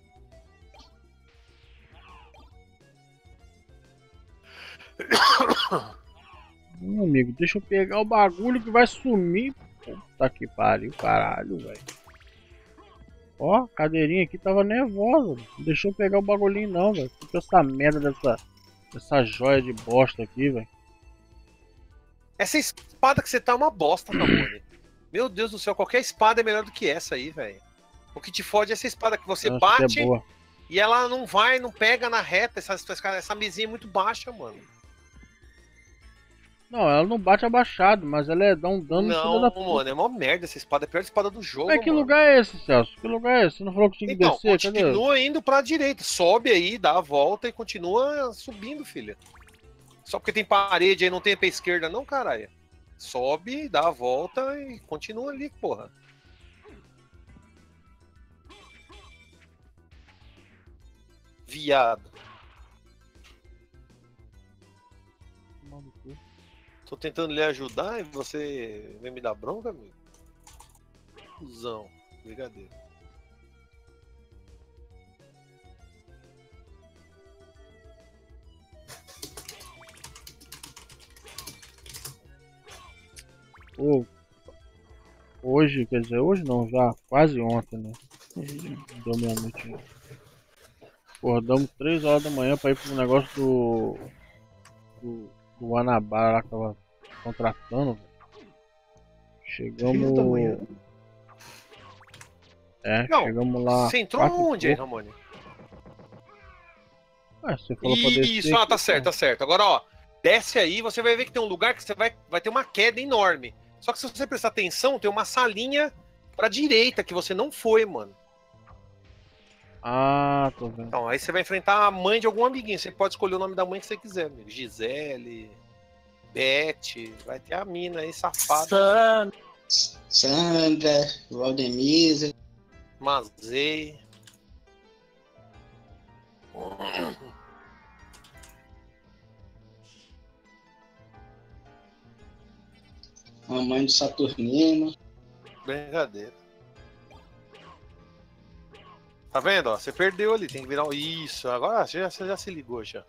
Amigo, deixa eu pegar o bagulho que vai sumir. Puta que pariu, caralho, velho. Ó, a cadeirinha aqui tava nervosa. Não deixou eu pegar o bagulhinho não, velho. Fica essa merda dessa joia de bosta aqui, velho. Essa espada que você tá é uma bosta, Ramone. Meu Deus do céu, qualquer espada é melhor do que essa aí, velho. O que te fode é essa espada que você bate é boa. e ela não vai, não pega na reta. Essa mesinha é muito baixa, mano. Não, ela não bate abaixado, mas ela dá um dano. Não, mano, é uma merda essa espada. É a pior espada do jogo, Mas que mano. lugar é esse, Celso? Que lugar é esse? Você não falou que tinha que Então, descer? Cadê? continua indo pra direita. Sobe aí, dá a volta e continua subindo, filha. Só porque tem parede aí, não tem pra esquerda, não, caralho. Sobe, dá a volta e continua ali, porra. Viado. Tô tentando lhe ajudar e você vem me dar bronca, amigo? Cusão. Brigadeiro. Pô, hoje, quer dizer, hoje não, já quase ontem, né? Deu meia-noite. Né? Acordamos 3 horas da manhã pra ir pro negócio do Guanabara lá que tava contratando. Chegamos. 3 da manhã? É, Não, chegamos lá. você entrou onde aí, Ramone? Ah, você falou pra descer. Isso, tá certo, tá certo. Agora, ó, desce aí, você vai ver que tem um lugar que você vai ter uma queda enorme. Só que se você prestar atenção, tem uma salinha pra direita que você não foi, mano. Ah, tô vendo. Então, aí você vai enfrentar a mãe de algum amiguinho. Você pode escolher o nome da mãe que você quiser, amigo. Gisele, Beth, vai ter a mina aí, safada. Sandra, Valdemisa. Mazei. Mamãe do Saturnino. Brincadeira. Tá vendo, ó? Você perdeu ali, tem que virar um... Isso, agora você já se ligou, já.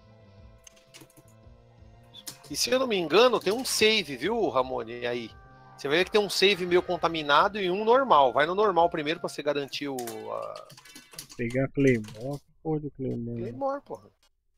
E se eu não me engano, tem um save, viu, Ramone, aí. Você vai ver que tem um save meio contaminado e um normal. Vai no normal primeiro pra você garantir o... Pegar a Claymore. Que porra do Claymore? Claymore, porra.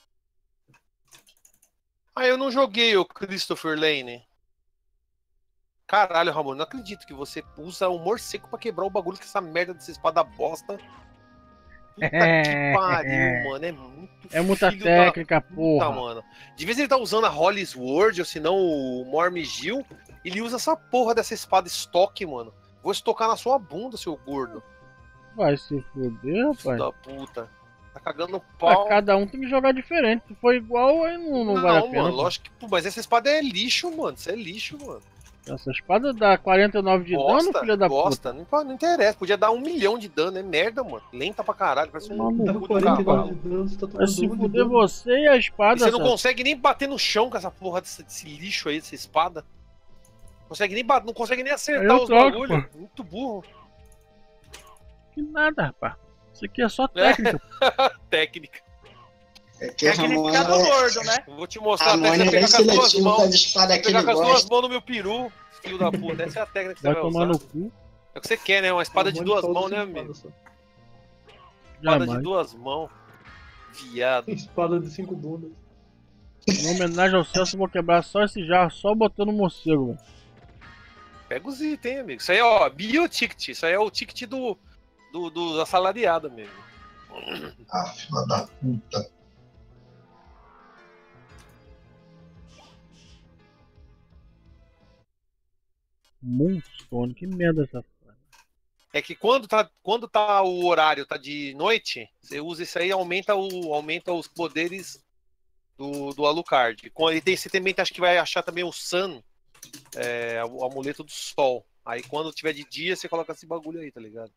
Ah, eu não joguei o Christopher Lane. Caralho, Ramon, não acredito que você usa o morcego pra quebrar o bagulho com essa merda dessa espada bosta. Puta que pariu, mano. É muito É muita filho técnica, da puta, porra. mano. De vez ele tá usando a Holy Sword, ou se não o Mormigil, ele usa essa porra dessa espada estoque, mano. Vou estocar na sua bunda, seu gordo. Vai se fuder, Filho rapaz. da puta. Tá cagando pau. Cada um tem que jogar diferente. Se for igual, aí não vale a pena. Mano, pô. lógico que... Pô, mas essa espada é lixo, mano. Isso é lixo, mano. Essa espada dá 49 de dano, filha da puta. Não interessa. Podia dar 1 milhão de dano. É merda, mano. Lenta pra caralho. Parece um Dá puto 49 cavalo. de dano, você tá Vai tomando se um de fuder dano. você e a espada. E você não Sasha. consegue nem bater no chão com essa porra desse lixo aí, dessa espada. Não consegue nem acertar Eu os troco, bagulhos. Muito burro. Que nada, rapaz. Isso aqui é só técnica. Técnica. É que Ramon Técnica do gordo, né? Vou te mostrar Ramon até você é bem pegar com as duas seletivo com as mãos. espadas que Pegar ele com as duas gosta. mãos no meu peru, filho da puta. Essa é a técnica que você Vai vai tomar usar. no cu. É o que você quer, né? Uma espada de duas mãos, né, amigo? Espada de Jamais. duas mãos. Viado. Espada de 5 bundas. Em homenagem ao Celso, eu vou quebrar só esse jarro, só botando morcego. Mano. Pega os itens, hein, amigo. Isso aí, ó, bio-ticket. Isso aí é o ticket do assalariado mesmo. Ah, filha da puta. Moonstone, que merda essa porra. É que quando tá o horário, tá de noite, você usa isso aí e aumenta os poderes do Alucard. Você também acho que vai achar também o Sun, o amuleto do sol. Aí quando tiver de dia, você coloca esse bagulho aí, tá ligado?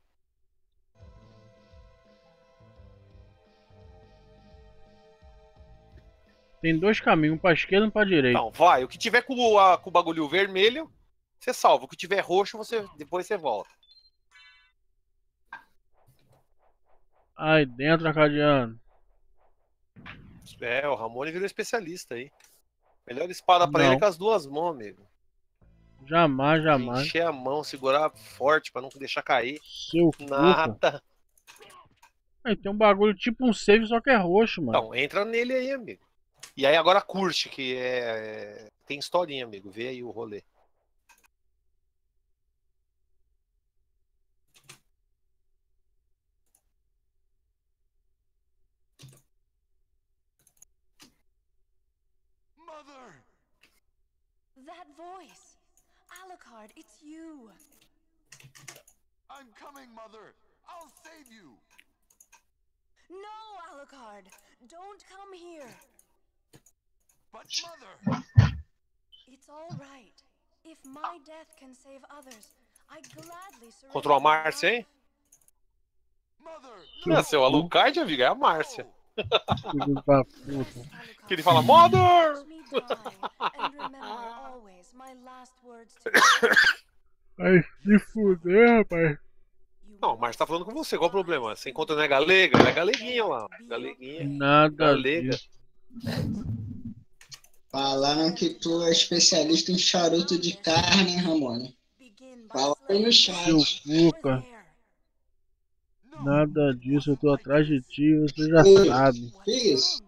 Tem dois caminhos, um pra esquerda e um pra direita. Então, vai. O que tiver com o bagulho vermelho, você salva. O que tiver roxo, depois você volta. Aí dentro, Acadiano. O Ramone virou especialista aí. Melhor espada pra ele é com as duas mãos, amigo. Jamais, jamais. Encher a mão, segurar forte pra não deixar cair. Seu Nada. Aí tem um bagulho tipo um save, só que é roxo, mano. Então, entra nele aí, amigo. E aí agora curte, que tem historinha, amigo. Vê aí o rolê. Mother! That voice! Alucard, it's you! I'm coming, Mother! I'll save you! No, Alucard! Don't come here! But Mother! It's all right. If my death can save others, I gladly surrender. Encontrou a Márcia, hein? Não é seu Alucard, amigo, é a Márcia. Filho da puta. Que ele fala, Mother! And remember always my last words to you. Ai, se fuder, rapaz. Não, a Márcia tá falando com você, qual o problema? Você encontra não é galega? Ela é galeguinha lá. Galeguinha. Nada. Galega. Falaram que tu é especialista em charuto de carne, hein, Ramone? Fala aí no chat. Seu cuca. Nada disso, eu tô atrás de ti, você já sabe. Isso.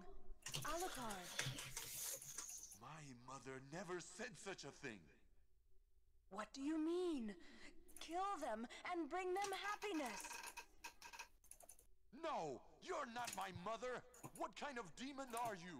My mother never said such a thing. What do you mean? Kill them and bring them happiness. No, you're not my mother. What kind of demon are you?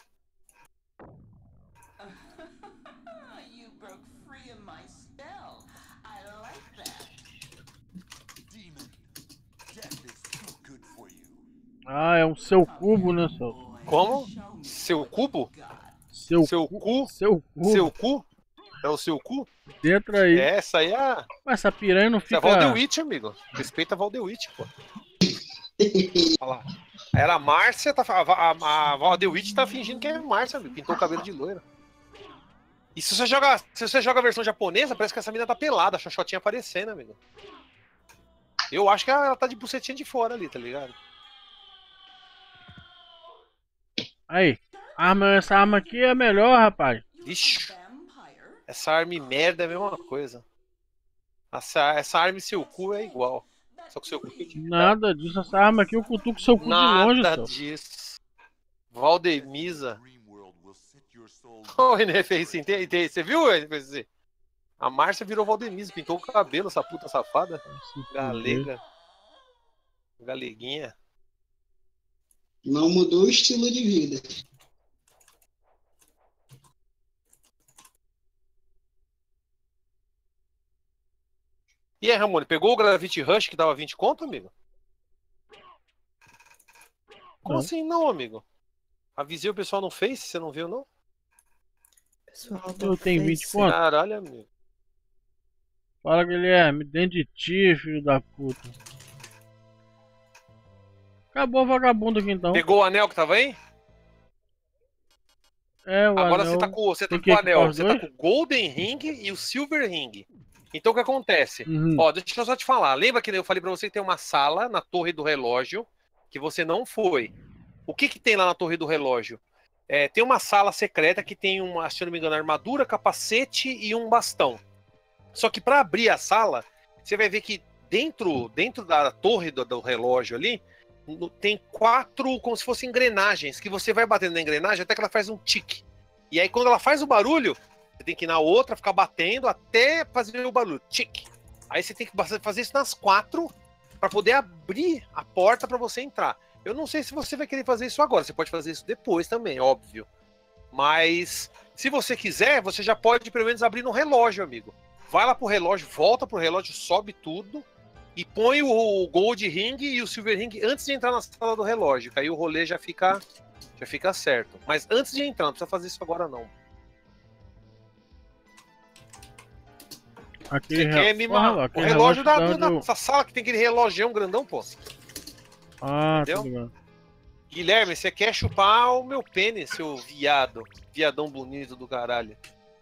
You broke free of my spell. I like that. Demon, death is too good for you. Ah, é um seu cubo, né, seu? Como? Seu cubo? Seu cu? Seu cu? Seu cu? É o seu cu? Dentro aí. É, essa aí é. Mas essa piranha não Isso é fica. Valdewitch, amigo. Respeita a Valdewitch, pô. Olha lá. Era a Márcia, a Valdewitch tá fingindo que é Márcia, amigo. Pintou o cabelo de loira. E se você joga a versão japonesa, parece que essa mina tá pelada, a xoxotinha aparecendo, amigo. Eu acho que ela tá de bucetinha de fora ali, tá ligado? Aí, essa arma aqui é melhor, rapaz. Ixi. Essa arma e merda é a mesma coisa. Essa arma e seu cu é igual. Só que seu cu tem que Nada disso, essa arma aqui eu cutuco seu cu de longe, nada seu. disso. Valdemisa. Ô, René fez sim. Você viu, NPC? A Márcia virou Valdemisa, pintou o cabelo, essa puta safada. Galega. Galeguinha. Não mudou o estilo de vida. E aí, Ramone, pegou o Gravity Rush que tava 20 conto, amigo? Como Não. assim não, amigo? Avisei o pessoal no Face, você não viu, não? Eu tenho 20 conto. Caralho, amigo. Fala, Guilherme, dentro de ti, filho da puta. Acabou o vagabundo aqui então. Pegou o anel que tava aí? É, o Agora anel. você tá com o equipar anel, os você dois? tá com o Golden Ring e o Silver Ring. Então o que acontece? Uhum. Ó, deixa eu só te falar. Lembra que eu falei pra você que tem uma sala na Torre do Relógio que você não foi? O que que tem lá na Torre do Relógio? Tem uma sala secreta que tem uma, se eu não me engano, armadura, capacete e um bastão. Só que pra abrir a sala, você vai ver que dentro da torre do relógio ali, tem 4, como se fossem engrenagens, que você vai batendo na engrenagem até que ela faz um tique. E aí quando ela faz o barulho, você tem que ir na outra, ficar batendo até fazer o barulho, tique. Aí você tem que fazer isso nas 4 para poder abrir a porta para você entrar. Eu não sei se você vai querer fazer isso agora, você pode fazer isso depois também, óbvio. Mas se você quiser, você já pode pelo menos abrir no relógio, amigo. Vai lá pro relógio, volta pro relógio, sobe tudo e põe o Gold Ring e o Silver Ring antes de entrar na sala do relógio, que aí o rolê já fica certo. Mas antes de entrar, não precisa fazer isso agora não. Aquele Você quer mimar? O relógio dessa sala que tem aquele relógio grandão, pô. Ah, entendeu? tá ligado. Guilherme, você quer chupar o meu pênis, seu viado. Viadão bonito do caralho.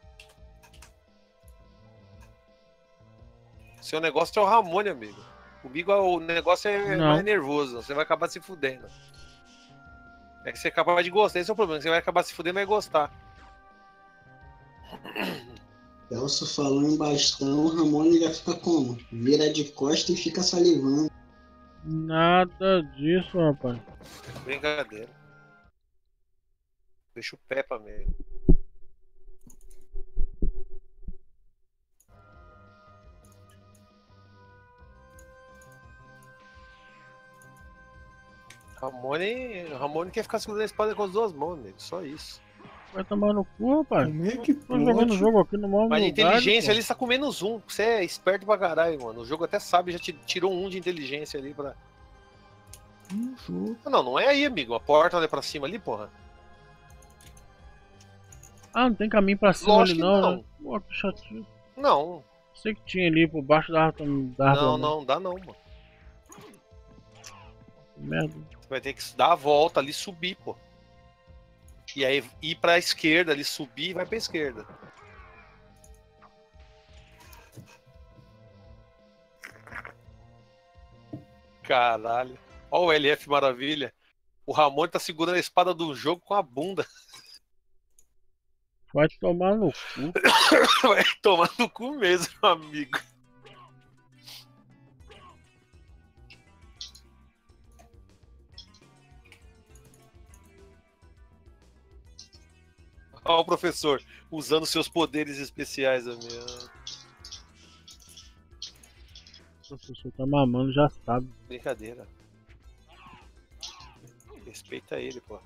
Seu negócio é o Ramone, amigo. Comigo o negócio é Não. mais nervoso. Você vai acabar se fudendo. É que você é capaz de gostar. Esse é o problema. Você vai acabar se fudendo e vai gostar. Celso falou em bastão, o Ramone já fica como? Vira de costa e fica salivando. Nada disso, rapaz. Brincadeira. Deixa o pé pra mim. Ramone quer ficar segurando a espada com as duas mãos, amigo. Só isso. Vai tomar no cu, rapaz. Como é que Tô jogando o jogo aqui no maior Mas lugar, inteligência pô. ali está com -1. Você é esperto pra caralho, mano. O jogo até sabe, já tirou 1 de inteligência ali pra. Não é aí, amigo. A porta ali pra cima ali, porra. Ah, não tem caminho pra cima Lógico ali que não, não. né? Pô, que chatinho. Não. Sei que tinha ali por baixo da Não, dá não, mano. Merda. Você vai ter que dar a volta ali e subir, pô. E aí ir pra esquerda ali, subir e vai pra esquerda. Caralho. Ó o LF maravilha. O Ramon tá segurando a espada do jogo com a bunda. Vai tomar no cu. Vai tomar no cu mesmo, amigo. Ó o professor usando seus poderes especiais, amigo. O professor tá mamando, já sabe. Brincadeira. Respeita ele, pô.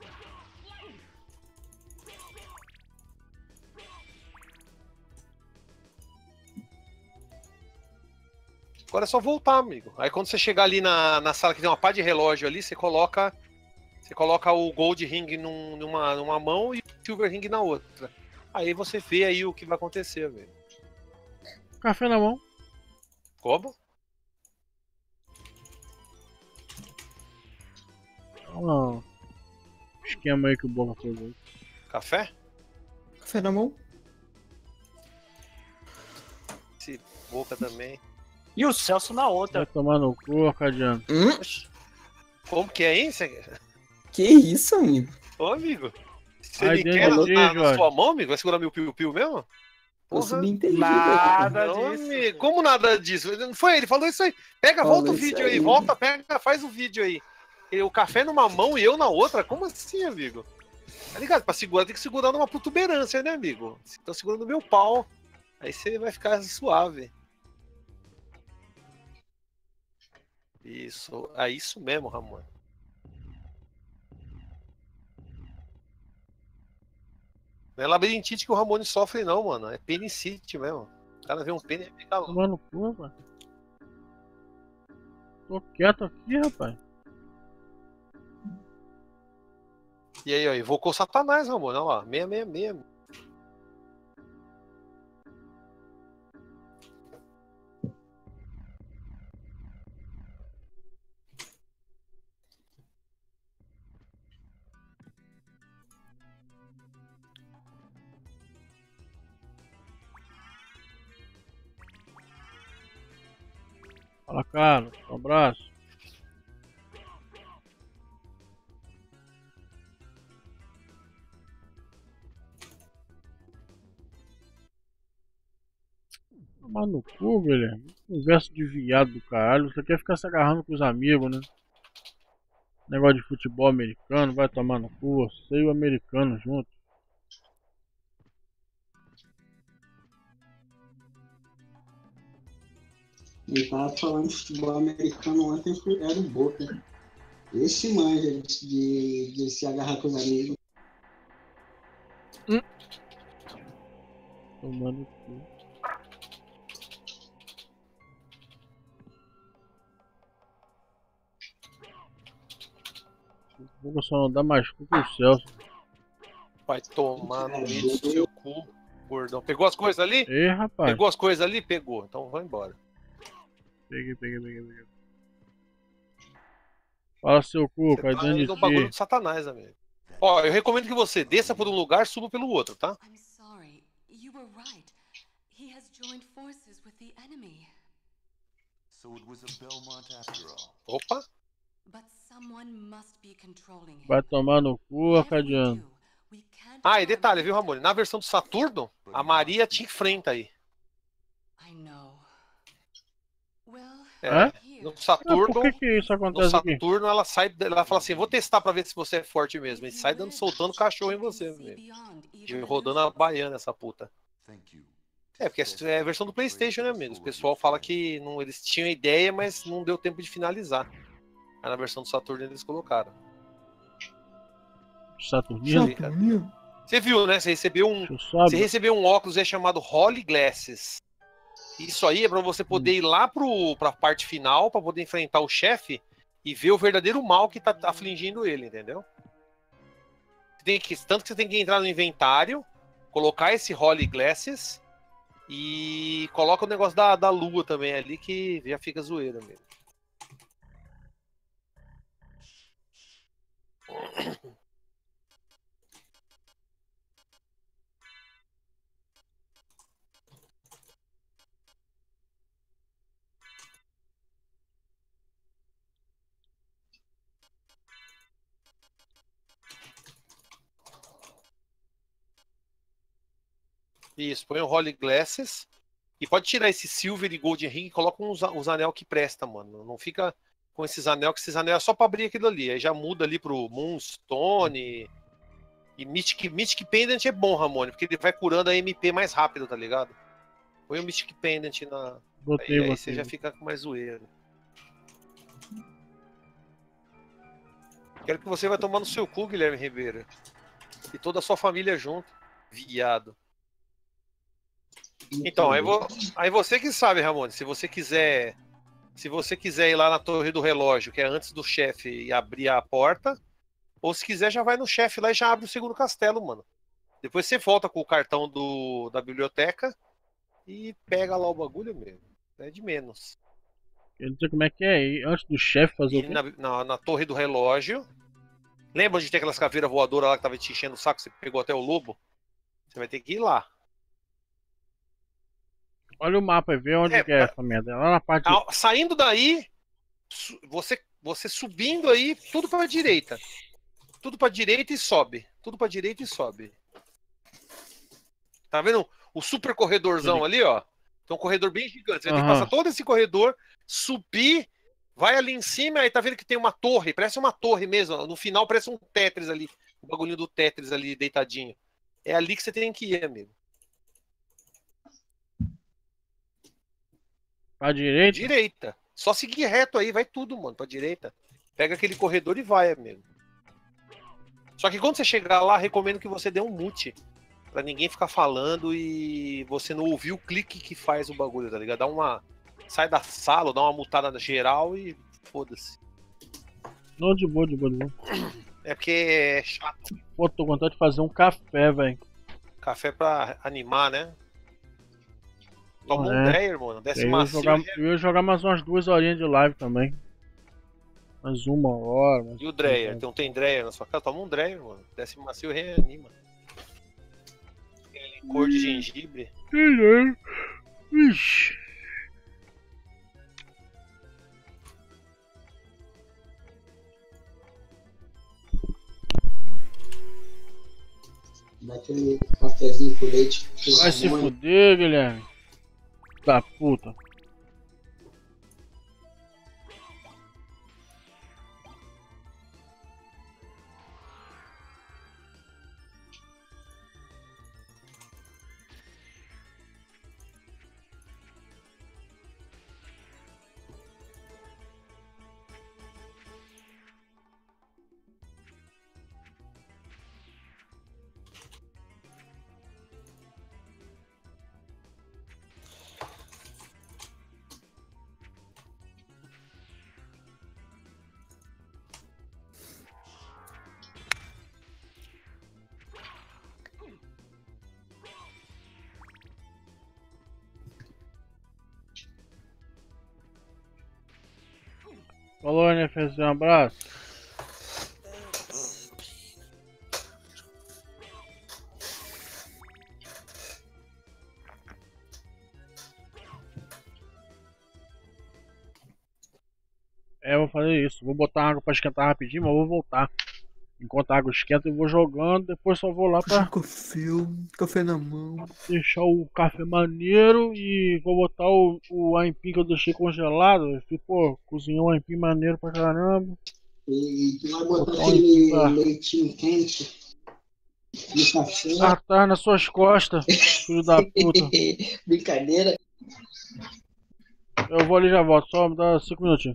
Agora é só voltar, amigo. Aí quando você chegar ali na sala que tem uma pá de relógio ali, você coloca o Gold Ring numa mão e o Silver Ring na outra. Aí você vê aí o que vai acontecer, velho. Café na mão. Como? Olha lá, ó. Esquema aí que o Boca fez aí. Café? Café na mão. Esse Boca também. E o Celso na outra. Vai tomar no cu, Arcadiano. Como que é isso? Que isso, amigo? Ô, amigo. Você Aí me dentro quer de ti, na Jorge. sua mão, amigo? Vai segurar meu piu-piu mesmo? Eu subentendi. Nada disso. Como nada disso? Não foi ele, falou isso aí. Pega, Falou volta o isso vídeo aí, aí, volta, pega, faz o vídeo aí. O café numa mão e eu na outra? Como assim, amigo? Tá ligado? Pra segurar, tem que segurar numa protuberância, né, amigo? Se tô segurando meu pau, aí você vai ficar suave. Isso, é isso mesmo, Ramon. Não é labirintite que o Ramone sofre, não, mano. É penicite mesmo. O cara vê um pênis e fica louco. Tomando cu, rapaz. Tô quieto aqui, rapaz. E aí, ó, invocou Satanás, Ramone. Olha lá, 666. Fala, Carlos. Um abraço. Tomar no cu, velho. Conversa de viado do caralho. Você quer ficar se agarrando com os amigos, né? Negócio de futebol americano. Vai tomar no cu. Você e o americano junto. Ele tava falando de futebol americano ontem, era o Boca. Esse manja de se agarrar com os amigos. Tomando cu. O Boca só não dá mais cu que o Celso. Vai tomar no meio do seu cu, gordão. Pegou as coisas ali? Ei, rapaz. Pegou as coisas ali? Pegou. Então vai embora. Peguei. Fala, seu cu, cai dentro de É o bagulho ti. do Satanás, amigo. Ó, eu recomendo que você desça por um lugar, suba pelo outro, tá? I'm sorry. You were right. He has joined forces with the enemy. So it was a Belmont after all. Opa. But someone must be controlling him. Vai tomar no cu, Arcadiano. Ah, e detalhe, viu, Ramone? Na versão do Saturno, a Maria te enfrenta aí. I know. Well, É? No Saturno, Por que isso no acontece aqui? Saturno ela sai, ela fala assim, vou testar pra ver se você é forte mesmo. E sai soltando cachorro em você, amigo. Rodando a baiana essa puta. É, porque é a versão do PlayStation, né, amigos? O pessoal fala que não, eles tinham ideia, mas não deu tempo de finalizar. Aí na versão do Saturno eles colocaram. Saturnino? Você viu, né? Você recebeu um óculos chamado Holy Glasses. Isso aí é pra você poder ir lá pra parte final, pra poder enfrentar o chefe e ver o verdadeiro mal que tá afligindo ele, entendeu? Tanto que você tem que entrar no inventário, colocar esse Holy Glasses e coloca o negócio da lua também ali, que já fica zoeira mesmo. Isso, põe o Holy Glasses e pode tirar esse Silver e Golden Ring e coloca uns anel que presta, mano. Não fica com esses anel, que esses anel é só pra abrir aquilo ali. Aí já muda ali pro Moonstone. E Mystic Pendant é bom, Ramone, porque ele vai curando a MP mais rápido, tá ligado? Põe o Mystic Pendant na. Aí você já fica com mais zoeira. Quero que você vai tomar no seu cu, Guilherme Ribeiro. E toda a sua família junto. Viado. Então, aí você que sabe, Ramone, se você quiser ir lá na Torre do Relógio, que é antes do chefe, e abrir a porta, ou se quiser já vai no chefe lá e já abre o segundo castelo, mano. Depois você volta com o cartão da biblioteca e pega lá o bagulho mesmo. É de menos. Eu não sei como é que é. E antes do chefe fazer o quê? Na Torre do Relógio. Lembra de ter aquelas caveiras voadoras lá que tava te enchendo o saco, você pegou até o lobo? Você vai ter que ir lá. Olha o mapa e vê onde que é essa merda. Lá na parte. Saindo daí, você subindo aí, tudo pra direita. Tudo pra direita e sobe. Tudo pra direita e sobe. Tá vendo o super corredorzão ali, ó. Tem um corredor bem gigante. Você vai ter que Aham. passar todo esse corredor, subir, vai ali em cima, aí tá vendo que tem uma torre, parece uma torre mesmo. No final parece um Tetris ali. O bagulhinho do Tetris ali deitadinho. É ali que você tem que ir, amigo. Pra direita? Direita. Só seguir reto aí, vai tudo, mano, pra direita. Pega aquele corredor e vai, amigo. Só que quando você chegar lá, recomendo que você dê um mute. Pra ninguém ficar falando e você não ouvir o clique que faz o bagulho, tá ligado? Dá uma. Sai da sala, dá uma mutada geral e foda-se. Não, de boa, de boa, de boa. É porque é chato. Pô, tô com vontade de fazer um café, velho. Café pra animar, né? Tomou um É. Dreyer, mano. Desce Eu ia, macio. eu ia jogar mais umas 2 horinhas de live também. Mais 1 hora. Mais E o Dreyer? Não tem Dreyer na sua casa? Toma um Dreyer, mano. Desce macio e reanima. Tem cor de gengibre. Ixi. Dá aquele cafezinho com leite. Vai se fuder, Guilherme. Da puta. Falou, NFS, um abraço. É, eu vou fazer isso. Vou botar água pra esquentar rapidinho, mas eu vou voltar. Enquanto a água esquenta, eu vou jogando. Depois só vou lá pra Café na mão. deixar o café maneiro. E vou botar o aipim que eu deixei congelado. Eu fiz, pô, cozinhou um aipim maneiro pra caramba. E tu vai botar Botar um aquele aipim pra... leitinho quente no café. Ah, tá nas suas costas, filho da puta. Brincadeira. Eu vou ali e já volto. Só me dá 5 minutinhos.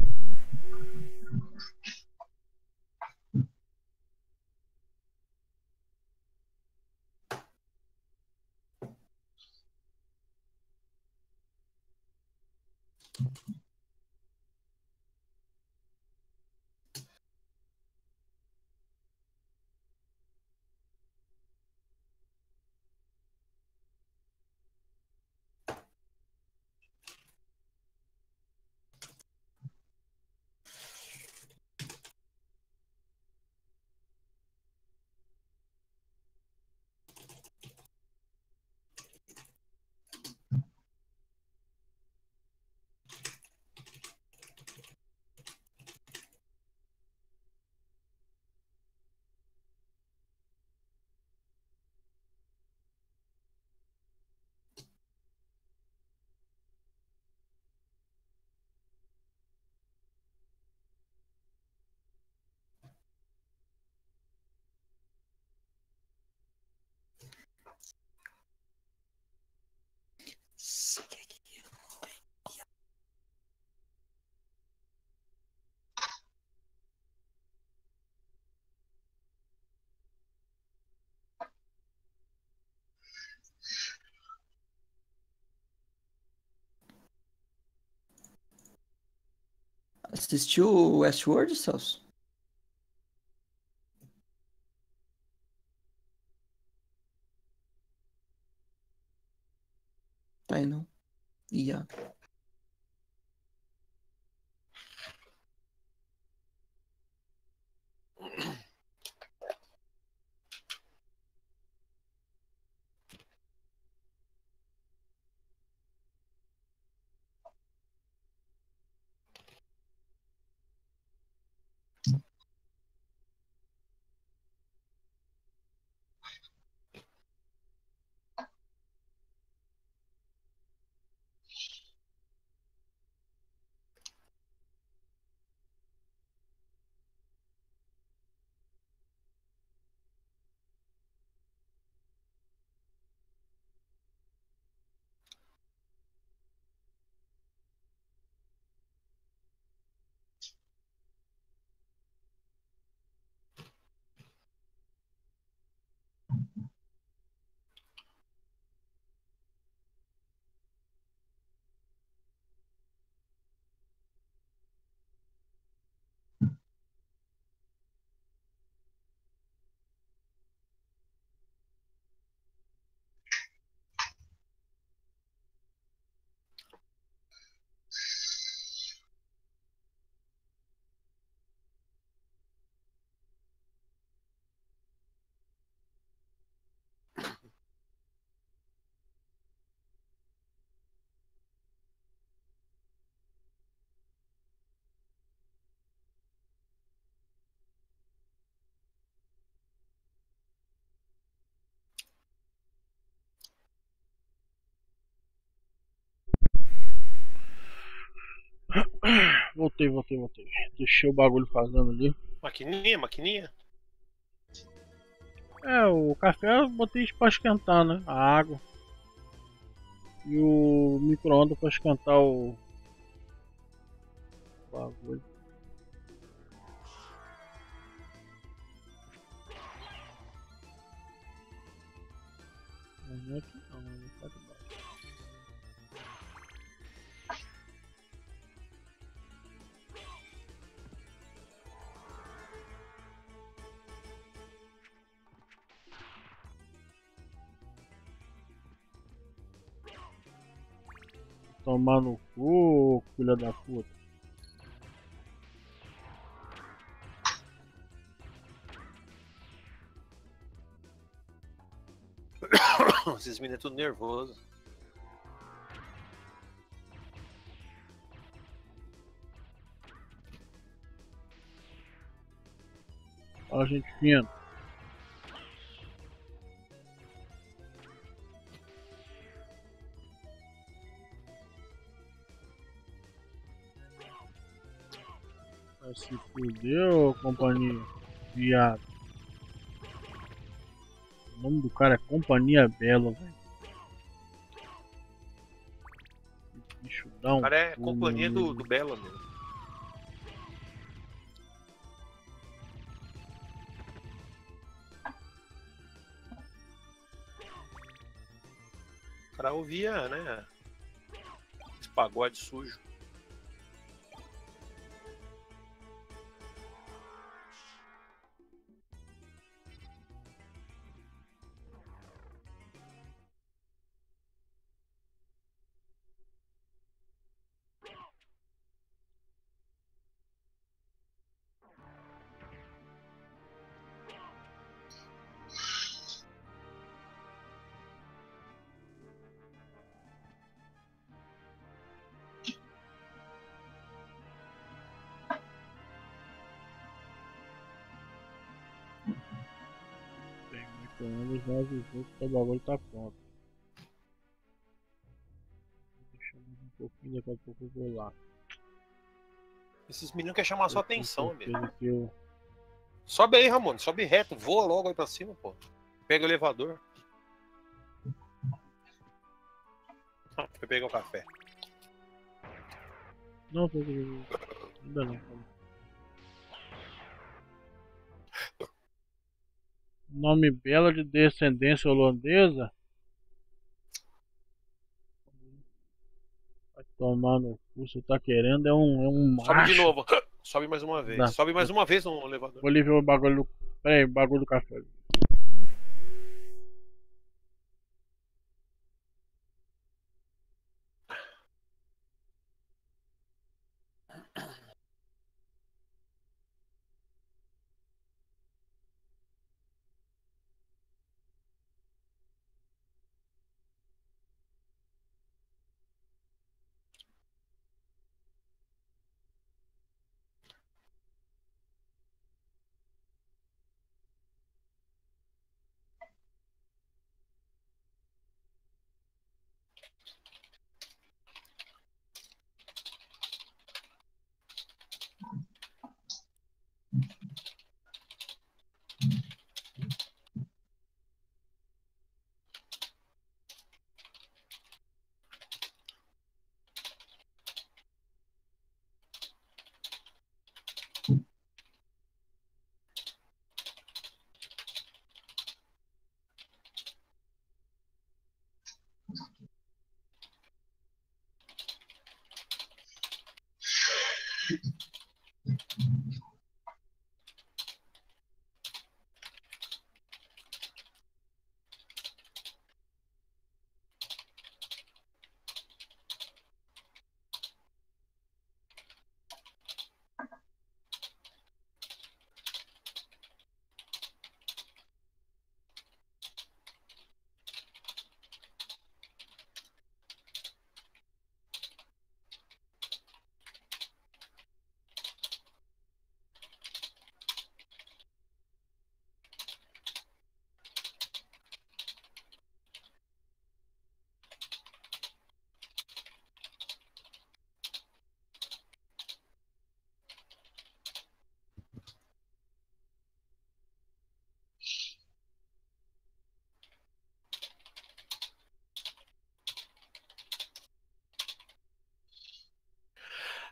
Assistiu o Westworld, Celso? Tá aí não. Ia. Voltei. Deixei o bagulho fazendo ali. Maquininha? É, o café eu botei pra esquentar, né? A água. E o micro-ondas pra esquentar o bagulho. Não é aqui não tá de baixo. Tomar no cu, filha da puta. Esses meninos é tudo nervoso. Ó, gente fina. Vai se fuder, ô companhia. Viado. O nome do cara é Companhia Bela, velho. Bicho dá um. O cara é companhia do Bela mesmo. O cara ouvia, né? Esse pagode sujo. Micro-ondas já avisou que o bagulho tá pronto. Deixa eu mais um pouquinho, daqui a pouco eu vou lá. Esses meninos querem chamar sua atenção, mesmo. Eu... Sobe aí, Ramon. Sobe reto. Voa logo aí pra cima, pô. Pega o elevador. Foi pegar o café. Não, ainda não. Nome bela de descendência holandesa. Vai tomar no cu, você tá querendo é um macho. Sobe de novo. Sobe mais uma vez. Dá. Sobe mais uma vez no elevador. Vou ali ver o bagulho do... Pera aí, o bagulho do café.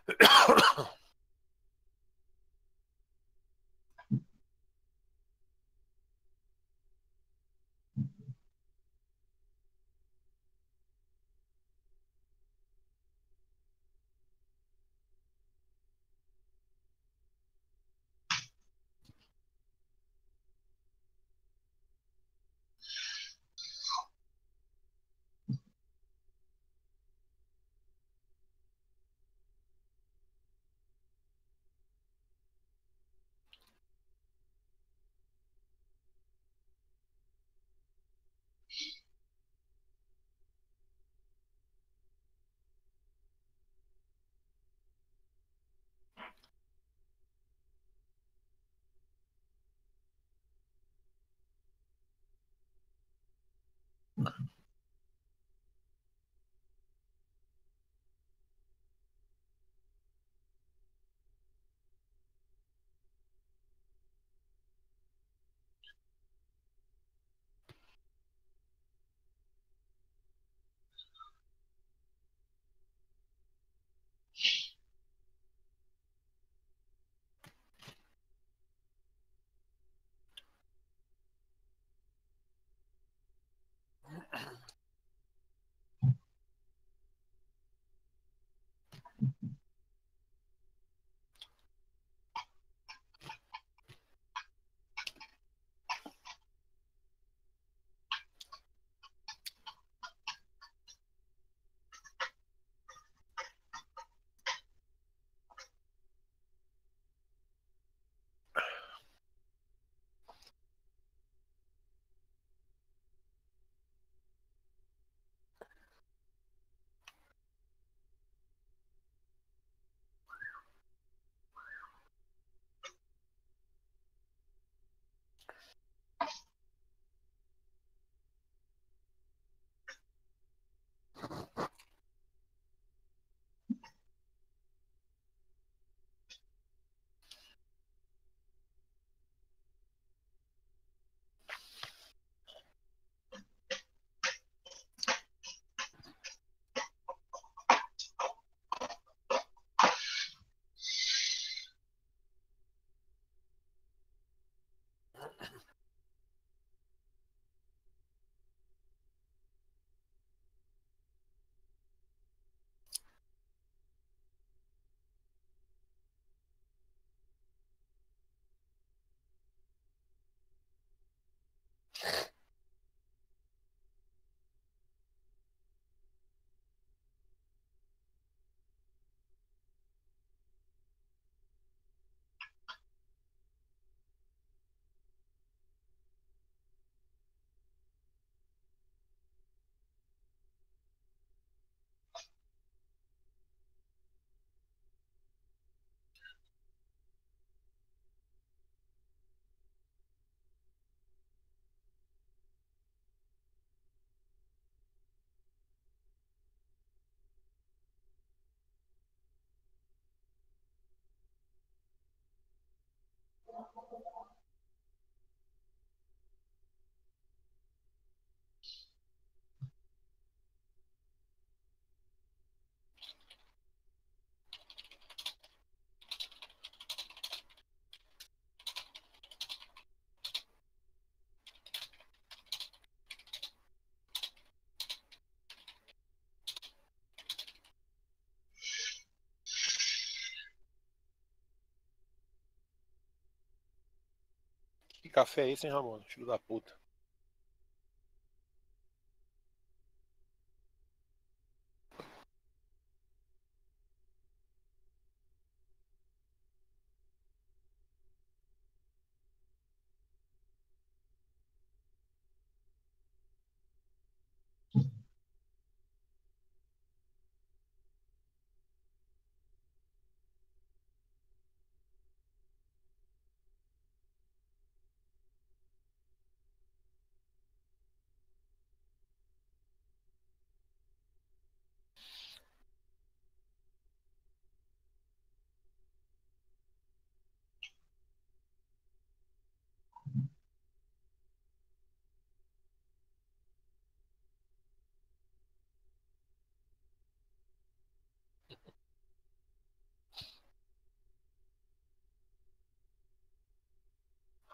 Que café é esse, hein, Ramon? Filho da puta.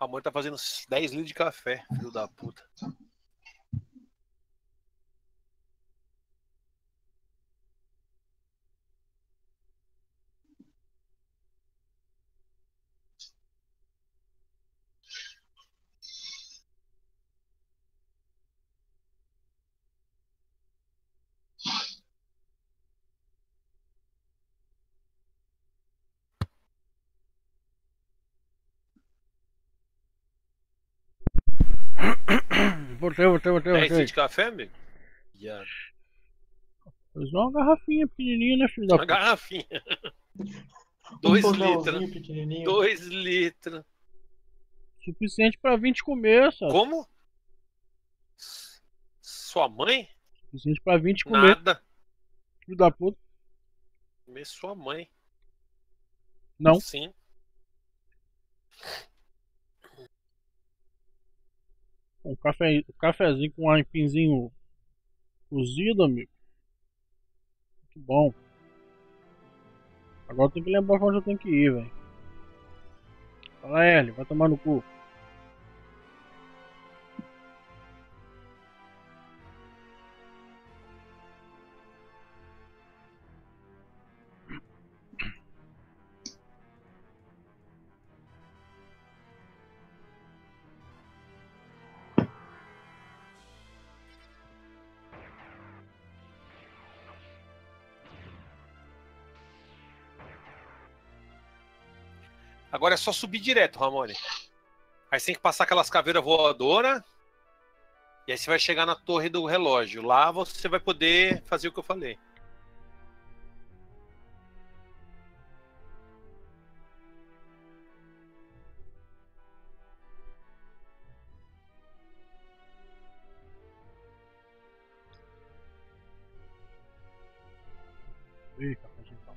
Ramon tá fazendo 10 litros de café, filho da puta. Voltei. 10 litros de café, amigo? Yeah. Foi só uma garrafinha pequenininha, né, filho da Uma puta? garrafinha. 2 tonelzinho litros. pequenininho. 2 litros. Suficiente pra 20 comer, sabe? Como? Sua mãe? Suficiente pra 20 comer. Nada. Filho da puta. Comer sua mãe. Não. Sim. Um cafezinho com um aipinzinho cozido, amigo. Muito bom. Agora tem que lembrar pra onde eu tenho que ir, velho. Fala, L, vai tomar no cu. Agora é só subir direto, Ramone. Aí você tem que passar aquelas caveiras voadoras. E aí você vai chegar na torre do relógio. Lá você vai poder fazer o que eu falei. Ih, cafezinho tá.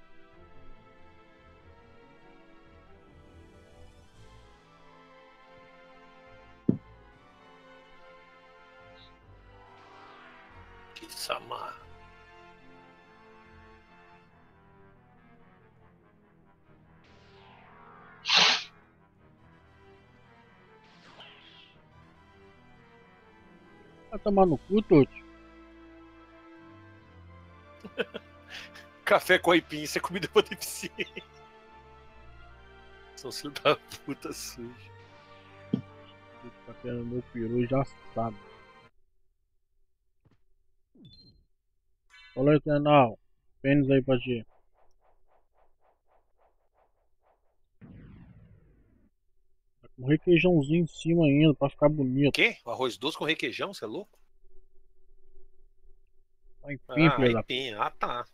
Sama. Vai tomar no cu, Tuti. Café com aipim, isso é comida pra deficiente. São filhos da puta sujo. Tá querendo meu peru já sabe. Olha aí, Tenal. Pênis aí pra ti. Tá com requeijãozinho em cima ainda pra ficar bonito. O quê? Arroz doce com requeijão, você é louco? Aipim, Ah, filho da aipim. Ah, tá.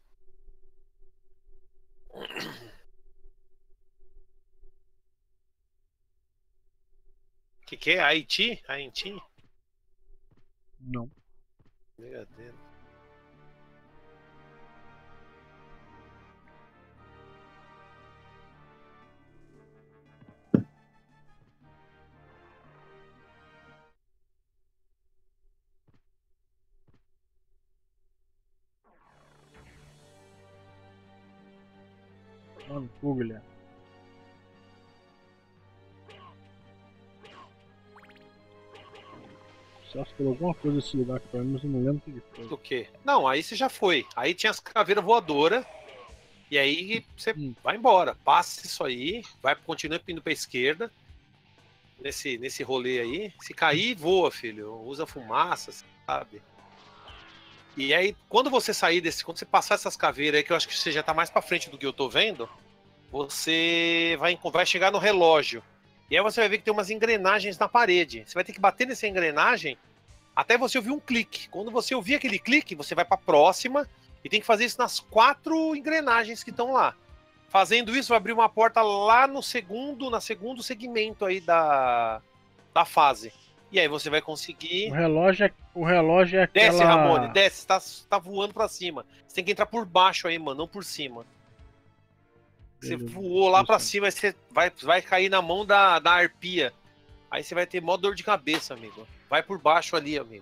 Que é? Haiti? Haiti? Não. Brigadeiro. Mano, cu, Guilherme. Você acha que falou alguma coisa desse lugar aqui pra mim, mas eu não lembro o que foi. Do quê? Não, aí você já foi. Aí tinha as caveiras voadoras. E aí você vai embora. Passa isso aí. Continua indo pra esquerda. Nesse rolê aí. Se cair, voa, filho. Usa fumaça, sabe? E aí, quando você sair quando você passar essas caveiras aí, que eu acho que você já tá mais pra frente do que eu tô vendo, você vai chegar no relógio. E aí você vai ver que tem umas engrenagens na parede. Você vai ter que bater nessa engrenagem até você ouvir um clique. Quando você ouvir aquele clique, você vai pra próxima e tem que fazer isso nas 4 engrenagens que estão lá. Fazendo isso, vai abrir uma porta lá no segundo segmento aí da fase. E aí você vai conseguir... O relógio é aquela... Desce, Ramone, desce. Tá voando pra cima. Você tem que entrar por baixo aí, mano, não por cima. Você voou lá pra cima, aí você vai cair na mão da arpia. Aí você vai ter mó dor de cabeça, amigo. Vai por baixo ali, amigo.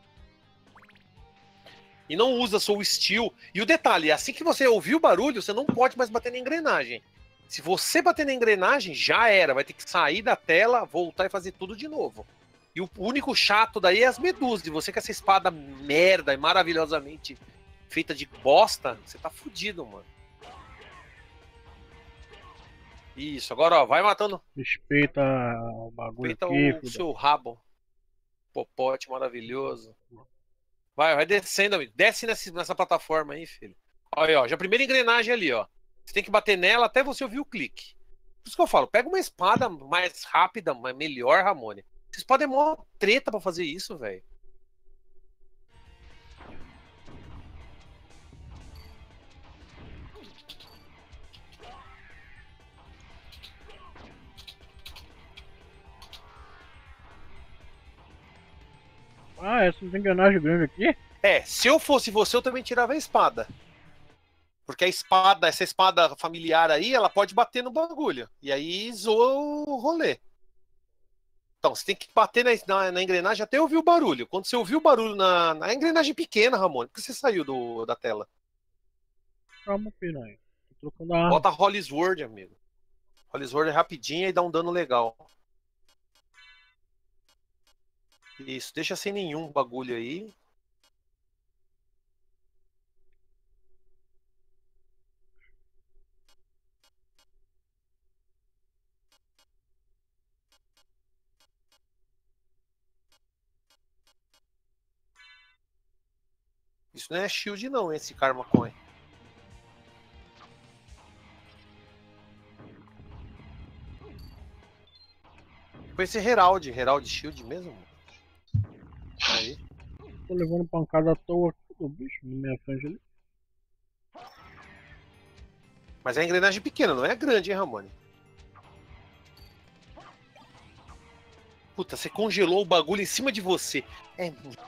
E não usa Soul Steel. E o detalhe, assim que você ouvir o barulho, você não pode mais bater na engrenagem. Se você bater na engrenagem, já era. Vai ter que sair da tela, voltar e fazer tudo de novo. E o único chato daí é as medusas. E você com essa espada merda e maravilhosamente feita de bosta, você tá fudido, mano. Isso, agora ó, vai matando. Respeita o bagulho Respeita aqui, o filho. seu rabo. Popote maravilhoso. Vai descendo, amigo. Desce nessa plataforma aí, filho. Olha aí, ó. Já a primeira engrenagem ali, ó. Você tem que bater nela até você ouvir o clique. Por isso que eu falo, pega uma espada mais rápida, melhor, Ramone. Essa espada é mó treta pra fazer isso, velho. Ah, essa não tem engrenagem grande aqui? É, se eu fosse você, eu também tirava a espada. Porque a espada, essa espada familiar aí, ela pode bater no bagulho. E aí zoa o rolê. Então, você tem que bater na engrenagem até ouvir o barulho. Quando você ouvir o barulho na engrenagem pequena, Ramon, por que você saiu da tela? Calma, piranha. Tô trocando a arma. Bota Holy Sword, amigo. Holy Sword é rapidinho e dá um dano legal. Isso, deixa sem nenhum bagulho aí. Isso não é shield não, esse Karma Coin. Foi esse Herald Shield mesmo? Aí. Tô levando pancada à toa aqui do bicho na minha frente ali. Mas é engrenagem pequena, não é grande, hein, Ramone? Puta, você congelou o bagulho em cima de você. É muito...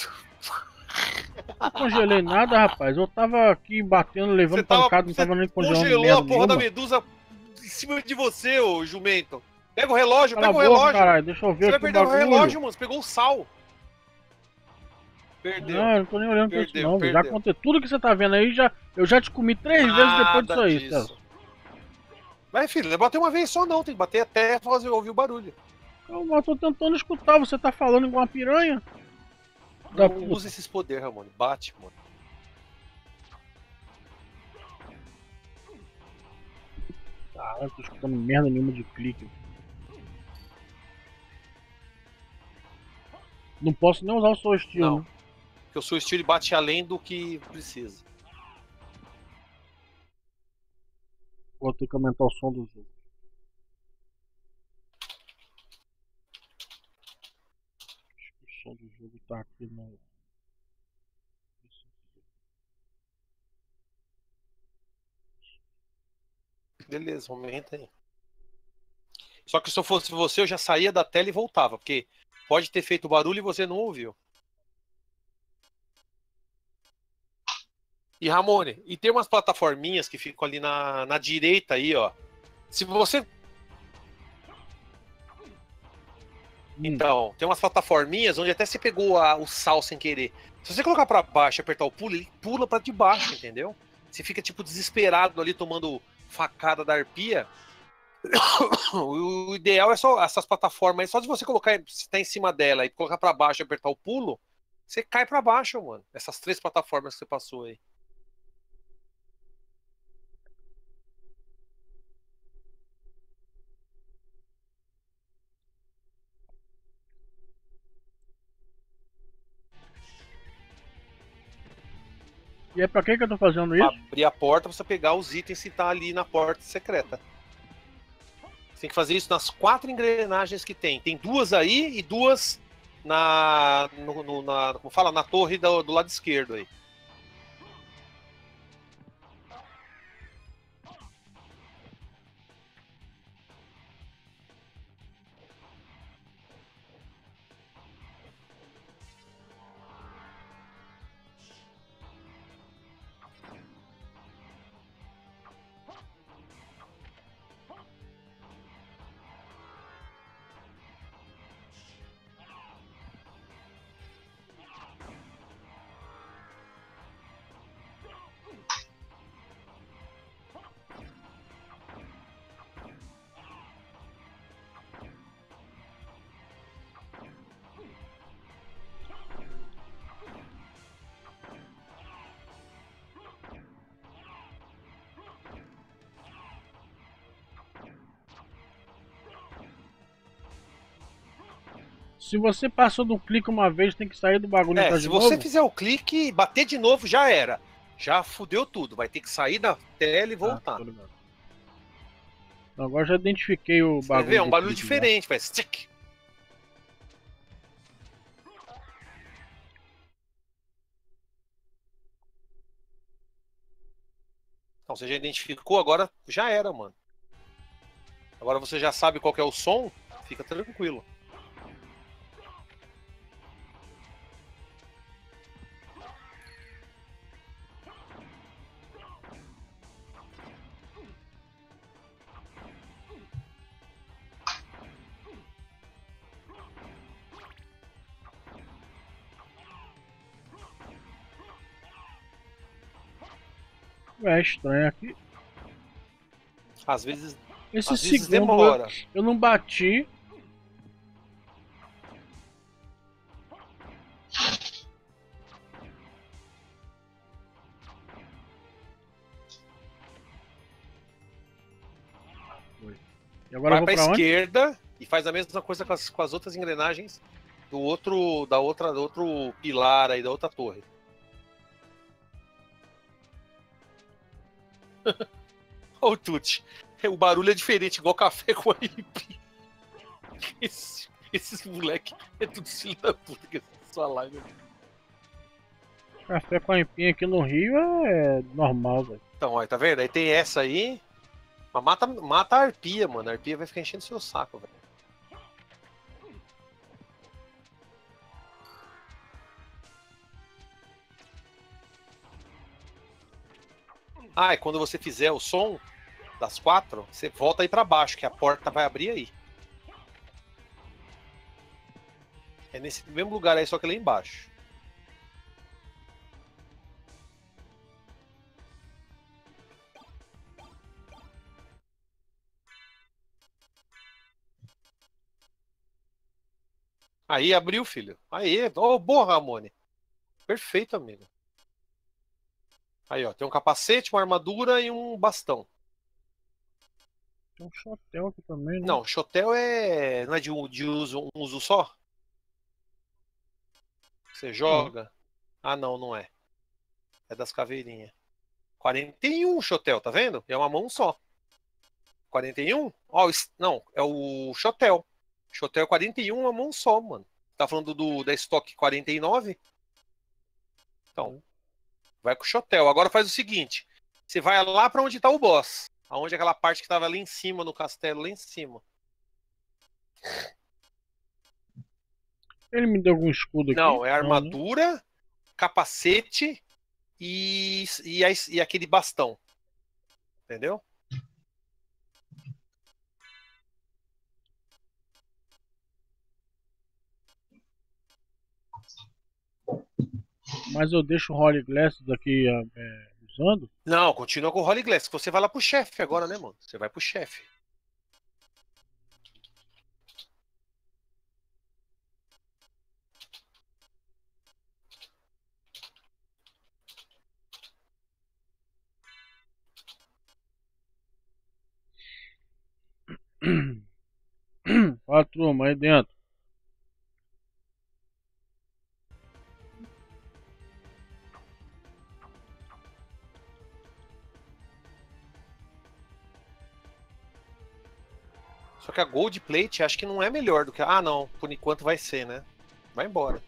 Não congelei nada, rapaz. Eu tava aqui batendo, levando pancada, não tava nem congelando Congelou merda a porra da nenhuma. medusa em cima de você, ô jumento. Pega o relógio, Cala pega o a boca, relógio. caralho, deixa eu ver Você vai aqui o perder o bagulho. relógio, mano. Você pegou o sal. Perdeu. Não, eu não tô nem olhando pra isso Perdeu, não. Já perdeu. contei tudo que você tá vendo aí, eu já te comi 3 vezes depois disso aí, disso. Celso. Mas, filho, não é bater uma vez só não. Tem que bater até ouvir o barulho. Calma, eu tô tentando escutar, você tá falando igual uma piranha. Da Não puta. usa esses poderes, Ramone. Bate, mano. Caralho, eu tô escutando merda nenhuma de clique. Não posso nem usar o seu estilo, Não. né? Porque o seu estilo bate além do que precisa. Vou ter que aumentar o som do jogo. Acho que o som do jogo tá aqui no... Beleza, aumenta aí. Só que se eu fosse você, eu já saía da tela e voltava. Porque pode ter feito barulho e você não ouviu. E Ramone, e tem umas plataforminhas que ficam ali na direita aí, ó. Se você... Então, tem umas plataforminhas onde até você pegou o sal sem querer. Se você colocar pra baixo e apertar o pulo, ele pula pra de baixo, entendeu? Você fica, tipo, desesperado ali, tomando facada da arpia. O ideal é só essas plataformas aí, só de você colocar, se tá em cima dela e colocar pra baixo e apertar o pulo, você cai pra baixo, mano. Essas 3 plataformas que você passou aí. E é pra que eu tô fazendo Pra isso? abrir a porta, você pegar os itens que tá ali na porta secreta. Você tem que fazer isso nas 4 engrenagens que tem. Tem 2 aí e 2 como fala, na torre do lado esquerdo aí. Se você passou do clique uma vez, tem que sair do bagulho e entrar Se de você novo? fizer o clique e bater de novo, já era. Já fudeu tudo. Vai ter que sair da tela e voltar. Tô ligado. Então, agora já identifiquei o Você bagulho. vê? É um do barulho clique, diferente, faz stick. Então você já identificou, agora já era, mano. Agora você já sabe qual que é o som, fica tranquilo. É estranho aqui. Às vezes, Esse às vezes segundo demora. eu não bati. E agora eu Vai vou pra pra onde? esquerda e faz a mesma coisa com as outras engrenagens do outro pilar aí, da outra torre. Olha o Tuti. O barulho é diferente, igual café com aipim. Esses moleque é tudo filho da puta que sua live. Café com aipim aqui no Rio é normal, velho. Então, olha, tá vendo? Aí tem essa aí. Mas mata a arpia, mano. A arpia vai ficar enchendo seu saco, velho. Ah, e quando você fizer o som das 4, você volta aí pra baixo, que a porta vai abrir aí. É nesse mesmo lugar aí, só que lá embaixo. Aí abriu, filho. Aí, boa, Ramone. Perfeito, amigo. Aí, ó, tem um capacete, uma armadura e um bastão. Tem um chotel aqui também, né? Não, chotel não é de um uso só? Você joga? Ah, não, não é. É das caveirinhas. 41 chotel, tá vendo? É uma mão só. 41? Ó, não, é o chotel. Chotel 41, uma mão só, mano. Tá falando da estoque 49? Então, vai com o chotel. Agora faz o seguinte. Você vai lá pra onde tá o boss. Aonde é aquela parte que tava ali em cima, no castelo, lá em cima. Ele me deu algum escudo aqui? Não, é né? armadura, capacete e aquele bastão. Entendeu? Mas eu deixo o Holy Glasses aqui usando? Não, continua com o Holy Glass. Você vai lá pro chefe agora, né, mano? Você vai pro chefe. Olha a turma aí dentro. Só que a Gold Plate acho que não é melhor do que. Ah, não. Por enquanto vai ser, né? Vai embora.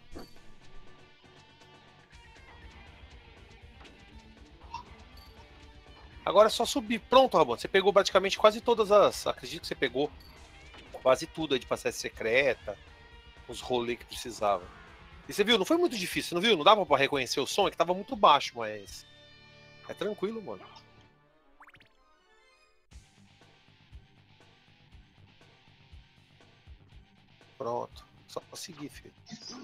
Agora é só subir. Pronto, Ramon. Você pegou praticamente quase todas as. Acredito que você pegou quase tudo aí de passagem secreta. Os rolês que precisava. E você viu? Não foi muito difícil, não viu? Não dava pra reconhecer o som, é que tava muito baixo, mas. É tranquilo, mano. Pronto. Só seguir, filho.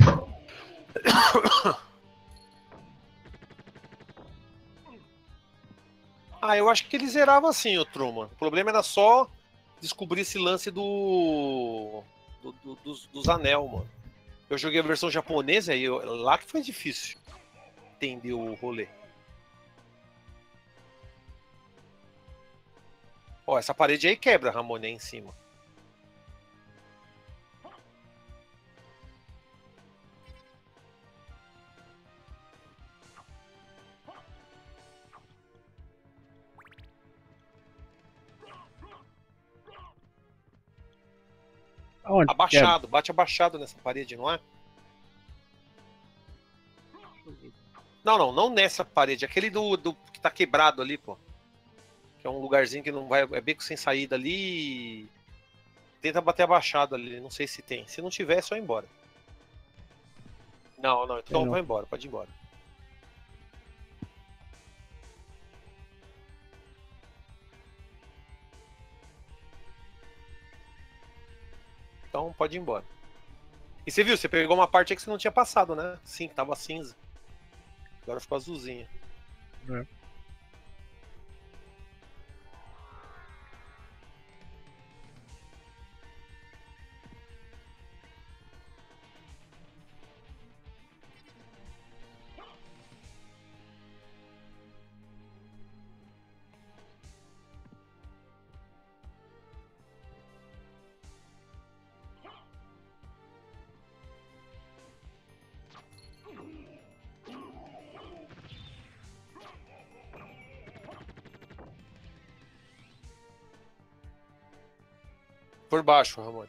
Ah, eu acho que ele zerava assim, o Truman. O problema era só descobrir esse lance dos anel, mano. Eu joguei a versão japonesa e lá que foi difícil entender o rolê. Ó, essa parede aí quebra, Ramone, aí em cima. Aonde? Abaixado, bate abaixado nessa parede, não é? Não nessa parede, aquele do que tá quebrado ali, pô. Que é um lugarzinho que não vai, é beco sem saída ali. Tenta bater abaixado ali, não sei se tem. Se não tiver, é só ir embora. Não, então não. vai embora, pode ir embora. Então pode ir embora. E você viu, você pegou uma parte aí que você não tinha passado, né? Sim, que tava cinza. Agora ficou azulzinha. É. Por baixo, Ramon.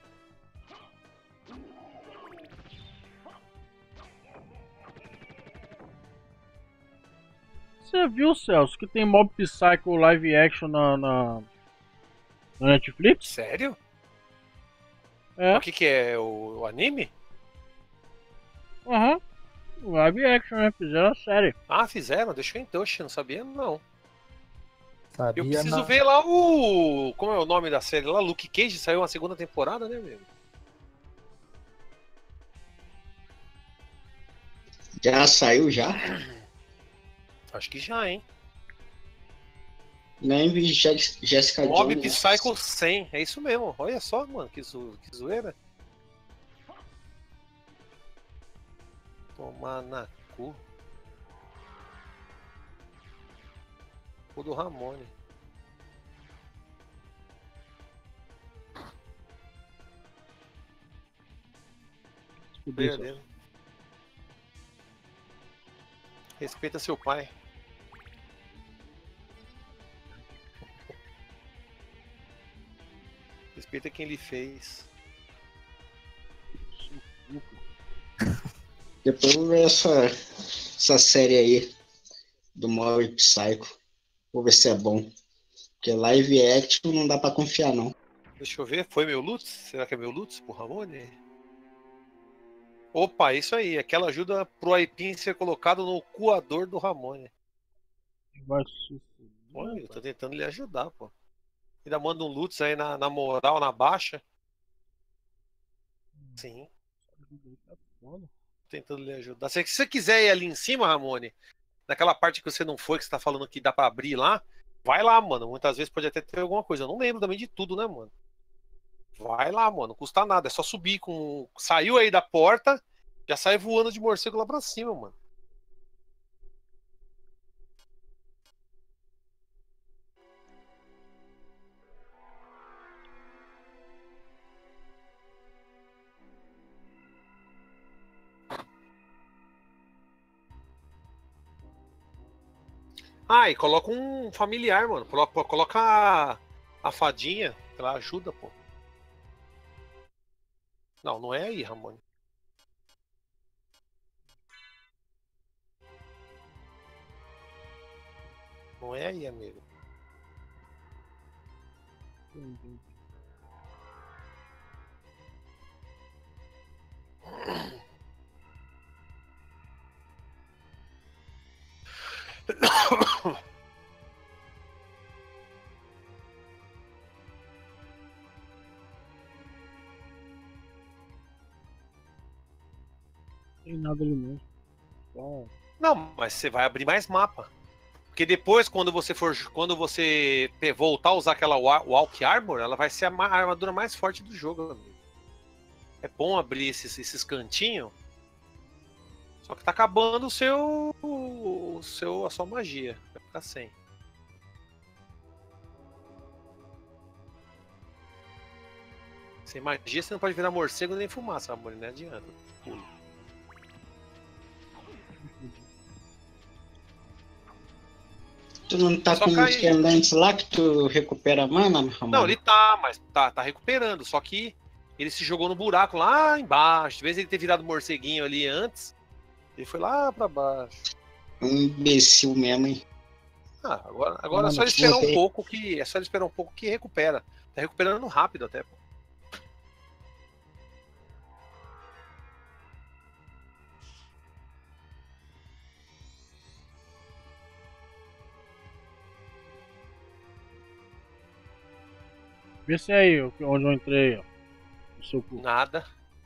Você viu, Celso, que tem Mob Psycho live action na Netflix? Sério? É. O que é? O anime? Aham. Live action, né? Fizeram a série. Ah, fizeram? Deixa eu então, não sabia não. Sabia, Eu preciso não. ver lá o... Como é o nome da série lá? Luke Cage, saiu uma segunda temporada, né, amigo? Já saiu já? Acho que já, hein? Nem vi Jessica Mob Jones. Psycho 100, é isso mesmo. Olha só, mano, que zoeira. Tomar na cu. O do Ramone. Verdadeiro. Respeita seu pai. Respeita quem lhe fez. Depois eu vou ver essa série aí do Mob Psycho. Vou ver se é bom. Porque live action não dá pra confiar, não. Deixa eu ver, foi meu Lutz? Será que é meu Lutz por Ramone? Opa, isso aí. Aquela ajuda pro Aipim ser colocado no coador do Ramone. Vai se fuder. Olha, eu tô tentando lhe ajudar, pô. Ainda manda um Lutz aí na moral, na baixa. Sim. Tentando lhe ajudar. Se você quiser ir ali em cima, Ramone, naquela parte que você não foi, que você tá falando que dá pra abrir lá, vai lá, mano. Muitas vezes pode até ter alguma coisa. Eu não lembro também de tudo, né, mano? Vai lá, mano. Não custa nada. É só subir com... Saiu aí da porta, já sai voando de morcego lá pra cima, mano. Ah, e coloca um familiar, mano. Coloca a fadinha, ela ajuda, pô. Não, não é aí, Ramone. Não é aí, amigo. Tem nada ali mesmo. Só... Não, mas você vai abrir mais mapa. Porque depois, quando você voltar a usar aquela Walk Armor, ela vai ser a armadura mais forte do jogo, amigo. É bom abrir esses cantinhos. Só que tá acabando a sua magia. Vai ficar sem. Sem magia você não pode virar morcego nem fumaça, amor. Não adianta. Pula. Tu não tá Só com cai. os pendentes lá que tu recupera a mana, Ramon? Não, ele tá, mas tá recuperando. Só que ele se jogou no buraco lá embaixo. De vez em ele ter virado morceguinho ali antes, ele foi lá pra baixo. Um imbecil mesmo, hein? Ah, agora é só ele esperar um pouco que. É só ele esperar um pouco que recupera. Tá recuperando rápido até, pô. Vê se é aí, onde eu entrei, ó. No seu cu. Nada.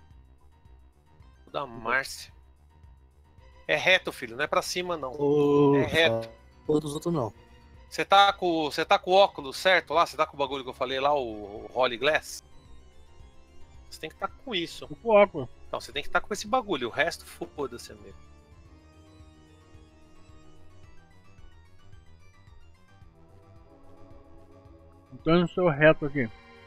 O da Márcia. É reto, filho, não é pra cima, não. É reto. Todos os outros não. Você tá com o óculos certo lá? Você tá com o bagulho que eu falei lá, o Holy Glass? Você tem que estar com isso. Com o óculos. Então, você tem que estar com esse bagulho. O resto, foda-se, amigo. Então no seu reto aqui.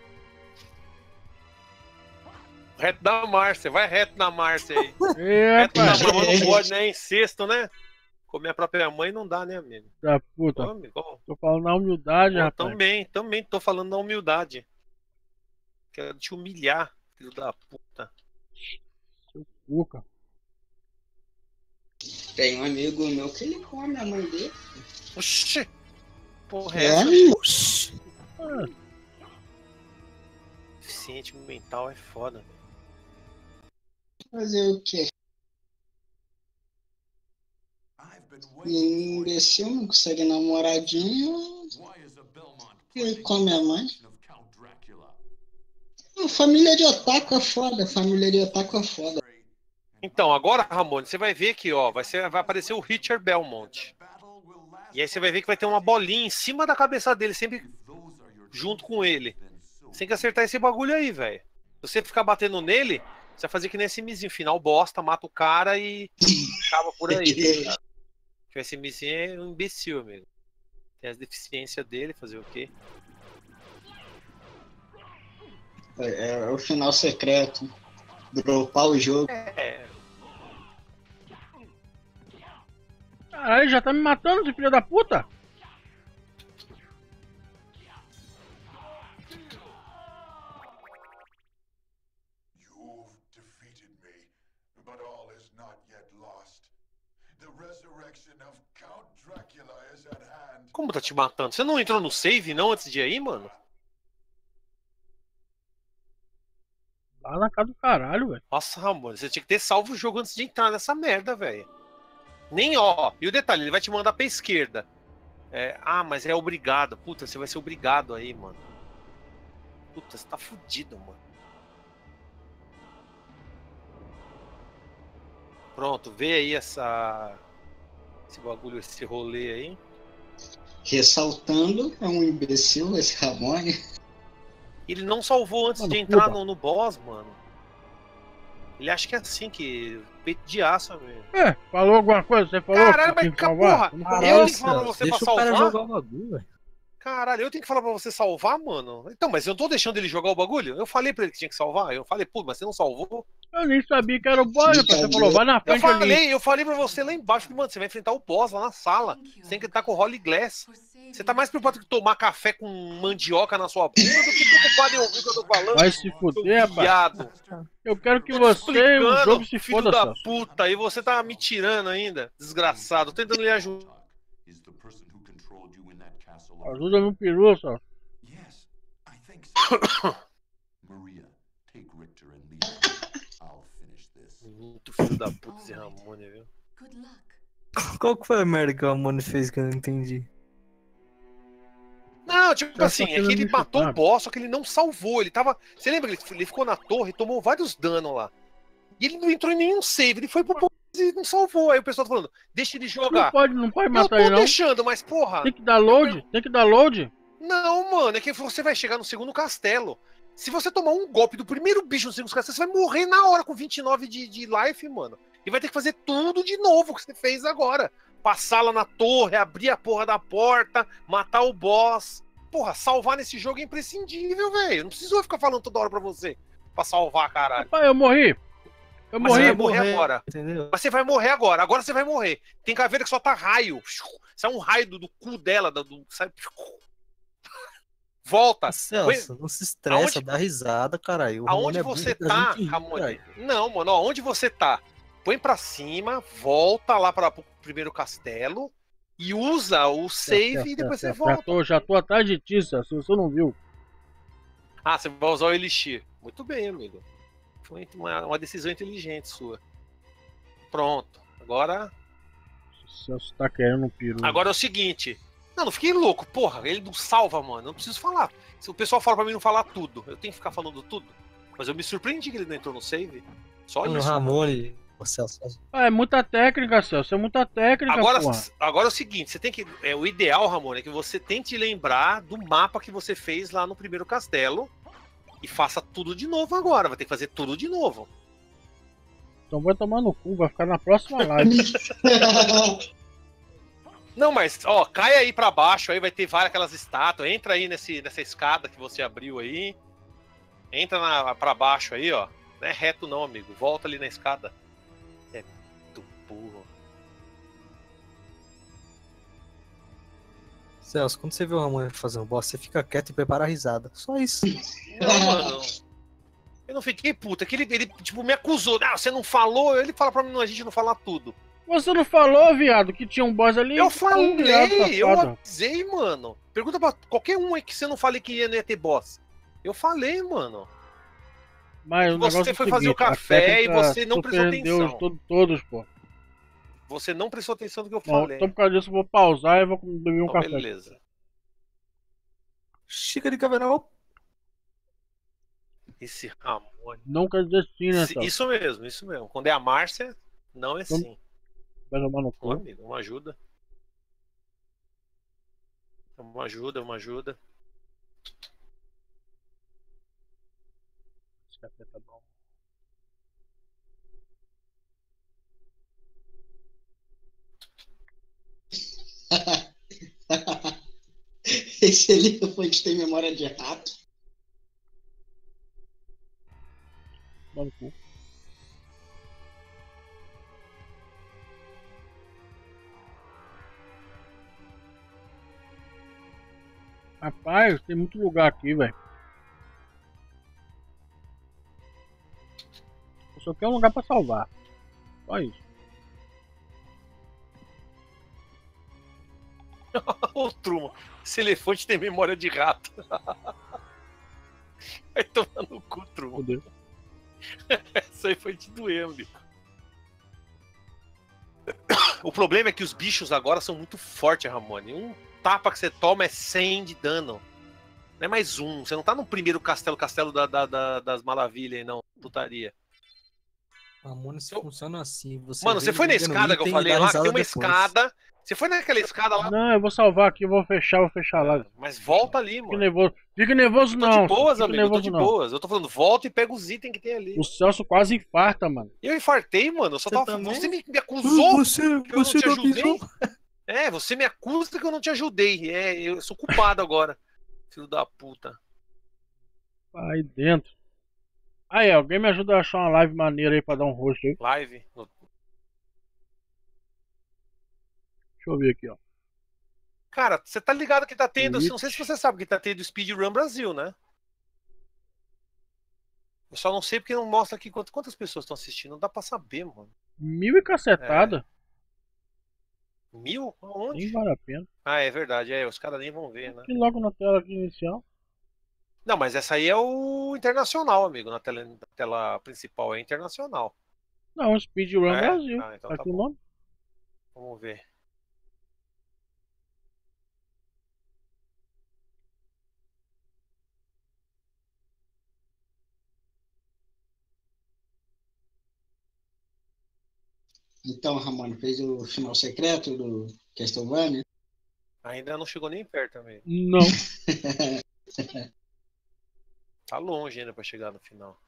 Reto da Márcia, vai reto na Márcia aí. Epa. Reto da Márcia não pode, né? Incesto, né? Comer a própria mãe não dá, né, amigo? Da puta. Ô, amigo, ó. Tô falando na humildade, Pô, rapaz. Também tô falando na humildade. Quero te humilhar, filho da puta. Seu cuca. Tem um amigo meu que ele come a mãe dele. Oxi! Porra, É, essa? meu? Oxi! Deficiente mental é foda. Fazer o quê? Imbecil não consegue namoradinho. Ele come a mãe. A família de otaku é foda. Família de otaku é foda. Então, agora, Ramone, você vai ver que, ó, vai aparecer o Richard Belmont. E aí você vai ver que vai ter uma bolinha em cima da cabeça dele, sempre junto com ele. Você tem que acertar esse bagulho aí, velho. Se você ficar batendo nele, você vai fazer que nem esse mizinho. Final bosta, mata o cara e acaba por aí. Tá? Esse mizinho é um imbecil, amigo. Tem as deficiências dele, fazer o quê? É o final secreto. Dropar o jogo. Caralho, já tá me matando, esse filho da puta? Como tá te matando? Você não entrou no save, não, antes de ir aí, mano? Lá na casa do caralho, velho. Nossa, Ramon, você tinha que ter salvo o jogo antes de entrar nessa merda, velho. Nem ó. E o detalhe, ele vai te mandar pra esquerda. Mas é obrigado. Puta, você vai ser obrigado aí, mano. Puta, você tá fudido, mano. Pronto, vê aí esse bagulho, esse rolê aí. Ressaltando, é um imbecil esse Ramone. Ele não salvou antes de entrar no boss, mano. Ele acha que é assim, que peito de aço, velho. Falou alguma coisa? Você falou? Caralho, mas porra, eu tenho que falar pra você pra salvar? Deixa o cara jogar o bagulho, velho. Caralho, eu tenho que falar pra você salvar, mano? Então, mas eu não tô deixando ele jogar o bagulho? Eu falei pra ele que tinha que salvar. Eu falei, pô, mas você não salvou? Eu nem sabia que era o boss, rapaz. Você falou, vai na frente ali. Eu falei pra você lá embaixo, mano, você vai enfrentar o boss lá na sala. Você tem que estar com o Holy Glass. Você tá mais preocupado com tomar café com mandioca na sua bunda do que preocupado em ouvir o que eu tô falando. Vai se fuder, rapaz. Eu quero que você e o jogo se foda, filho da puta, e você tá me tirando ainda, desgraçado. Tô tentando lhe ajudar. Ajuda no peru, só. Muito filho da puta esse Ramone, viu? Qual que foi a merda que o Ramone fez que eu não entendi? Não, tipo assim, é que ele matou o boss, só que ele não salvou. Ele tava. Você lembra que ele ficou na torre e tomou vários danos lá. E ele não entrou em nenhum save, ele foi pro boss e não salvou. Aí o pessoal tá falando, deixa ele jogar. Não pode matar ele, não. Eu tô deixando, mas porra. Tem que dar load, Não, mano, é que você vai chegar no segundo castelo. Se você tomar um golpe do primeiro bicho no segundo castelo, você vai morrer na hora com 29 de life, mano. E vai ter que fazer tudo de novo que você fez agora. Passar lá na torre, abrir a porra da porta, matar o boss. Porra, salvar nesse jogo é imprescindível, velho. Não preciso ficar falando toda hora pra você. Pra salvar, caralho. Rapaz, eu morri. Mas você vai morrer agora. Entendeu? Mas você vai morrer agora. Agora você vai morrer. Tem caveira que só tá raio. Sai um raio do cu dela. Sai... Volta. Celso, não se estressa, dá risada, caralho. O Aonde Ramone é você burro da tá, gente rir, Ramone? caralho. Não, mano, ó, onde você tá? Põe pra cima, volta lá pro primeiro castelo e usa o save e depois você volta. Já tô atrás de ti, Celso, você não viu. Ah, você vai usar o Elixir. Muito bem, amigo. Foi uma decisão inteligente sua. Pronto. Agora. O Celso tá querendo um peru. Agora é o seguinte. Não fiquei louco, porra. Ele não salva, mano. Não preciso falar. Se o pessoal fala pra mim não falar tudo, eu tenho que ficar falando tudo. Mas eu me surpreendi que ele não entrou no save. Só Mano, isso. o Ramone. O Celso. É muita técnica, Celso. É muita técnica, porra. Agora é o seguinte, você tem que. O ideal, Ramone, é que você tente lembrar do mapa que você fez lá no primeiro castelo. E faça tudo de novo agora. Vai ter que fazer tudo de novo. Então vai tomar no cu, vai ficar na próxima live. Não, mas, ó, cai aí pra baixo, aí vai ter várias aquelas estátuas. Entra aí nessa escada que você abriu aí. Entra pra baixo aí, ó. Não é reto não, amigo. Volta ali na escada. É muito burro. Celso, quando você vê o Ramone fazendo bosta, você fica quieto e prepara a risada. Só isso. Não, mano. Eu não fiquei puta. Que ele, tipo, me acusou. Ah, você não falou? Ele fala pra mim, a gente não falar tudo. Você não falou, viado, que tinha um boss ali? Eu falei, eu safado. avisei, mano. Pergunta pra qualquer um aí que você não falei que não ia ter boss. Eu falei, mano. Mas o Você negócio é foi o fazer o seguinte, a café e técnica, você não tu prestou perdeu atenção. Todos, pô. Você não prestou atenção no que eu Não, falei. então por causa disso eu vou pausar e vou beber um Então, café. beleza. Chica de caverão. Esse Ramone. Não quer dizer sim, né, Celso? Isso mesmo, isso mesmo. Quando é a Márcia, não é sim. Vai tomar no Ô, cu. amigo, uma ajuda. Uma ajuda. Esse café tá bom. Esse elefante tem memória de rato. Mano, cu. Rapaz, tem muito lugar aqui, velho. Eu só quero um lugar pra salvar. Só isso. Ô, Truma, esse elefante tem memória de rato. Vai tomar no cu, Truma. Isso aí foi de doer, amigo. O problema é que os bichos agora são muito fortes, Ramone. Um tapa que você toma é 100 de dano. Não é mais um. Você não tá no primeiro castelo das maravilhas aí, não. Putaria. Ramone funciona assim. Mano, você foi na escada que eu falei lá? Tem uma escada. Você foi naquela escada lá? Não, eu vou salvar aqui, vou fechar lá. Mas volta ali, mano. Fique nervoso não. Tô de boas, Fique amigo. nervoso, Tô de não. boas. Eu tô falando, volta e pega os itens que tem ali. O Celso quase infarta, mano. Eu infartei, mano. Eu só Você tava. também? Você me acusou Você que eu não te não ajudei. avisou? É, você me acusa que eu não te ajudei. É, eu sou culpado agora. Filho da puta. Aí dentro. Aí, alguém me ajuda a achar uma live maneira aí pra dar um rosto aí. Live. Deixa eu ver aqui, ó. Cara, você tá ligado que tá tendo. Twitch. Não sei se você sabe que tá tendo Speedrun Brasil, né? Eu só não sei porque não mostra aqui quantas pessoas estão assistindo. Não dá pra saber, mano. 1000 e cacetada. 1000? Aonde? Nem vale a pena. Ah, é verdade. É, os caras nem vão ver, né? E logo na tela aqui inicial. Não, mas essa aí é o internacional, amigo. Na tela principal é internacional. Não, Speedrun É? Brasil. Ah, então tá aqui o bom. nome. Vamos ver. Então, Ramon, fez o final secreto do Castlevania? Ainda não chegou nem perto, amigo. Não. Tá longe ainda pra chegar no final.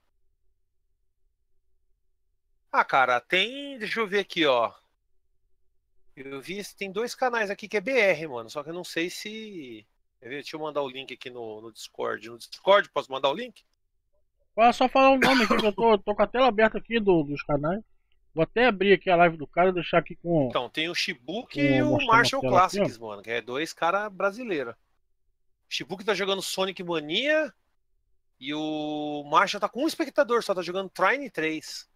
Ah, cara, tem. Deixa eu ver aqui, ó. Eu vi, tem 2 canais aqui que é BR, mano. Só que eu não sei se. Quer ver? Deixa eu mandar o link aqui no Discord. No Discord, posso mandar o link? Pode só falar o nome aqui, que eu tô com a tela aberta aqui dos canais. Vou até abrir aqui a live do cara e deixar aqui com. Então, tem o Shibuki e o mostrando Marshall a tela aqui, Classics, mano. Que é 2 caras brasileiros. Shibuki tá jogando Sonic Mania. E o Marshall tá com um espectador, só tá jogando Trine 3.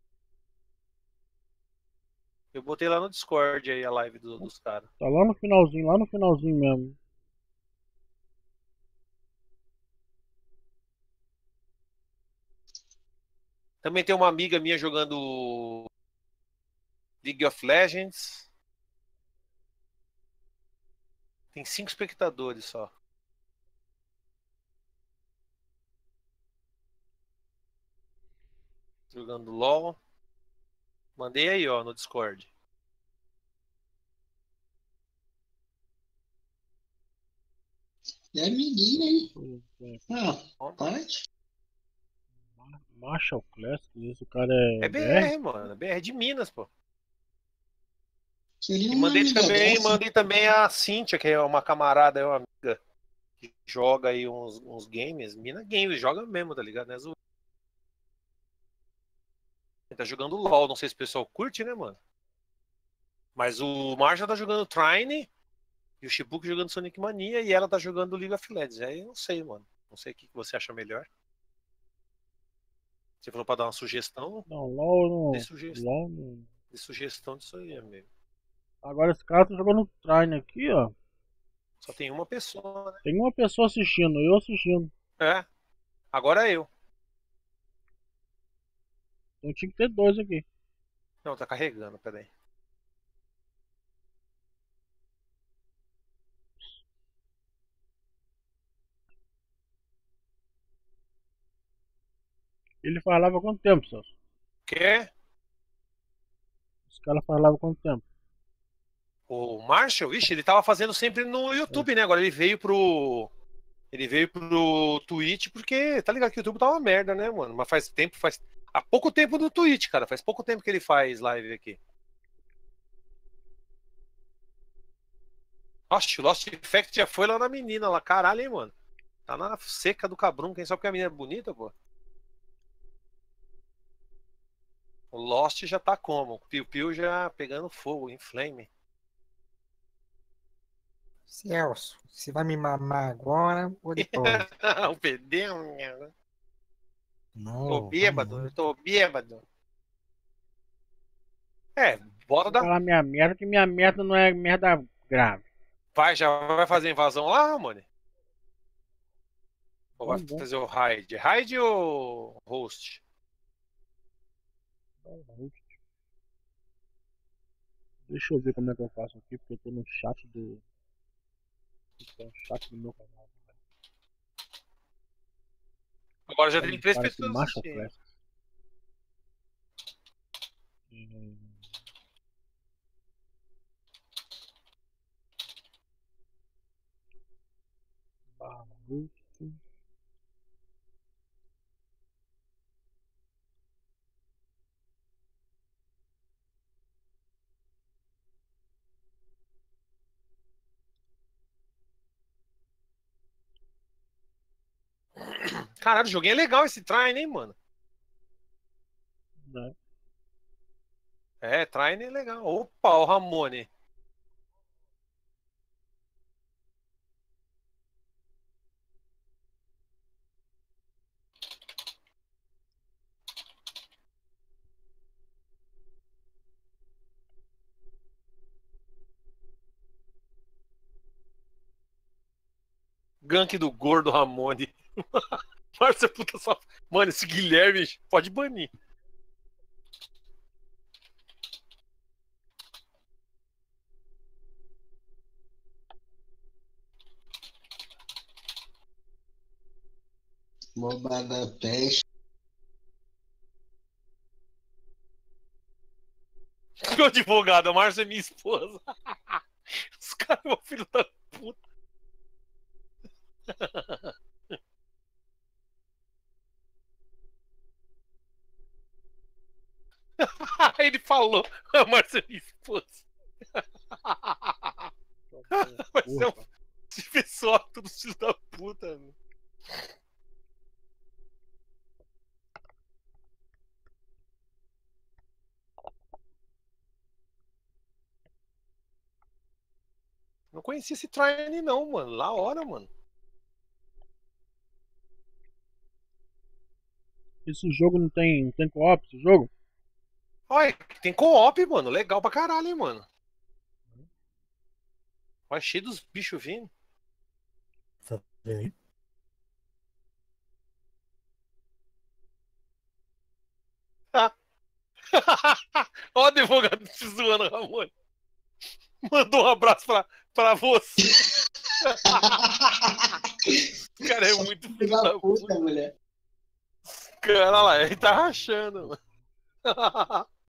Eu botei lá no Discord aí a live dos caras. Tá lá no finalzinho mesmo. Também tem uma amiga minha jogando League of Legends. Tem 5 espectadores só. Jogando LOL. Mandei aí, ó, no Discord. É amiguinho, hein? Ah, pode. Marshall Classics, esse cara É BR, mano. BR de Minas, pô. Seria E uma mandei amiga também, dessa. mandei também a Cíntia, que é uma camarada, é uma amiga que joga aí uns games. Mina Games, joga mesmo, tá ligado? Né? Ele tá jogando LOL, não sei se o pessoal curte, né, mano? Mas o Marshall tá jogando Trine e o Shibuki jogando Sonic Mania e ela tá jogando League of Legends. Aí eu não sei, mano. Não sei o que você acha melhor. Você falou pra dar uma sugestão? Não, LOL não. Dê sugestão. LOL não. Dê sugestão disso aí, amigo. Agora esse cara tá jogando Trine aqui, ó. Só tem uma pessoa, né? Tem uma pessoa assistindo, eu assistindo. É. Agora é eu. Eu tinha que ter 2 aqui. Não, tá carregando, peraí. Ele falava há quanto tempo, Celso? Quê? Esse cara falava há quanto tempo? O Marshall, ixi, ele tava fazendo sempre no YouTube, né? Agora ele veio pro. Ele veio pro Twitch porque tá ligado que o YouTube tá uma merda, né, mano? Mas faz tempo, há pouco tempo no Twitch, cara. Faz pouco tempo que ele faz live aqui. Nossa, o Lost Effect já foi lá na menina lá, caralho, hein, mano. Tá na seca do cabrão, quem sabe porque a menina é bonita, pô. O Lost já tá como? O Piu Piu já pegando fogo, em flame. Celso, você vai me mamar agora ou depois? O pedão, né? Não, Tô bêbado, eu tô bêbado. É, bora Vou dar. falar minha merda, que minha merda não é merda grave. Já vai fazer invasão lá, mano? Ou vai Vamos. fazer o raid? Raid ou host? Deixa eu ver como é que eu faço aqui, porque eu tô no chat do. Tô no chat do meu canal. Agora já tem 3 Parece pessoas Marshall assistindo. Classics. Baruto. Caralho, o joguinho é legal esse Trine, hein, mano? Né? É, Trine é legal. Opa, o Ramone. Gank do gordo Ramone. Márcia, puta só. Mano, esse Guilherme pode banir. Bobada peste. Meu advogado, a Márcia é minha esposa. Os caras são filho da puta. Ele falou, a Márcia é minha esposa. Vai ser esse pessoal tudo filho da puta, meu. Não conhecia esse Trine não, mano. Lá hora, mano. Esse jogo não tem co-op, esse jogo? Olha, tem co-op, mano. Legal pra caralho, hein, mano. Olha, cheio dos bichos vindo. Tá vendo aí? Ó o advogado te zoando, Ramon. Mandou um abraço pra você. O cara é muito filho da puta, mulher. Cara, olha lá, ele tá rachando, mano.